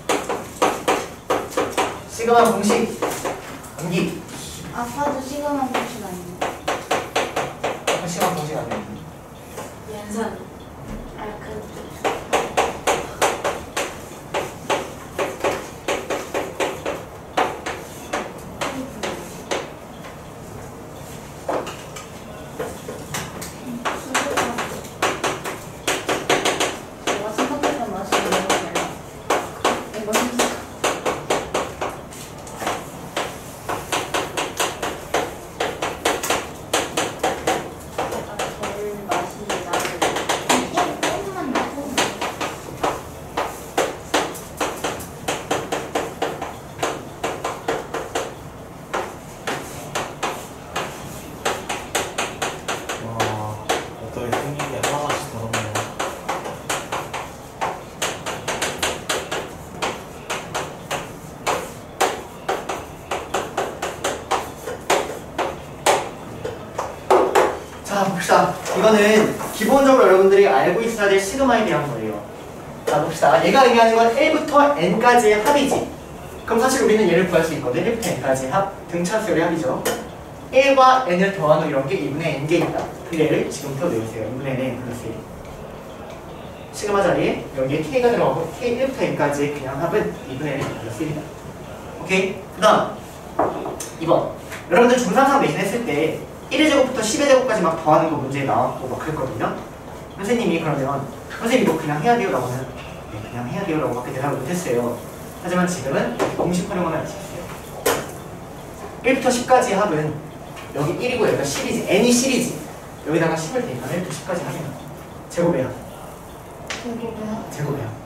시그마 공식 암기. 아빠도 시그마 공식 아니에요? 시그마 공식 아니에요? 연산. 아, 그. 제가 생각했던 맛이 너무 달라. 이거 진짜 약간 덜 맛이 나고 조금만 나고 와, 어떻게 생긴 게 하나씩 더럽네요. 자 봅시다. 이거는 기본적으로 여러분들이 알고 있어야 될 시그마에 대한 거예요. 자 봅시다. 얘가 의미하는 건 일부터 n까지의 합이지. 그럼 사실 우리는 얘를 구할 수 있거든. 일부터 n까지의 합, 등차수열의 합이죠. 일과 n을 더한 후 이런 게 이분의 n개 있다. 그 얘를 지금부터 외우세요. 이분의 n 플러스 일. 시그마 자리에 여기에 k가 들어가고 k 일부터 n까지의 그냥 합은 이분의 n 플러스 일이다. 오케이? 그 다음 이 번. 여러분들 중상상 내신했을 때 일의 제곱부터 십의 제곱까지 막 더하는 거 문제에 나왔고 막 그랬거든요. 선생님이 그러면 선생님 이거 그냥 해야 돼요? 라고 하면 네, 그냥 해야 돼요? 라고 밖에 대답을 못했어요. 하지만 지금은 공식 활용하면 알 수 있어요. 일부터 십까지의 합은 여기 일이고 여기가 십이지. n이 십이지. 여기다가 십을 대입하면 일부터 십까지 합이 나. 제곱의 합. 제곱이요? 제곱의 합.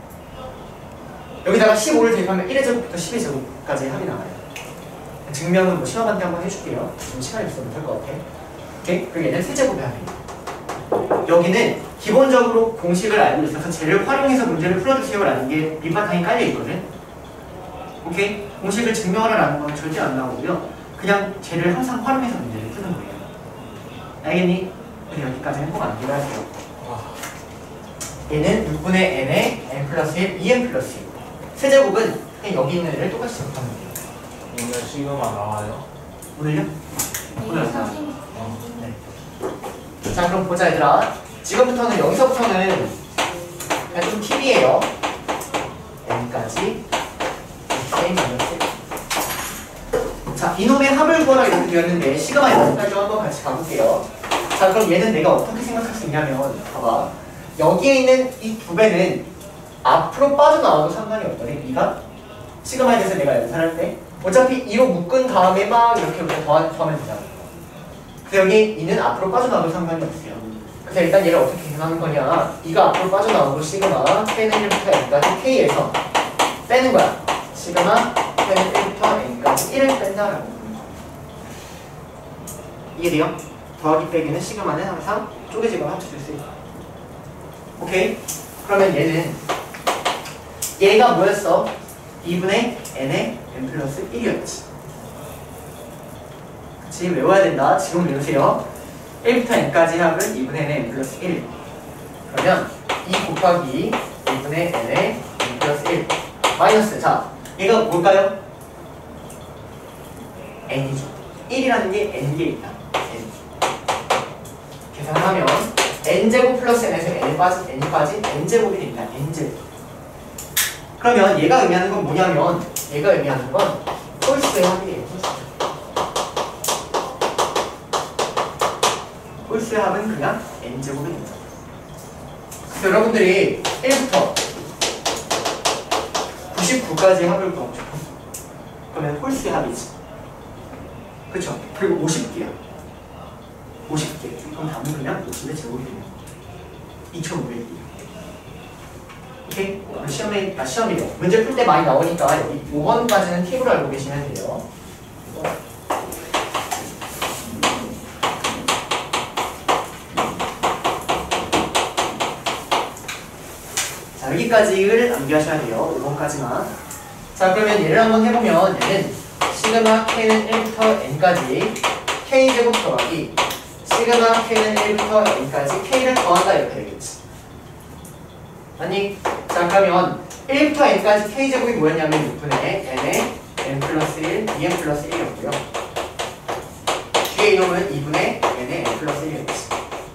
여기다가 십오를 대입하면 일의 제곱부터 십의 제곱까지의 합이 나와요. 증명은 뭐 시험한테 한번 해줄게요. 지금 시간이 없어서 못할 것 같아. 오케이? 그리고 얘는 세제곱의 합이에요. 여기는 기본적으로 공식을 알고 있어서 쟤를 활용해서 문제를 풀어주세요라는 게 밑바탕이 깔려있거든. 오케이? 공식을 증명하라는 건 절대 안 나오고요. 그냥 쟤를 항상 활용해서 문제를 푸는 거예요. 알겠니? 우리 여기까지는 꼭 암기를 할게요. 얘는 육분의 n에 n 플러스 일, 이 엔 플러스 일. 세제곱은 그냥 여기 있는 애를 똑같이 적하는 거예요. 오늘 시그마 나와요? 오늘요? 오늘 안 네, 나와요. 선생님. 네. 자 그럼 보자 얘들아. 지금부터는 여기서부터는 그냥 좀 팁이에요. n까지 A 마이너스 일. 자, 이놈의 합을 구하라 이렇게 되었는데 시그마 연산까지 한번 같이 가볼게요. 자, 그럼 얘는 내가 어떻게 생각할 수 있냐면 봐봐. 여기에 있는 이 두 배는 앞으로 빠져나와도 상관이 없더니 이가 시그마에 대해서 내가 연산할 때 어차피 이로 묶은 다음에 막 이렇게 우리가 더하, 더하면 되잖아. 그래서 여기 이는 앞으로 빠져나와도 상관이 없어요. 그래서 일단 얘를 어떻게 계산하는 거냐. 이가 앞으로 빠져나오고 시그마 K는 일부터 N까지 K에서 빼는 거야. 시그마 K는 일부터 N까지 일을 뺀다라고. 이해돼요? 더하기 빼기는 시그마는 항상 쪼개지거나 합쳐질 수 있어. 오케이? 그러면 얘는 얘가 뭐였어? 이분의 n의 n 플러스 일이었지. 그치? 외워야 된다. 지금 외우세요. 일부터 n까지 합은 이분의 n의 n 플러스 일. 그러면 이 곱하기 이분의 n의 n 플러스 일 마이너스. 자, 얘가 뭘까요? n이죠. 일이라는 게 n개 있다. n. 계산하면 n제곱 플러스 n에서 n이 빠진, n이 빠진 n제곱이 됩니다. n제곱. 그러면 얘가 의미하는 건 뭐냐면 얘가 의미하는 건 홀수의 합이에요. 홀수의 합은 그냥 n제곱이 됩니다. 그래서 여러분들이 일부터 구십구까지 합을 구하고 싶어. 그러면 홀수의 합이지. 그쵸? 그리고 오십 개야. 오십 개. 그럼 답은 그냥 오십의 제곱이 돼요. 이천오백 개. 오케이? 시험에, 아, 시험이요. 문제 풀 때 많이 나오니까 여기 오 번까지는 팁으로 알고 계시면 돼요. 자, 여기까지를 암기하셔야 돼요. 오 번까지만. 자, 그러면 얘를 한번 해보면 얘는 시그마 K는 일부터 N까지 K제곱 더하기 시그마 K는 일부터 N까지 K를 더한다 이렇게 되겠지. 아니, 자 그러면 일부터 n까지 k제곱이 뭐였냐면 육분의 n의 n 플러스 일, 이 엔 플러스 일이었고요. 뒤에 이놈은 이분의 n의 n 플러스 일이었지.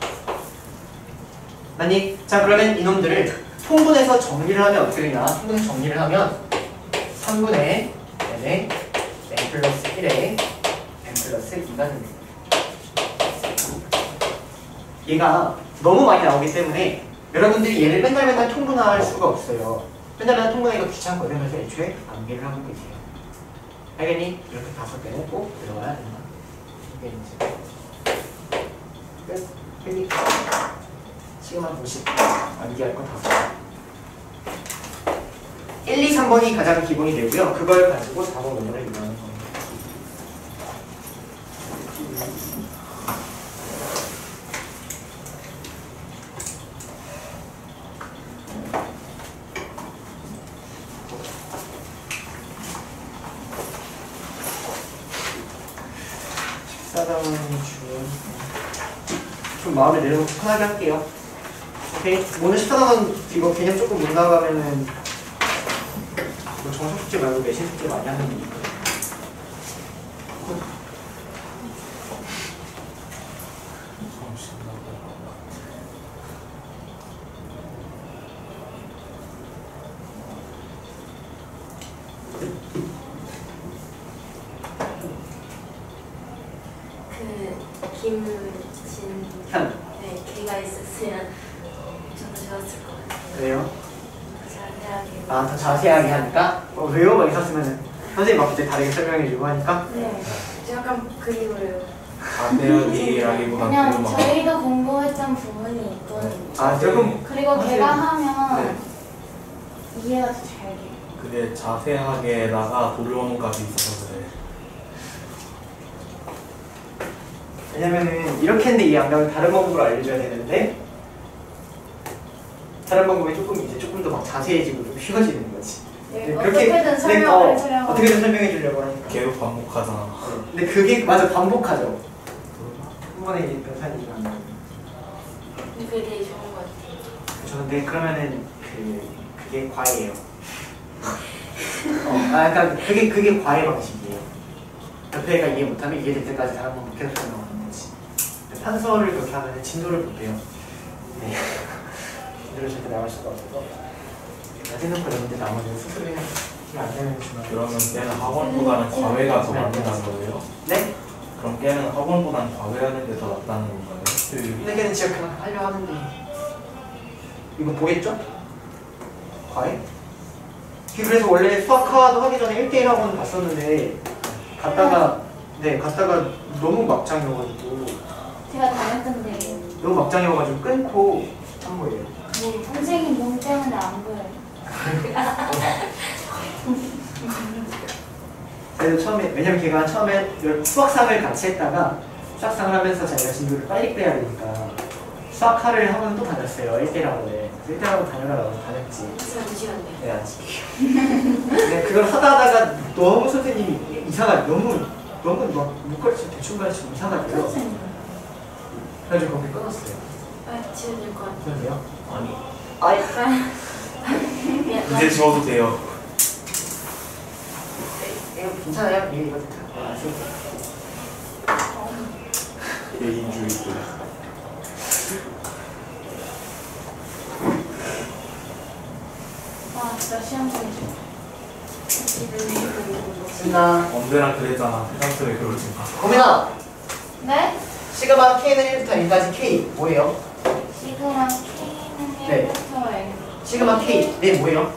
아니, 자 그러면 이놈들을 통분해서 정리를 하면 어떻게 되냐? 통분 정리를 하면 삼분의 n의 n 플러스 일에 n 플러스 이가 됩니다. 얘가 너무 많이 나오기 때문에 여러분들이 얘를 맨날 맨날 통분할 수가 없어요. 맨날 맨날 통분하기가 귀찮거든요. 그래서 애초에 암기를 하고 계세요. 알겠니? 이렇게 다섯 개는 꼭 외워야 된다. 이게 이제 끝. 여기 시그마 오십 암기할 거 다섯 개. 일, 이, 삼 번이 가장 기본이 되고요. 그걸 가지고 사 번 문제를 이용하는 겁니다. 좀 마음에 내려놓고 편하게 할게요. 오케이? 오늘 십사 단원 이거 개념 조금 못 나가면은 뭐 정석 숙제 말고 내신 숙제 많이 하는 게 있거든요. 김진 현. 네, 걔가 있었으면 저도 좋았을 것 같아요. 그래요? 자세하게. 아, 더 자세하게 하니까? 어, 외우고 있었으면은 선생님 막 그때 다르게 설명해주고 하니까? 네, 저 약간 그림을. 자세하기라기보다 그냥 저희도 공부했던 부분이 있던. 아, 조금. 그리고 맞아요. 걔가 하면 네. 이해가 더 잘 돼요. 그게 자세하게다가 도료원까지 있어서 그래. 왜냐면은 이렇게 했는데 이해 안 가면 다른 방법으로 알려줘야 되는데 다른 방법이 조금 이제 조금 더 막 자세해지고 좀 쉬워지는 거지. 네, 근데 어떻게든 설명을 어, 해주려고. 어떻게든 설명해 주려고 하니까. 계속 반복하잖아. 근데 그게 맞아 반복하죠. 한 번에 이제 변산이지만. 그게 되게 좋은 것 같아요. 그렇죠. 근데 그러면은 그 그게 과외예요. 어, 아, 그러니까 그게 그게 과외 방식이에요. 옆에 애가 이해 못하면 이해될 때까지 다른 번 계속 설명하는 거지. 판서를 그렇게 하면 진도를 못 빼요. 네. 진도를 절대 나갈 수가 없어서. 해놓고 여러분들 나머지는 스스로 해야 안 되는지만. 그러면 걔는 학원보다는 과외가 더 맞는다는 거예요? 네? 그럼 걔는 학원보다는 과외하는 게 더 낫다는 건가요? 근데 걔는 진짜 그냥 하려 하는데 이거 보겠죠? 과외? 그래서 원래 수학화도 하기 전에 일 대일 학원 갔었는데 갔다가 네 갔다가 너무 막장이어가지고 제가 다녔던데 너무 막장이어가지고 끊고 한 거예요. 뭐 선생님 몸 때문에 안 보여요. 그래서 처음에 왜냐면 걔가 처음에 수학상을 같이 했다가 수학상을 하면서 자기가 진도를 빨리 빼야 되니까 수학화를 학원 또 다녔어요. 일 대일 학원에. 일 대일 학원 다녀가라고 다녔지. 시간 두 시간이요. 네, 아직. 네, 그걸 하다 하다가 너무 선생님이 이상하게 너무 너무 막 못 가르치고 대충 가르치고 이상하게요. 선생님. 그래가지고 거기 끊었어요. 아, 지금 될것 같아요. 그런데요? 아니 아이, 미안, 이제 지워도 돼요. 이거 괜찮아요? 이거 이거 아, 개인주의들. 아 진짜 시험 보기 끝나. 언제나 그랬잖아. 세상에 그러지 마. 고민아, 네? 시그마 K는 일부터 N까지 K 뭐예요? 시그마 K는 네. 일부터 N. 시그마 K 네 뭐예요?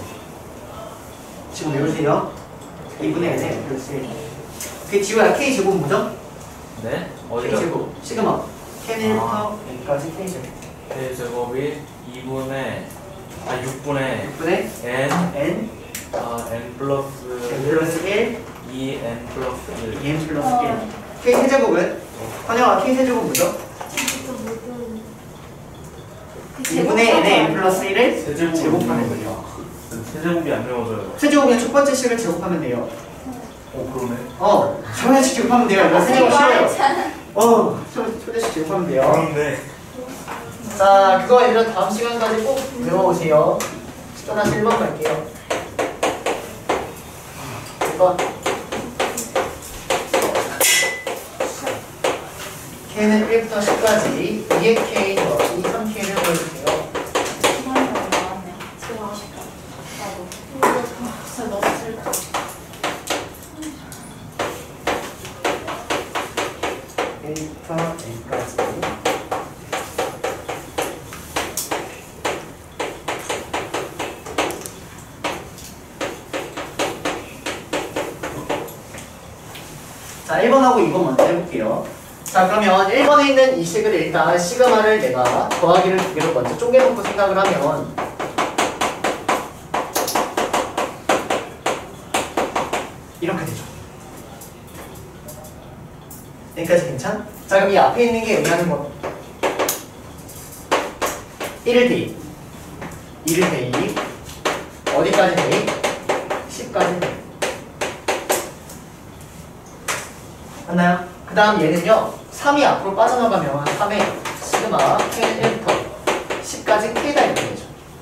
지금 외우세요. 이분의 N에 그렇지. 그 지우야 K 제곱 뭐죠? 네? K 어디가? 제곱 시그마 K는 일부터 N까지 K 제곱 K 제곱이 이분의 아 육분의 육분의 n N 아 n 플러스 N 플러스 일 이 n 플러스 일. 이 N 플러스 어. 일 K 세제곱은? 환영아 K 세제곱 뭐죠? 또 모든 그 이분의 N의 N 플러스 일을 세제곱을 제곱하는 외우는 거죠. 세제곱이 안 외워져요. 세제곱이면 첫 번째 식을 제곱하면 돼요. 어 그러네. 어, 초대식 제곱하면 돼요. 이거 세제곱 선생님 싫어요. 말했잖아. 어, 초- 초대식 제곱하면 돼요. 그런데 자, 그거 얘들아 다음 시간까지 꼭 외워오세요. 떠나서 일 번 갈게요. 일 번. K는 일부터 십까지 이의 K 더하기 삼 K를 보여주세요. 시간이 너무 많네. 집에 가고 싶다. 나도. 진짜 너무 슬퍼. 일부터 N까지. 자, 일 번하고 이 번 먼저 해볼게요. 자, 그러면 일 번에 있는 이 식을 일단 시그마를 내가 더하기를 두 개로 먼저 쪼개놓고 생각을 하면 이렇게 되죠. 여기까지 괜찮? 자, 그럼 이 앞에 있는 게 의미하는 것 일을 대입 이를 대입 어디까지 대입? 십까지 대입 맞나요? 그 다음 얘는요 삼이 앞으로 빠져나가면 삼의 시그마 K는 일부터 십까지 K다 이렇게 되죠.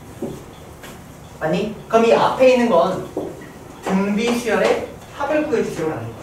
맞니? 그럼 이 앞에 있는 건 등비 수열의 합을 구해주세요라는 거예요.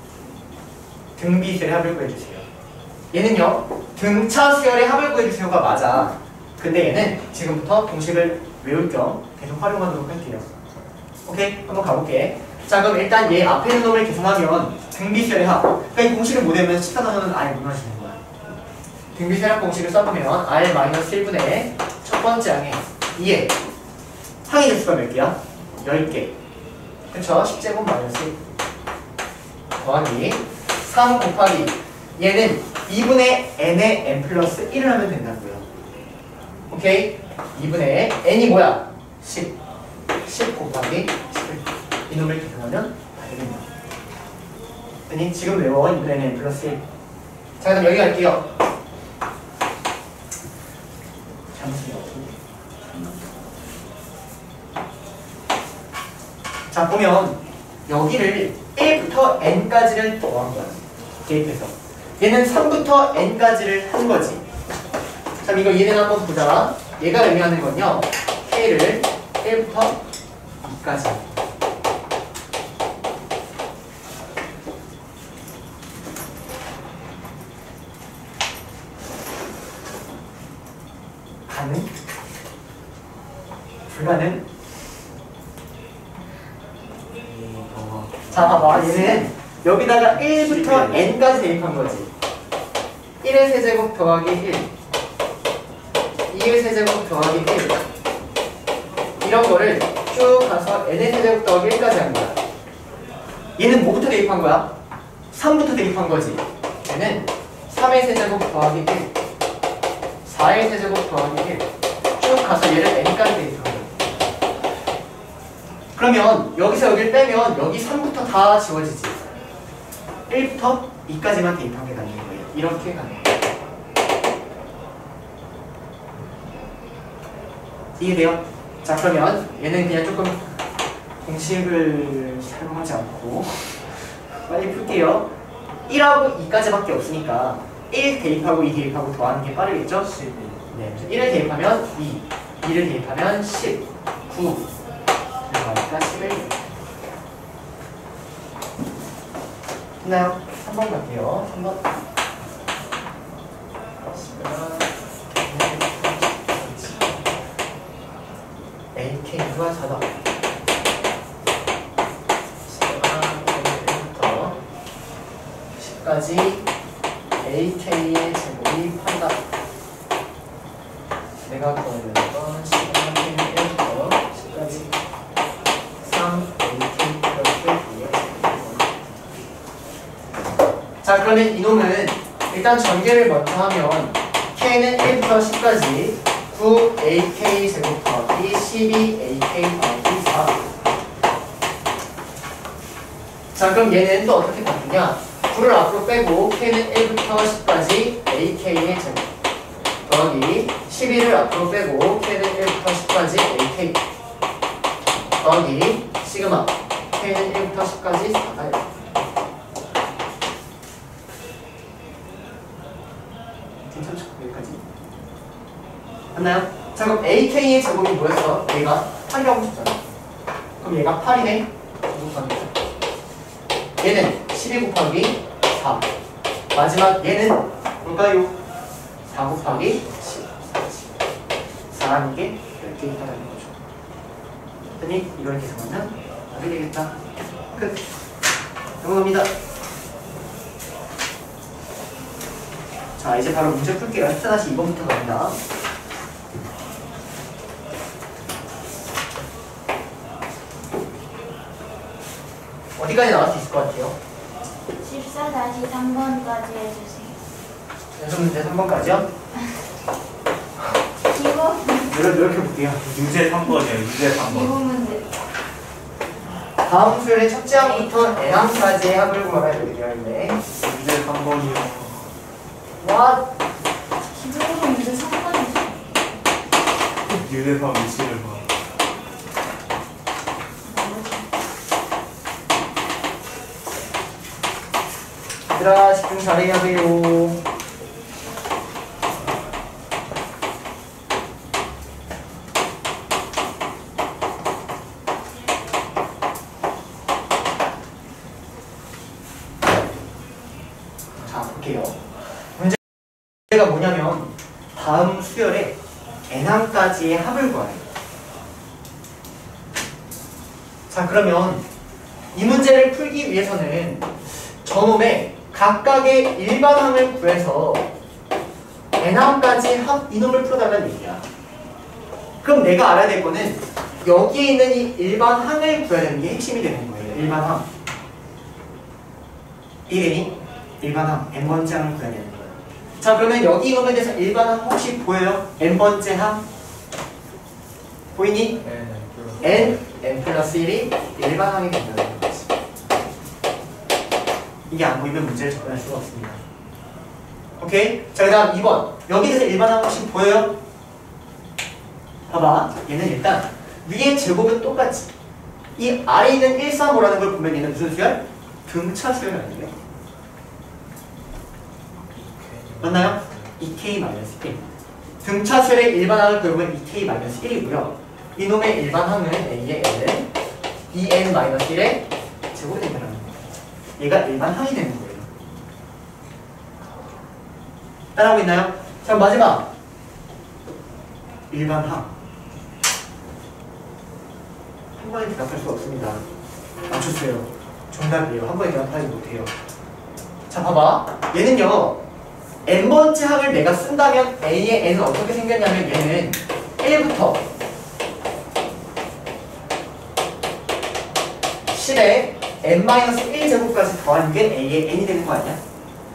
등비 수열의 합을 구해주세요. 얘는요 등차 수열의 합을 구해주세요가 맞아. 근데 얘는 지금부터 공식을 외울 겸 계속 활용하도록 할게요. 오케이? 한번 가볼게. 자, 그럼 일단 얘 앞에 있는 놈을 계산하면 등비수열의 합. 그러니까 이 공식을 못 외우면 십사 단원은 아예 무너지는 거야. 등비수열의 합 공식을 써보면 R 마이너스 일 분의 첫 번째 항에 이에 항의 개수가 몇 개야? 열 개. 그쵸? 십 제곱 마이너스 일 더하기 삼 곱하기 얘는 이분의 n의 n 플러스 일을 하면 된다고요. 오케이? 이분의 n이 뭐야? 십. 십 곱하기 십일. 이놈을 계산하면 다 됩니다. 아니 지금 외워 이분의 n 플러스 일. 자, 그럼 여기 갈게요. 잠시만요. 자, 보면 여기를 일부터 n까지를 더한 거야. 대입해서. 얘는 삼부터 n까지를 한 거지. 자, 이거 얘는 한번 보자. 얘가 의미하는 건요. K를 일부터 이까지. 가능? 불가능? 자, 봐봐. 얘는 여기다가 일부터 n까지 대입한 거지. 일의 세제곱 더하기 일, 이의 세제곱 더하기 일, 이런 거를 쭉 가서 n의 세제곱 더하기 일까지 한 거야. 얘는 뭐부터 대입한 거야? 삼부터 대입한 거지. 얘는 삼의 세제곱 더하기 일, 사의 세제곱 더하기 일, 쭉 가서 얘를 n까지 대입한 거야. 그러면 여기서 여기를 빼면 여기 삼부터 다 지워지지. 일부터 이까지만 대입한 게 가능한 거예요. 이렇게 가능해요. 이해돼요? 자, 그러면 얘는 그냥 조금 공식을 사용하지 않고 빨리 풀게요. 일하고 이까지밖에 없으니까 일 대입하고 이 대입하고 더하는 게 빠르겠죠? 십일. 네, 일을 대입하면 이, 이를 대입하면 십, 구, 그러니까 십일. 됐나요? 삼 번 갈게요. 삼 번. 에이케이가 사다. 일부터 십까지 에이케이의 제곱이 팔이다. 내가 구하려는 건 일부터 십까지 삼 에이케이 플러스 이의 자, 그러면 이놈은 일단 전개를 먼저 하면 k는 일부터 십까지 구 에이케이 제곱 더하기 십이 에이케이 더하기 사. 자, 그럼 얘는 또 어떻게 바뀌냐? 구를 앞으로 빼고 k는 일부터 십까지 에이케이의 제곱 더하기 십이를 앞으로 빼고 k는 일부터 십까지 에이케이 더하기 시그마 k는 일부터 십까지 사다. 괜찮죠? 여기까지 맞나요? 자, 그럼 에이케이의 제곱이 뭐였어? 얘가 팔이라고 했잖아. 그럼 얘가 팔이네? 곱하기 얘는 십이 곱하기 사. 마지막 얘는 뭘까요? 사 곱하기 십. 사라는 게 열 개 있다는 거죠. 그랬더니 이걸 계산하면 답이 되겠다. 끝. 넘어갑니다. 자, 이제 바로 문제 풀게요. 십사 이 번부터 갑니다. 어디까지 나올 수 있을 것 같아요? 십사 다시 삼 번까지 해주세요. 연습 문제 삼 번까지요? 기본 노력, 노력해볼게요. 유제 삼 번이에요. 유제 삼 번. 기본 문제. 다음 수열의 첫째 항부터 n항까지의 합을 구하라 이렇게 되어 있네. 유제 삼 번이요. 와, 기본으로 문제 삼 번이죠. 유제 삼 위치를 봐. 얘들아 집중 잘해야 돼요. 자, 볼게요. 문제가 뭐냐면 다음 수열에 n항까지의 합을 구하래요. 자, 그러면 이 문제를 풀기 위해서는 저놈의 각각의 일반항을 구해서 n항까지 합 이놈을 풀어달라는 얘기야. 그럼 내가 알아야 될 거는 여기에 있는 이 일반항을 구해야 되는 게 핵심이 되는 거예요. 일반항. 이름이 일반항 n번째 항을 구해야 되는 거예요. 자, 그러면 여기 이놈에 대해서 일반항 혹시 보여요? n번째 항? 보이니? n, n 플러스 일이 일반항이 된다는 거지. 이게 안 보이면 문제를 접근할 수가 없습니다. 오케이? 자, 그 다음 이 번. 여기에서 일반항 혹시 보여요? 봐봐. 얘는 일단 위의 제곱은 똑같지. 이 아래에 있는 일, 삼, 오라는 걸 보면 얘는 무슨 수열? 등차 수열 아니에요? 맞나요? 이 케이 마이너스 일. 등차 수열의 일반항을 그려보면 이 케이 마이너스 일이고요. 이놈의 일반항은 A의 N은 이 엔 마이너스 일의 제곱이 된다는 거예요. 얘가 일반항이 되는 거예요. 따라하고 있나요? 자, 마지막 일반항. 한 번에 대답할 수 없습니다. 맞췄어요. 정답이에요. 한 번에 대답하지 못해요. 자, 봐봐. 얘는요, n번째 항을 내가 쓴다면 a의 n은 어떻게 생겼냐면 얘는 일부터 십에 n 마이너스 일 제곱까지 더한 게 a의 n이 되는 거 아니야?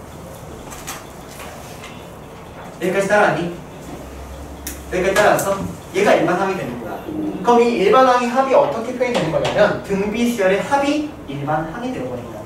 여기까지 따라하니? 여기까지 따라왔어? 얘가 일반항이 되는 거야. 그럼 이 일반항이 합이 어떻게 표현이 되는 거냐면 등비수열의 합이 일반항이 되어버린 거야.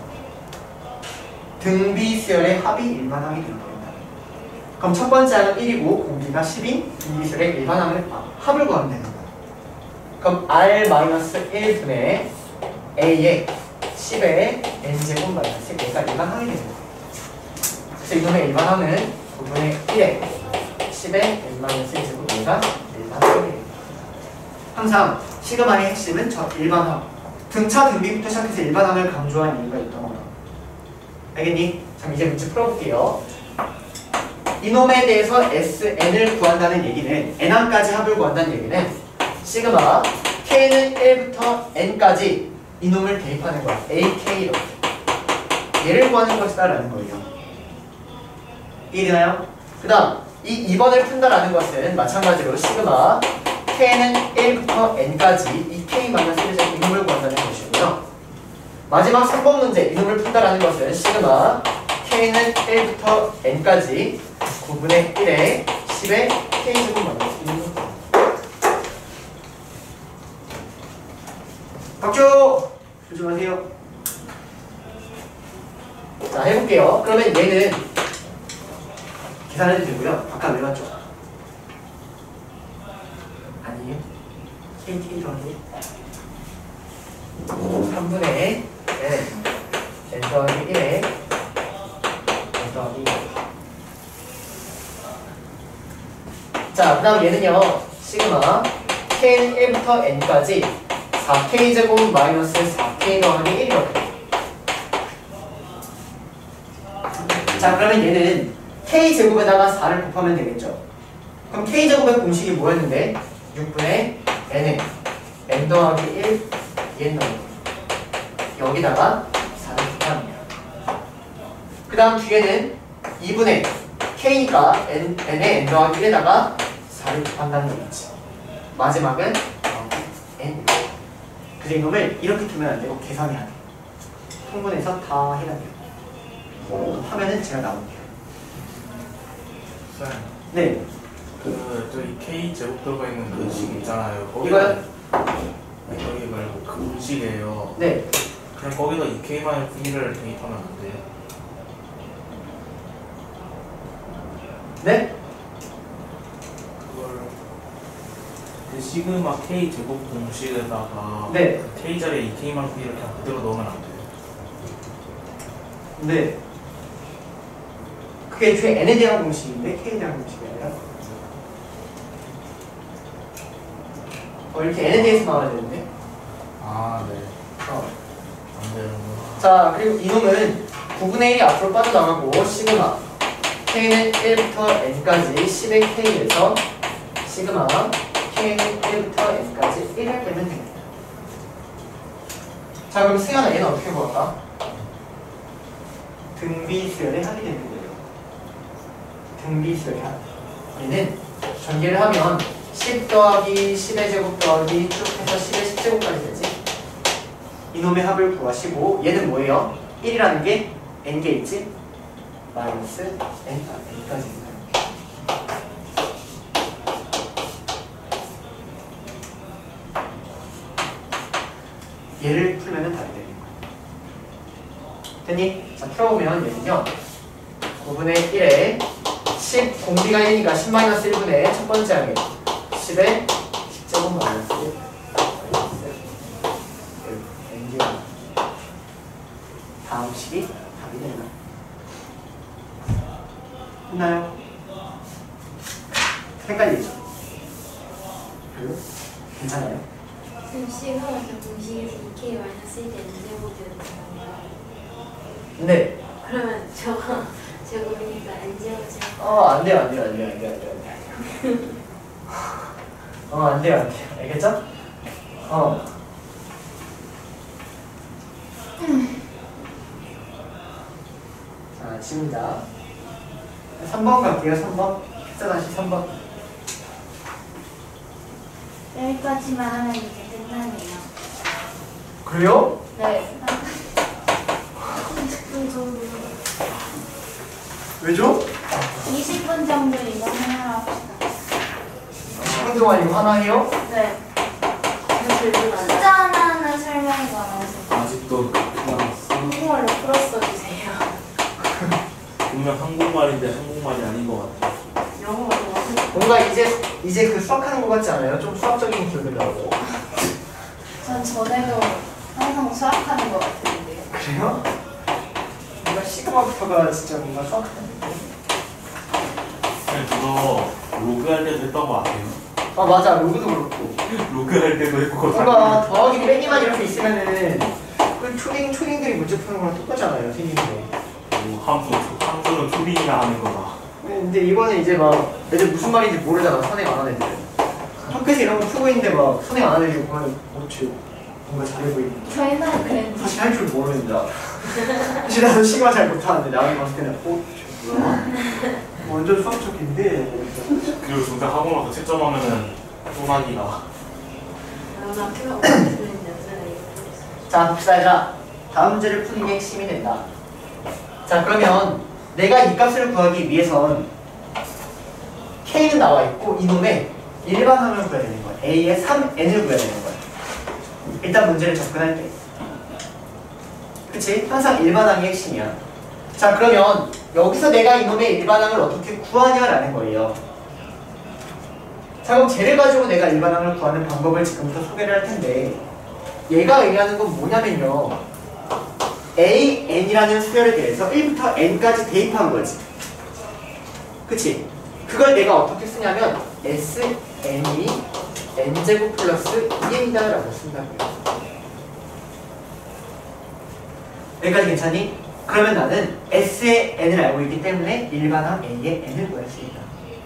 등비수열의 합이 일반항이 되는 거야. 그럼 첫 번째 항은 일이고 공비가 십인 등비수열의 일반항을 아, 합을 구하면 되는 거야. 그럼 r 마이너스 일 분의 a의 십의 n제곱 마이너스 얘가 일반항이 되는 거야. 그래서 이놈의 일반항은 구분의 일에 십의 n 마이너스 일 제곱 얘가 일반항이 됩니다. 항상 시그마의 핵심은 저 일반항. 등차 등비부터 시작해서 일반항을 강조한 이유가 있던 거야. 알겠니? 자, 이제 문제 풀어볼게요. 이놈에 대해서 에스엔을 구한다는 얘기는 n항까지 합을 구한다는 얘기는 시그마 k는 일부터 n까지 이놈을 대입하는 거야. 에이케이로 얘를 구하는 것이다라는 거예요. 이해되나요? 그 다음 이 이 번을 푼다라는 것은 마찬가지로 시그마 k는 일부터 n까지 이 k-일 제곱 이놈을 구한다는 것이고요. 마지막 삼 번 문제 이놈을 푼다라는 것은 시그마 k는 일부터 n까지 구분의 일에 십의 k제곱 마이너스 이놈을 구한다. 박주! 조심하세요. 자, 해볼게요. 그러면 얘는 계산해도 되고요. 아까 외웠죠? 아니에요? 케이티 더하기 삼분의 n n 더하기 일에 n 더하기 일. 자, 그 다음 얘는요. 시그마 k는 일부터 n까지 사 케이 제곱 마이너스 사 케이 더하기 일이거든요. 자, 그러면 얘는 k제곱에다가 사를 곱하면 되겠죠. 그럼 k제곱의 공식이 뭐였는데? 육분의 n에 n 더하기 일 n 더하기 여기다가 사를 곱합니다. 그 다음 뒤에는 이분의 k가 n, n에 n 더하기 일에다가 사를 곱한다는 얘기지. 마지막은 n. 그래서 이놈을 이렇게 두면 안 되고 계산해야 돼. 통분해서 다 해야 돼요. 하면은 제가 나올게요. 네. 그 저기 K 제곱 들어가 있는 그 식 있잖아요. 이거요? 아니 거기 말고 그 문식이에요. 네. 그냥 거기다 이 K만 일을 대입하면 안 돼요? 네? 그걸 그 시그마 K 제곱 공식에다가 네. K 자리에 이 K만 일을 그냥 그대로 넣으면 안 돼요? 네. 그게 애초에 n에 대한 공식인데 k에 대한 공식이 아니라 어, 이렇게 n에 대해서 나와야 되는데. 아, 네. 어. 안 되는구나. 자, 그리고 이놈은 구분의 일이 앞으로 빠져나가고 시그마 k는 일부터 n까지 십의 k에서 시그마 k는 일부터 n까지 일을 빼면 됩니다. 자, 그럼 승현아 얘는 어떻게 구할까? 등비수열의 합이 되는 거예요. 등비수열의 합. 얘는 전개를 하면 십 더하기 십의 제곱 더하기 쭉 해서 십의 십 제곱까지 되지. 이놈의 합을 구하시고 얘는 뭐예요? 일이라는 게 n개 있지? 마이너스 n, 아, n까지 있는 얘를 풀면 답이 되는 거야. 됐니? 자, 풀어보면 얘는요 구분의 일에 십 공비가 일이니까 십 마이너스 일분의 첫 번째 항에 십에 십 제곱 마이너스 일 마이너스 n제곱 다음 식이 답이 되나? 했나요? 헷갈리죠? 별로? 괜찮아요? 지금 시그마의 공식에서 이 케이 마이너스 일 대 n제곱이었잖아요. 네. 그러면 저거 제곱이니까 n제곱이 어, 안 돼요, 안 돼요, 안 돼요, 안 돼요, 안 돼요, 안 돼요. 어, 안 돼요, 안 돼요. 알겠죠? 어. 음. 맞습니다. 삼 번 갈게요. 삼 번. 자, 다시 삼 번. 여기까지만 하면 이제 끝나네요. 그래요? 네. 왜죠? 이십 분 정도 이거 하나로 합시다. 십 분 동안 이거 하나 해요? 네. 숫자 하나는 설명이 많아서. 아직도 남았어. 한국말로 풀었어 주세요. 분명 한국말인데 한국말이 아닌 것 같아. 영어로 뭔가 이제 이제 그 수학하는 것 같지 않아요? 좀 수학적인 기억이 나고. 전 전에도 항상 수학하는 것 같은데요. 그래요? 뭔가 시그마부터가 진짜 뭔가 수학하는 느낌. 그냥 그거 로그할 때도 했던 거 같아요. 아 맞아, 로그도 그렇고. 로그할 때도 했고 뭔가 더하기 빼기만 이렇게 있으면은 그 초딩 초딩들이 문제 푸는 거랑 똑같잖아요, 생긴데. 뭐 함수, 함수는 초딩이나 하는 거다. 근데 이거는 이제 막 애들 무슨 말인지 모르잖아, 선행 안 하는 애들은. 학교에서 이런 거 풀고 있는데 막 선행 안 하는 애들이 보면 어찌 뭔가 잘해 보이는. 저 옛날에 그랬는데. 사실 할 줄 모르는데. 사실 나도 시그마 잘 못하는데 나를 봤을 때는 어? 저 뭐야? 완전 수학적인데. 그리고 진짜 학원 와서 채점하면은 소나기가. 아마 학교가 어떻게 들리는지 알아요. 자, 봅시다. 자, 다음 문제를 푸는 게 핵심이 된다. 자, 그러면 내가 이 값을 구하기 위해선 K는 나와 있고 이놈의 일반항을 구해야 되는 거야. A의 삼 엔을 구해야 되는 거야. 일단 문제를 접근할 때. 그치? 항상 일반항이 핵심이야. 자, 그러면 여기서 내가 이놈의 일반항을 어떻게 구하냐라는 거예요. 자, 그럼 쟤를 가지고 내가 일반항을 구하는 방법을 지금부터 소개를 할 텐데, 얘가 의미하는 건 뭐냐면요, A, N이라는 수열에 대해서 일부터 N까지 대입한 거지. 그치? 그걸 내가 어떻게 쓰냐면 S, N이 N제곱 플러스 이 엔이다 라고 쓴다고요. 여기까지 괜찮니? 그러면 나는 S의 N을 알고 있기 때문에 일반항 A의 N을 구할 수 있다.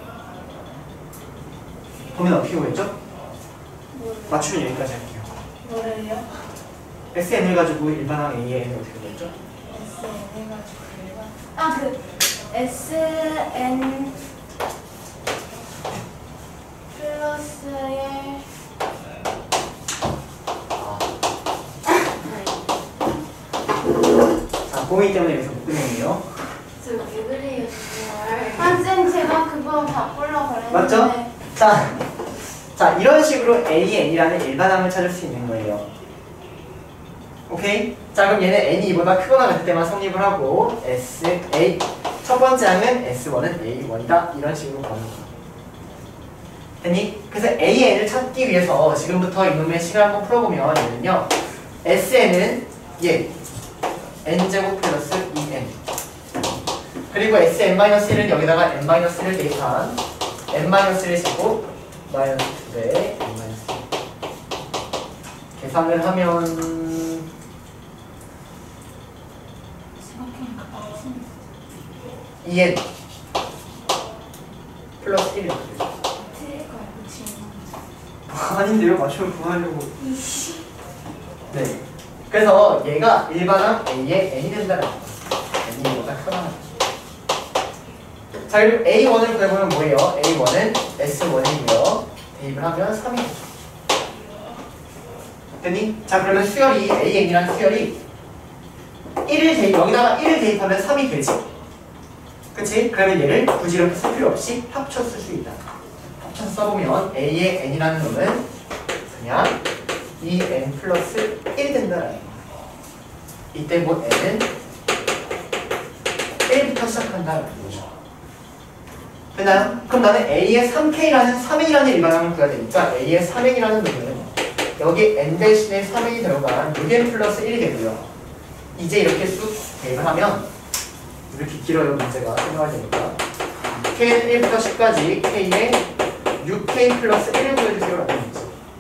보면 어떻게 보였죠? 맞추면 여기까지 할게요. 뭐를요? 에스엔을 가지고 일반항 A의 N을 어떻게 보였죠? 에스엔 해가지고 일반. 아, 그 에스엔 플러스의 자, 공이 때문에 여기서 못 끝내네요. 저왜 그래요 정말. 아, 쌤 제가 그거 바꾸려고 그랬는데. 맞죠? 자, 자 이런 식으로 A, N이라는 일반항을 찾을 수 있는 거예요. 오케이? 자, 그럼 얘는 N이 이보다 크거나 같을 때만 성립을 하고 S, A 첫 번째 항은 에스 원은 에이 원이다 이런 식으로 가는 거야. 됐니? 그래서 A, N을 찾기 위해서 지금부터 이놈의 식을 한번 풀어보면 얘는요 에스엔은 얘 N제곱 플러스 이 엔 그리고 에스엔-일은 여기다가 N-를 대입한 N-일 제곱 마이너스 이 배 N-일 계산을 하면 이 엔 플러스 일이 되죠. 틀릴 거야, 그치? 아닌데요? 맞추면 그만하려고. 네. 그래서 얘가 일반항 A의 N이 된다는 거예요. N이 보다 크다. 자, 그리고 에이 원을 구해보면 뭐예요? 에이 원은 에스 원이고요. 대입을 하면 삼이 되죠. 됐니? 자, 그러면 수열이 에이 엔이라는 수열이 일을 대입, 여기다가 일을 대입하면 삼이 되지. 그치? 그러면 얘를 굳이 이렇게 쓸 필요 없이 합쳐 쓸 수 있다. 합쳐서 써보면 A의 N이라는 놈은 그냥 이 엔 플러스 일이 된다라는 거야. 이때 뭐 N은 일부터 시작한다라는 거죠. 됐나요? 그럼 나는 A의 삼 케이라는 삼 엔이라는 일반항을 구해야 되니까 A의 삼 엔이라는 놈은 여기 N 대신에 삼 엔이 들어간 육 엔 플러스 일이 되고요. 이제 이렇게 쑥 대입을 하면 이렇게 길어요, 문제가. 생각할 테니까. K는 일부터 십까지 K에 육 케이 플러스 일을 구해주세요 라는 문제.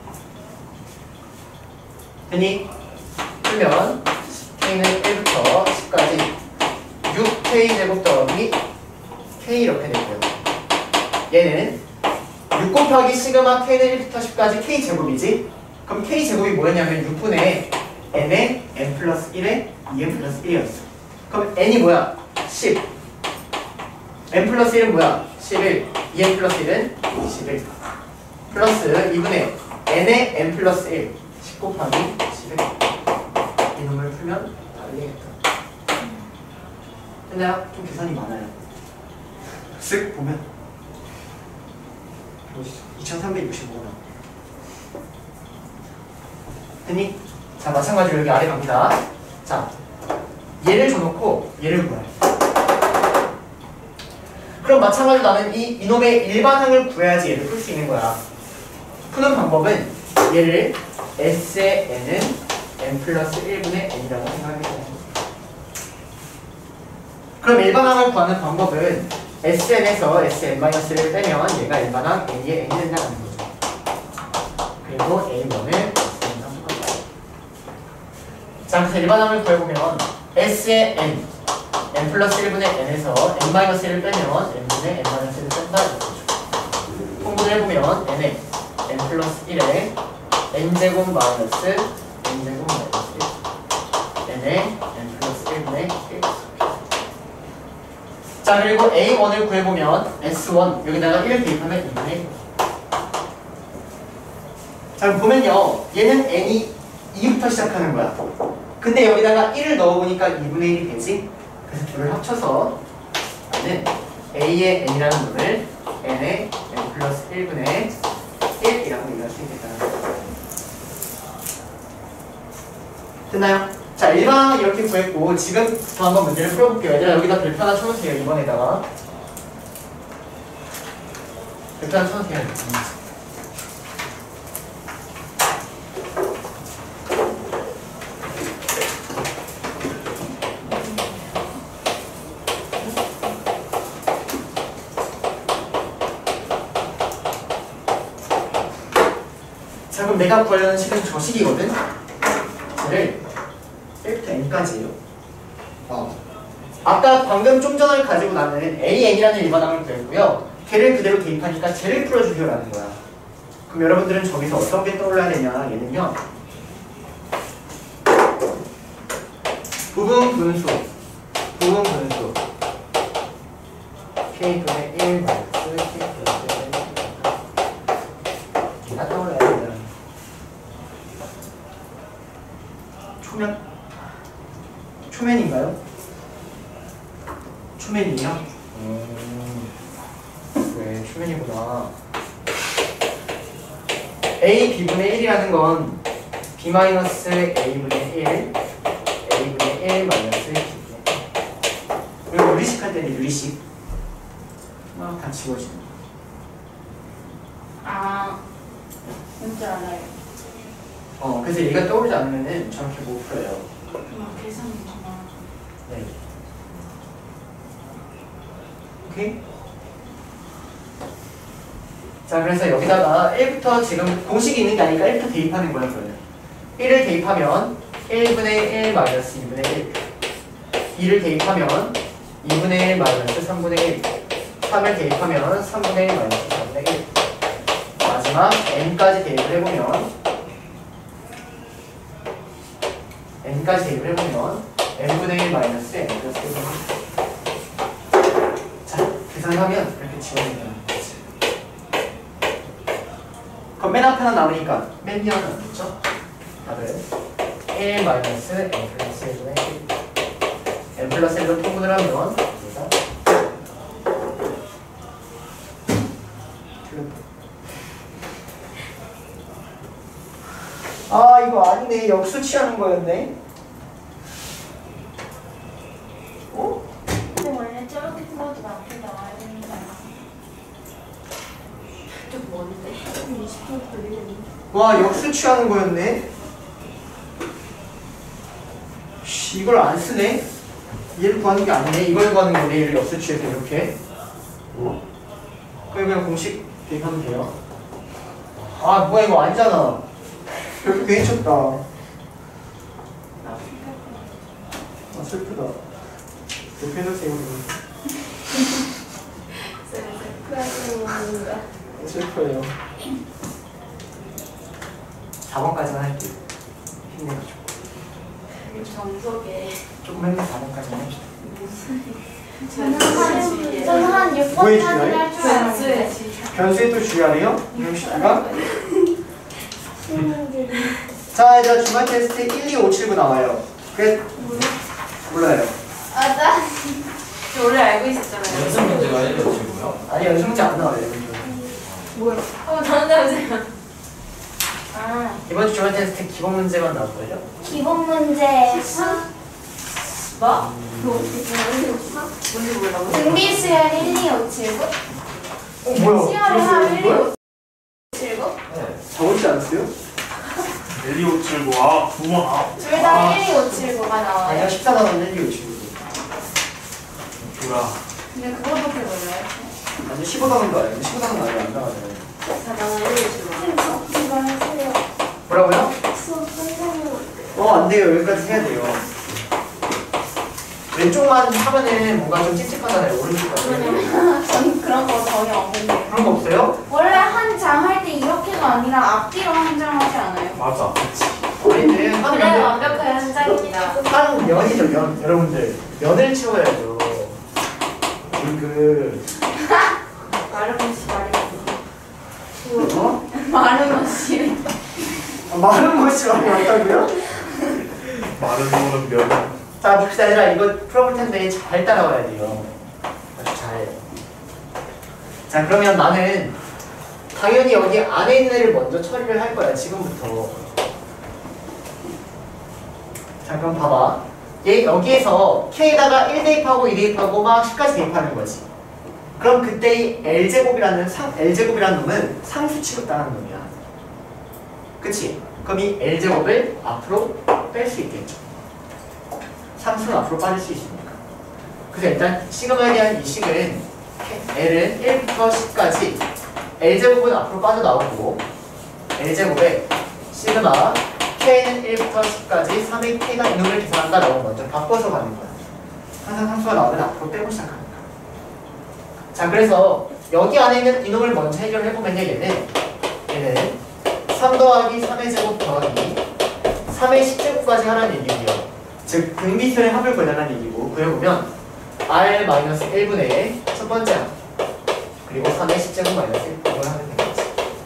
됐니? 풀면 K는 일부터 십까지 육 케이 제곱 더하기 K 이렇게 되고요. 얘는 육 곱하기 시그마 K는 일부터 십까지 K 제곱이지? 그럼 K 제곱이 뭐였냐면 육분의 N에 N 플러스 일에 이 엔 플러스 일이었어. 그럼 N이 뭐야? 십. n 플러스 일은 뭐야? 십일. 이 엔 플러스 일은 십일. 플러스 이분의 n의 n 플러스 일. 십 곱하기 십일. 이놈을 풀면 다 되겠다. 근데 좀 계산이 많아요. 쓱 보면 이천삼백육십오 원. 됐니? 자, 마찬가지로 여기 아래 갑니다. 자, 얘를 줘놓고 얘를 구해. 그럼 마찬가지로 나는 이 이놈의 일반항을 구해야지 얘를 풀 수 있는 거야. 푸는 방법은 얘를 S의 n은 n 플러스 일분의 n이라고 생각해요. 그럼 일반항을 구하는 방법은 에스엔에서 에스엔-를 빼면 얘가 일반항 A의 n이 된다는 거죠. 그리고 에이 원을 에스엔이라고 합니다. 자, 그래서 일반항을 구해보면 S의 n, n 플러스 일분의 n에서 n-일을 빼면 n분의 n-일을 뺀다 이거죠. 통분을 해보면 n에 n 플러스 일에 n제곱 마이너스 n제곱 마이너스 일, n에 n 플러스 일분의 일. 자, 그리고 에이 원을 구해보면 에스 원 여기다가 일을 대입하면 이분의 일. 자, 그럼 보면요, 얘는 n이 이부터 시작하는 거야. 근데 여기다가 일을 넣어보니까 이분의 일이 되지. 그래서 둘을 합쳐서 나는 a의 n이라는 놈을 n의 n 플러스 일분의 일이라고 얘기할 수 있겠다는 거예요. 됐나요? 자, 일반항은 이렇게 구했고, 지금부터 한번 문제를 풀어볼게요. 얘들아, 여기다 별표 하나 쳐놓으세요. 이번에다가 별표 하나 쳐놓으세요. 자, 그럼 내가 구하려는 식은 저 식이거든? 쟤를 일부터 n까지예요. 어. 아까 방금 좀 전을 가지고 나는 에이엔이라는 일반항을 구했고요. 걔를 그대로 대입하니까 쟤를 풀어주세요라는 거야. 그럼 여러분들은 저기서 어떤 게 떠올라야 되냐? 얘는요, 부분 분수, 부분 분수 k분의 일 마이너스 k분의 일 다 떠올라야 된다. 초면? 초면인가요? 초면이에요? 음, 네, 초면이구나. a b분의 일이라는 건 b 마이너스 a분의 일, a분의 일 마이너스 b분의 일. 그리고 유리식 할 때는 유리식 막 다 지워지는 거. 아, 뭔지 알아요. 어, 그래서 얘가 떠오르지 않으면은 저렇게 못 풀어요. 아, 계산이구나. 네. 오케이? 자, 그래서 여기다가 일부터 지금 공식이 있는 게 아니니까 일부터 대입하는 거예요, 그러면. 일을 대입하면 일분의 일 마이너스 이분의 일. 이를 대입하면 이분의 일 마이너스 삼분의 일. 삼을 대입하면 삼분의 일 마이너스 사분의 일. 마지막 n까지 대입을 해보면 n까지 대입을 해보면 n분의 일 마이너스 n 플러스 일. 자, 계산하면 이렇게 지워진다는 거지. 그럼 맨 앞에 하나 남으니까 맨 뒤에 하나 남겠죠? 답은 일 마이너스 n 플러스 일분의 일. n 플러스 일로 통분을 하면 여기가 아, 이거 아니네. 역수 취하는 거였네. 어? 근데 원래 저렇게 풀어도 맞게 나와야 되는 거 아니야? 좀 먼데. 이십 분 걸리겠네. 와, 역수 취하는 거였네. 씨, 이걸 안 쓰네. 얘를 구하는 게 아니네. 이걸 구하는 거네. 얘를 역수 취해서 이렇게. 그럼 그냥 공식 대입하면 돼요. 아, 뭐야, 이거 아니잖아. 이렇게 괜히 쳤다. 아, 슬프다. 이렇게 해주세요. 슬퍼요. 사 번까지만 할게요. 힘내가지고. 정석에 조금 했는데 사 번까지 해봅시다. 저는 한, 저는 한 육 뭐에 번까지 주의하래? 할 줄 알았어요. 변수에 주의. 변수에 또 주의하래요? 유씨가? 자, 이제 중간 테스트 일, 이, 오, 칠, 구 나와요. 끝. 몰라요. 맞아. 저 원래 알고 있었잖아요. 연습 문제가 일, 이, 오, 칠, 구요? 아니, 연습 문제 안 나와요. 이번 주. 뭐야? 어, 다른 다르세요. 아, 이번 주 중간 테스트 기본 문제만 나올걸요? 기본 문제 뭐? 뭐 어떻게 되나? 뭔지 몰라고. 등비 수열 일, 이, 오, 칠, 구? 어, 뭐야? 수열을 한 일, 이, 뭐야? 오, 칠, 구? 네. 적었지 않았어요? 일, 이, 오, 칠, 구. 아, 구 번. 아, 둘 다 일, 이, 오, 칠, 구가 아니야, 나와요. 십사 나왔는데 일, 이, 오, 칠, 구. 구라. 근데 그거밖에 몰라요. 아니, 십오 단원도 아니고 십오 단원 아니고 안 나가잖아요. 자, 나는 일, 이, 칠. 이거 하세요. 뭐라고요? 수업 선생님. 어, 안 돼요. 여기까지 해야 돼요. 왼쪽만 하면은 뭔가 좀 찝찝하잖아요. 오른쪽까지. 저는 그런 거 전혀 없는데. 그런 거 없어요? 원래 한 장 할 때 이렇게가 아니라 앞뒤로 한 장 하지 않아요? 맞아. 아닌데, 한 원래 면은, 완벽한 현장입니다. 한 면이죠, 면. 여러분들. 면을 채워야죠. 그, 마르면 씨 말이 어? 마른 것이. 아, 마른 것이 많이 왔다고요? 마른 거는 면. 자, 봅시다. 얘들아, 이거 풀어볼 텐데 잘 따라와야 돼요. 아주 잘. 자, 그러면 나는 당연히 여기 안에 있는 애를 먼저 처리를 할 거야, 지금부터. 자, 그럼 봐봐. 얘 여기에서 K에다가 일 대입하고 이 대입하고 막 십까지 대입하는 거지. 그럼 그때 이 L제곱이라는 상, L제곱이라는 놈은 상수 취급당하는 놈이야. 그치? 그럼 이 L제곱을 앞으로 뺄 수 있겠죠. 상수는 앞으로 빠질 수 있으니까. 그래서 일단 시그마에 대한 이 식은 L은 일부터 십까지 L제곱은 앞으로 빠져나오고 L제곱에 시그마 K는 일부터 십까지 삼의 K가 이놈을 계산한다라고 먼저 바꿔서 가는 거야. 항상 상수가 나오면 앞으로 빼고 시작합니다. 자, 그래서 여기 안에 있는 이놈을 먼저 해결해보면 얘는 얘는 삼 더하기 삼의 제곱 더하기 삼의 십제곱까지 하라는 얘기고요. 즉 등비수의 합을 구하라는 얘기고, 그려보면 R 마이너스 일분의 첫 번째 합 그리고 삼의 십제곱 마이너스 일 이걸 하면 되겠지.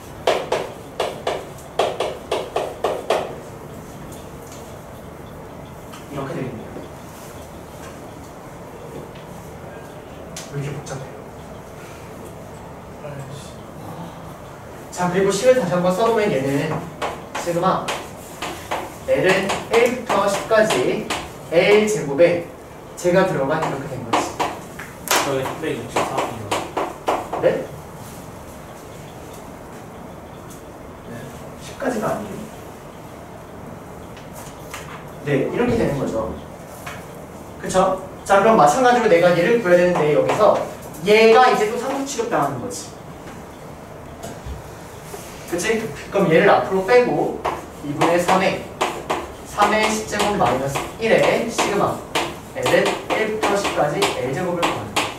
이렇게 되겠네요. 왜 이렇게 복잡해요? 자, 그리고 식을 다시 한번 써보면 얘는 시그마 L은 일부터 십까지 L 제곱에 제가 들어간 이렇게 된 거지. 저희 삼백육십삼이요. 네? 십까지가 아니에요. 네, 이렇게 되는 거죠. 그쵸? 자, 그럼 마찬가지로 내가 얘를 구해야 되는데 여기서 얘가 이제 또 상수 취급당하는 거지. 그치? 그럼 얘를 앞으로 빼고 이분의 삼에 삼의 십제곱 마이너스 일에 시그마 L은 일부터 십까지 L제곱을 구하는 거야.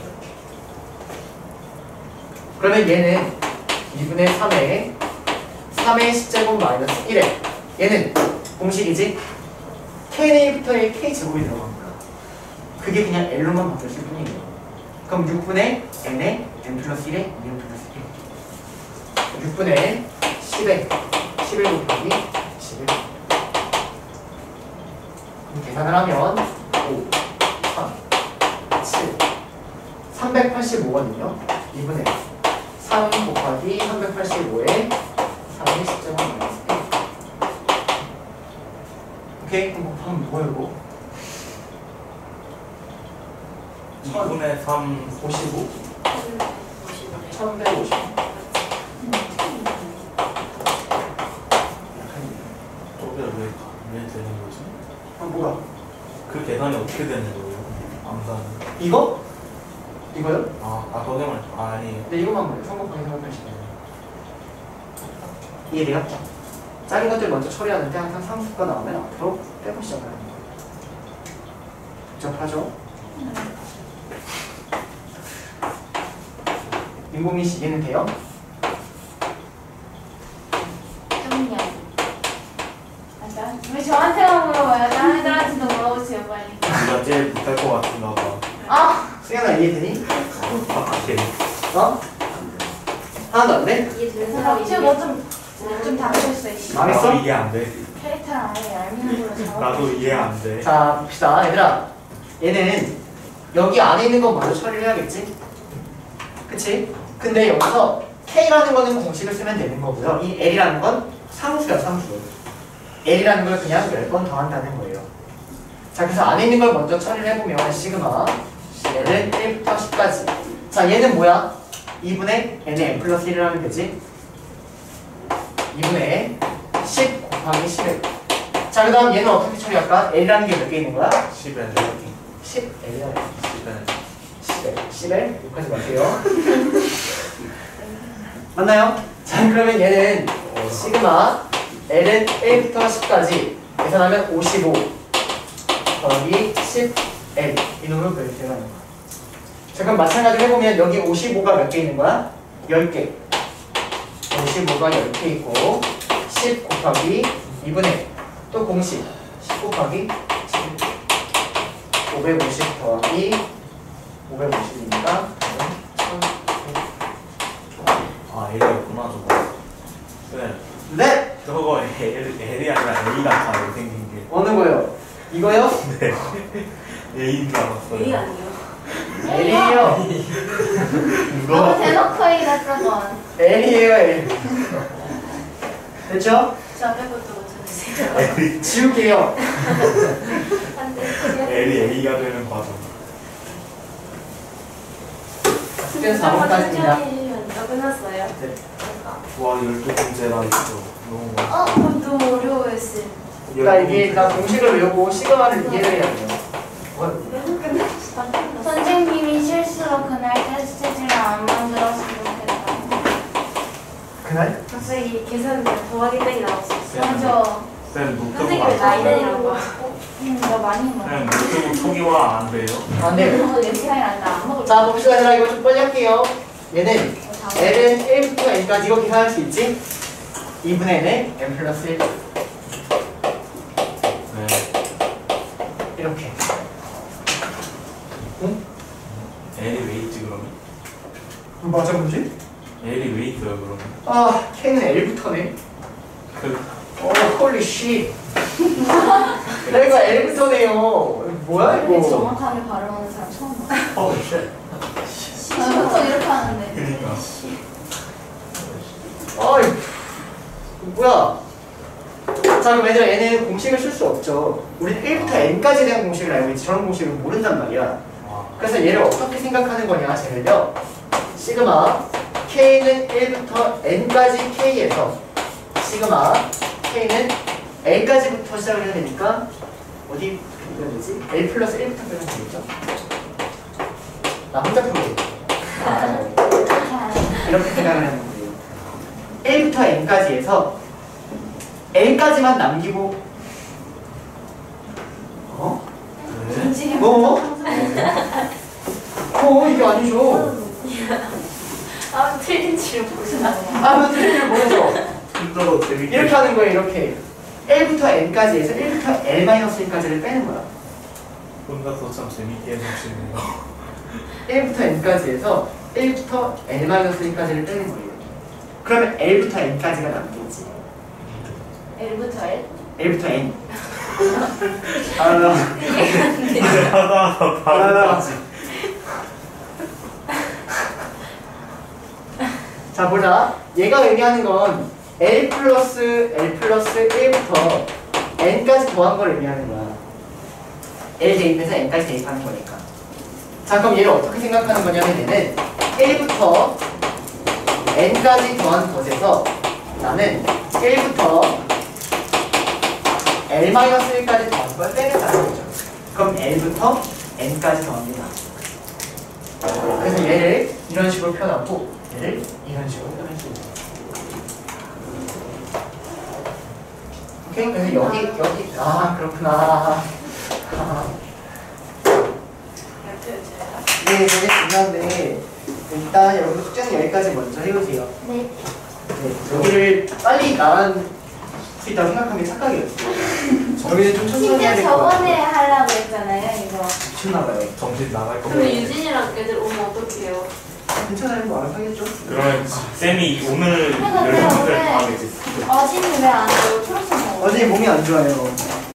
그러면 얘는 이분의 삼에 삼의 십제곱 마이너스 일에 얘는 공식이지? K는 일부터 일 K제곱이 들어간 거야. 그게 그냥 L로만 바뀌었을 뿐이에요. 그럼 육분의 N에 N 플러스 일에 N 플러스 일 육분의 십에 십일 곱하기 십일 계산을 하면 오, 삼, 칠, 삼백팔십오거든요. 이분의 삼 곱하기 삼백팔십오에 삼의 십제곱 마이너스 일. 오케이? 그럼 곱하면 뭐예요 이거? 이분의 삼. 오십오? 천백오십. 저게 왜, 왜 되는 거지? 아 뭐야? 그 계산이 어떻게 되는 거예요? 암산. 이거? 이거요? 아, 아, 거기만. 아, 아니에요. 네, 이것만 보여요. 성공방에 생각하시면 이해돼요? 작은 것들 먼저 처리하는데 항상 상수가 나오면 앞으로 빼고 시작을 하는 거예요. 복잡하죠? 민공이 씨 이해는 돼요? 좀요. 맞아. 왜 저한테만 물어봐요? 다른 애들한테도 이해되니? 오케이. 어? 하나도 안 돼? 이게 되는 사람이 지금 뭐좀 좀 닥쳐있어. 이씨. 망했어? 나도 이해 안 돼. 캐릭터를 아예 얄미운 걸로 잡아. 나도 이해 안 돼. 자 봅시다 얘들아. 얘는 여기 안에 있는 건 먼저 처리를 해야겠지? 그치? 근데 여기서 K라는 거는 공식을 쓰면 되는 거고요. 이 L이라는 건 상수야 상수. L이라는 걸 그냥 열 번 더한다는 거예요. 자 그래서 안에 있는 걸 먼저 처리를 해보면 시그마 L은 일부터 십까지. 자 얘는 뭐야? 이분의 N의 N 플러스 일을 하면 되지. 이분의 십 곱하기 십일. 자 그 다음 얘는 어떻게 처리할까? L이라는 게 몇 개 있는 거야? 십에 십 L이야. 십에 십 L 욕하지 마세요. 맞나요? 자 그러면 얘는 시그마 L은 일부터 십까지 계산하면 오십오 더하기 십 L 이 놈으로 그렇게 되는 거야. 자 그럼 마찬가지로 해보면 여기 오십오가 몇 개 있는 거야? 열 개. 오십오가 열 개 있고 십 곱하기 이분의 또 공식 십 곱하기 오백오십 더하기 오백오십이니까 아 L이었구나 저거. 네. 네! 저거 L, L이 아니라 A 같아요 생긴 게. 어느 거요? 이거요? 네. A인 줄 알았어요. 이 아니에요? L이에요. 너무 대놓고 이랬던 건. L이에요 L. 됐죠? 저 앞에 것도 맞춰주세요. L이, 지울게요. 안돼. L이 A가 되는 과정. 숙제는 사 번까지입니다. 저 끝났어요. 네. 와 열두 번째라 있어. 너무 어, 그럼 너무 어려워했어요. 그러니까 이게 다 공식을 외우고 시그마를 이해를 해야 돼요. 선생님이 실수로 그날 테스트지를 안 만들었으면 좋겠다. 그날? 갑자기 계산 더하기 땡이 나왔어요. 맞아. 쌤 노트북 선생님이 안 나이덴이라고 하고. 응, 너 많이 먹어. 쌤 노트북 초기화 안 돼요? 안 돼요. 어, 내 스타일 아니다. 안 먹을 자 봅시다 얘들아 이거 좀 빨리 할게요. 얘는 L은 일부터 N까지 이거 계산할 수 있지? 이분의 N에 N 플러스 일 네. 이렇게. 응? L이 왜 있지 그러면? 맞아 뭔지? L이 왜 있어요 그러면? 아 K는 L부터네. 그 어 홀리 씨. 내가 L부터네요. 뭐야 이렇게 이거? 정확하게 발음하는 사람 처음 봐. 어 쉣. 아, 보통 이렇게 하는데. 그니까. 어이 뭐야? 자 그럼 얘들아 얘는 공식을 쓸 수 없죠. 우리는 일부터 N까지 대한 공식을 알고 있지 저런 공식을 모른단 말이야. 아, 그래서 얘를 어떻게 생각하는 거냐 쟤를요. 시그마 K는 일부터 N까지 K에서 시그마 K는 L까지부터 시작을 해야 되니까 어디 표현 되지? L 플러스 일부터 표현 되겠죠? 나 혼자 표현 이렇게 생각을 하는 거예요. 일부터 N까지 해서 L까지만 남기고 어? 네? 어? 어 이게 아니죠. 아, 틀린지를 모르나? 아무 틀리를 모르죠. 힘들어 재밌게. 이렇게 하는 거예요. 이렇게 L부터 N까지 해서 일부터 L 마이너스 일까지를 빼는 거야. 혼자서 참 재밌게 해주시네요. 일부터 N까지 해서 일부터 L 마이너스 일까지를 빼는 거예요. 그러면 L부터 N까지가 남겠지. L부터 L? L부터 N. 아, 하다 하다 하나. 자 보자. 얘가 의미하는 건 L 플러스 L 플러스 일부터 N까지 더한 걸 의미하는 거야. L 대입해서 N까지 대입하는 거니까. 자 그럼 얘를 어떻게 생각하는 거냐면 얘는 일부터 N까지 더한 것에서 나는 일부터 L 마이너스 일까지 더한 걸 빼낸다는 거죠. 그럼 L부터 N까지 더한 게 나와. 그래서 얘를 이런 식으로 표현하고 얘를 이런 식으로 표현할 수 있는 거죠. 오케이? 그래서 여기 여기 아 그렇구나. 네, 되게 중요한데 일단 여러분 숙제는 여기까지 먼저 해보세요. 네. 네, 여기를 빨리 나간 수 있다고 생각하는 게 착각이었어요. 여기는 좀 천천히 해야 심지어 될 것 같아요. 저번에 하려고 했잖아요, 이거. 정신 나가요. 정신 나갈 그럼 거면 유진이랑 애들 오면 어떡해요? 괜찮아요. 뭐 알아서 하겠죠. 그러면 쌤이 오늘 그래서 열심히 왜 다 하겠지. 어진이 왜 안 와요? 초록색 먹어. 어제 몸이 안 좋아요.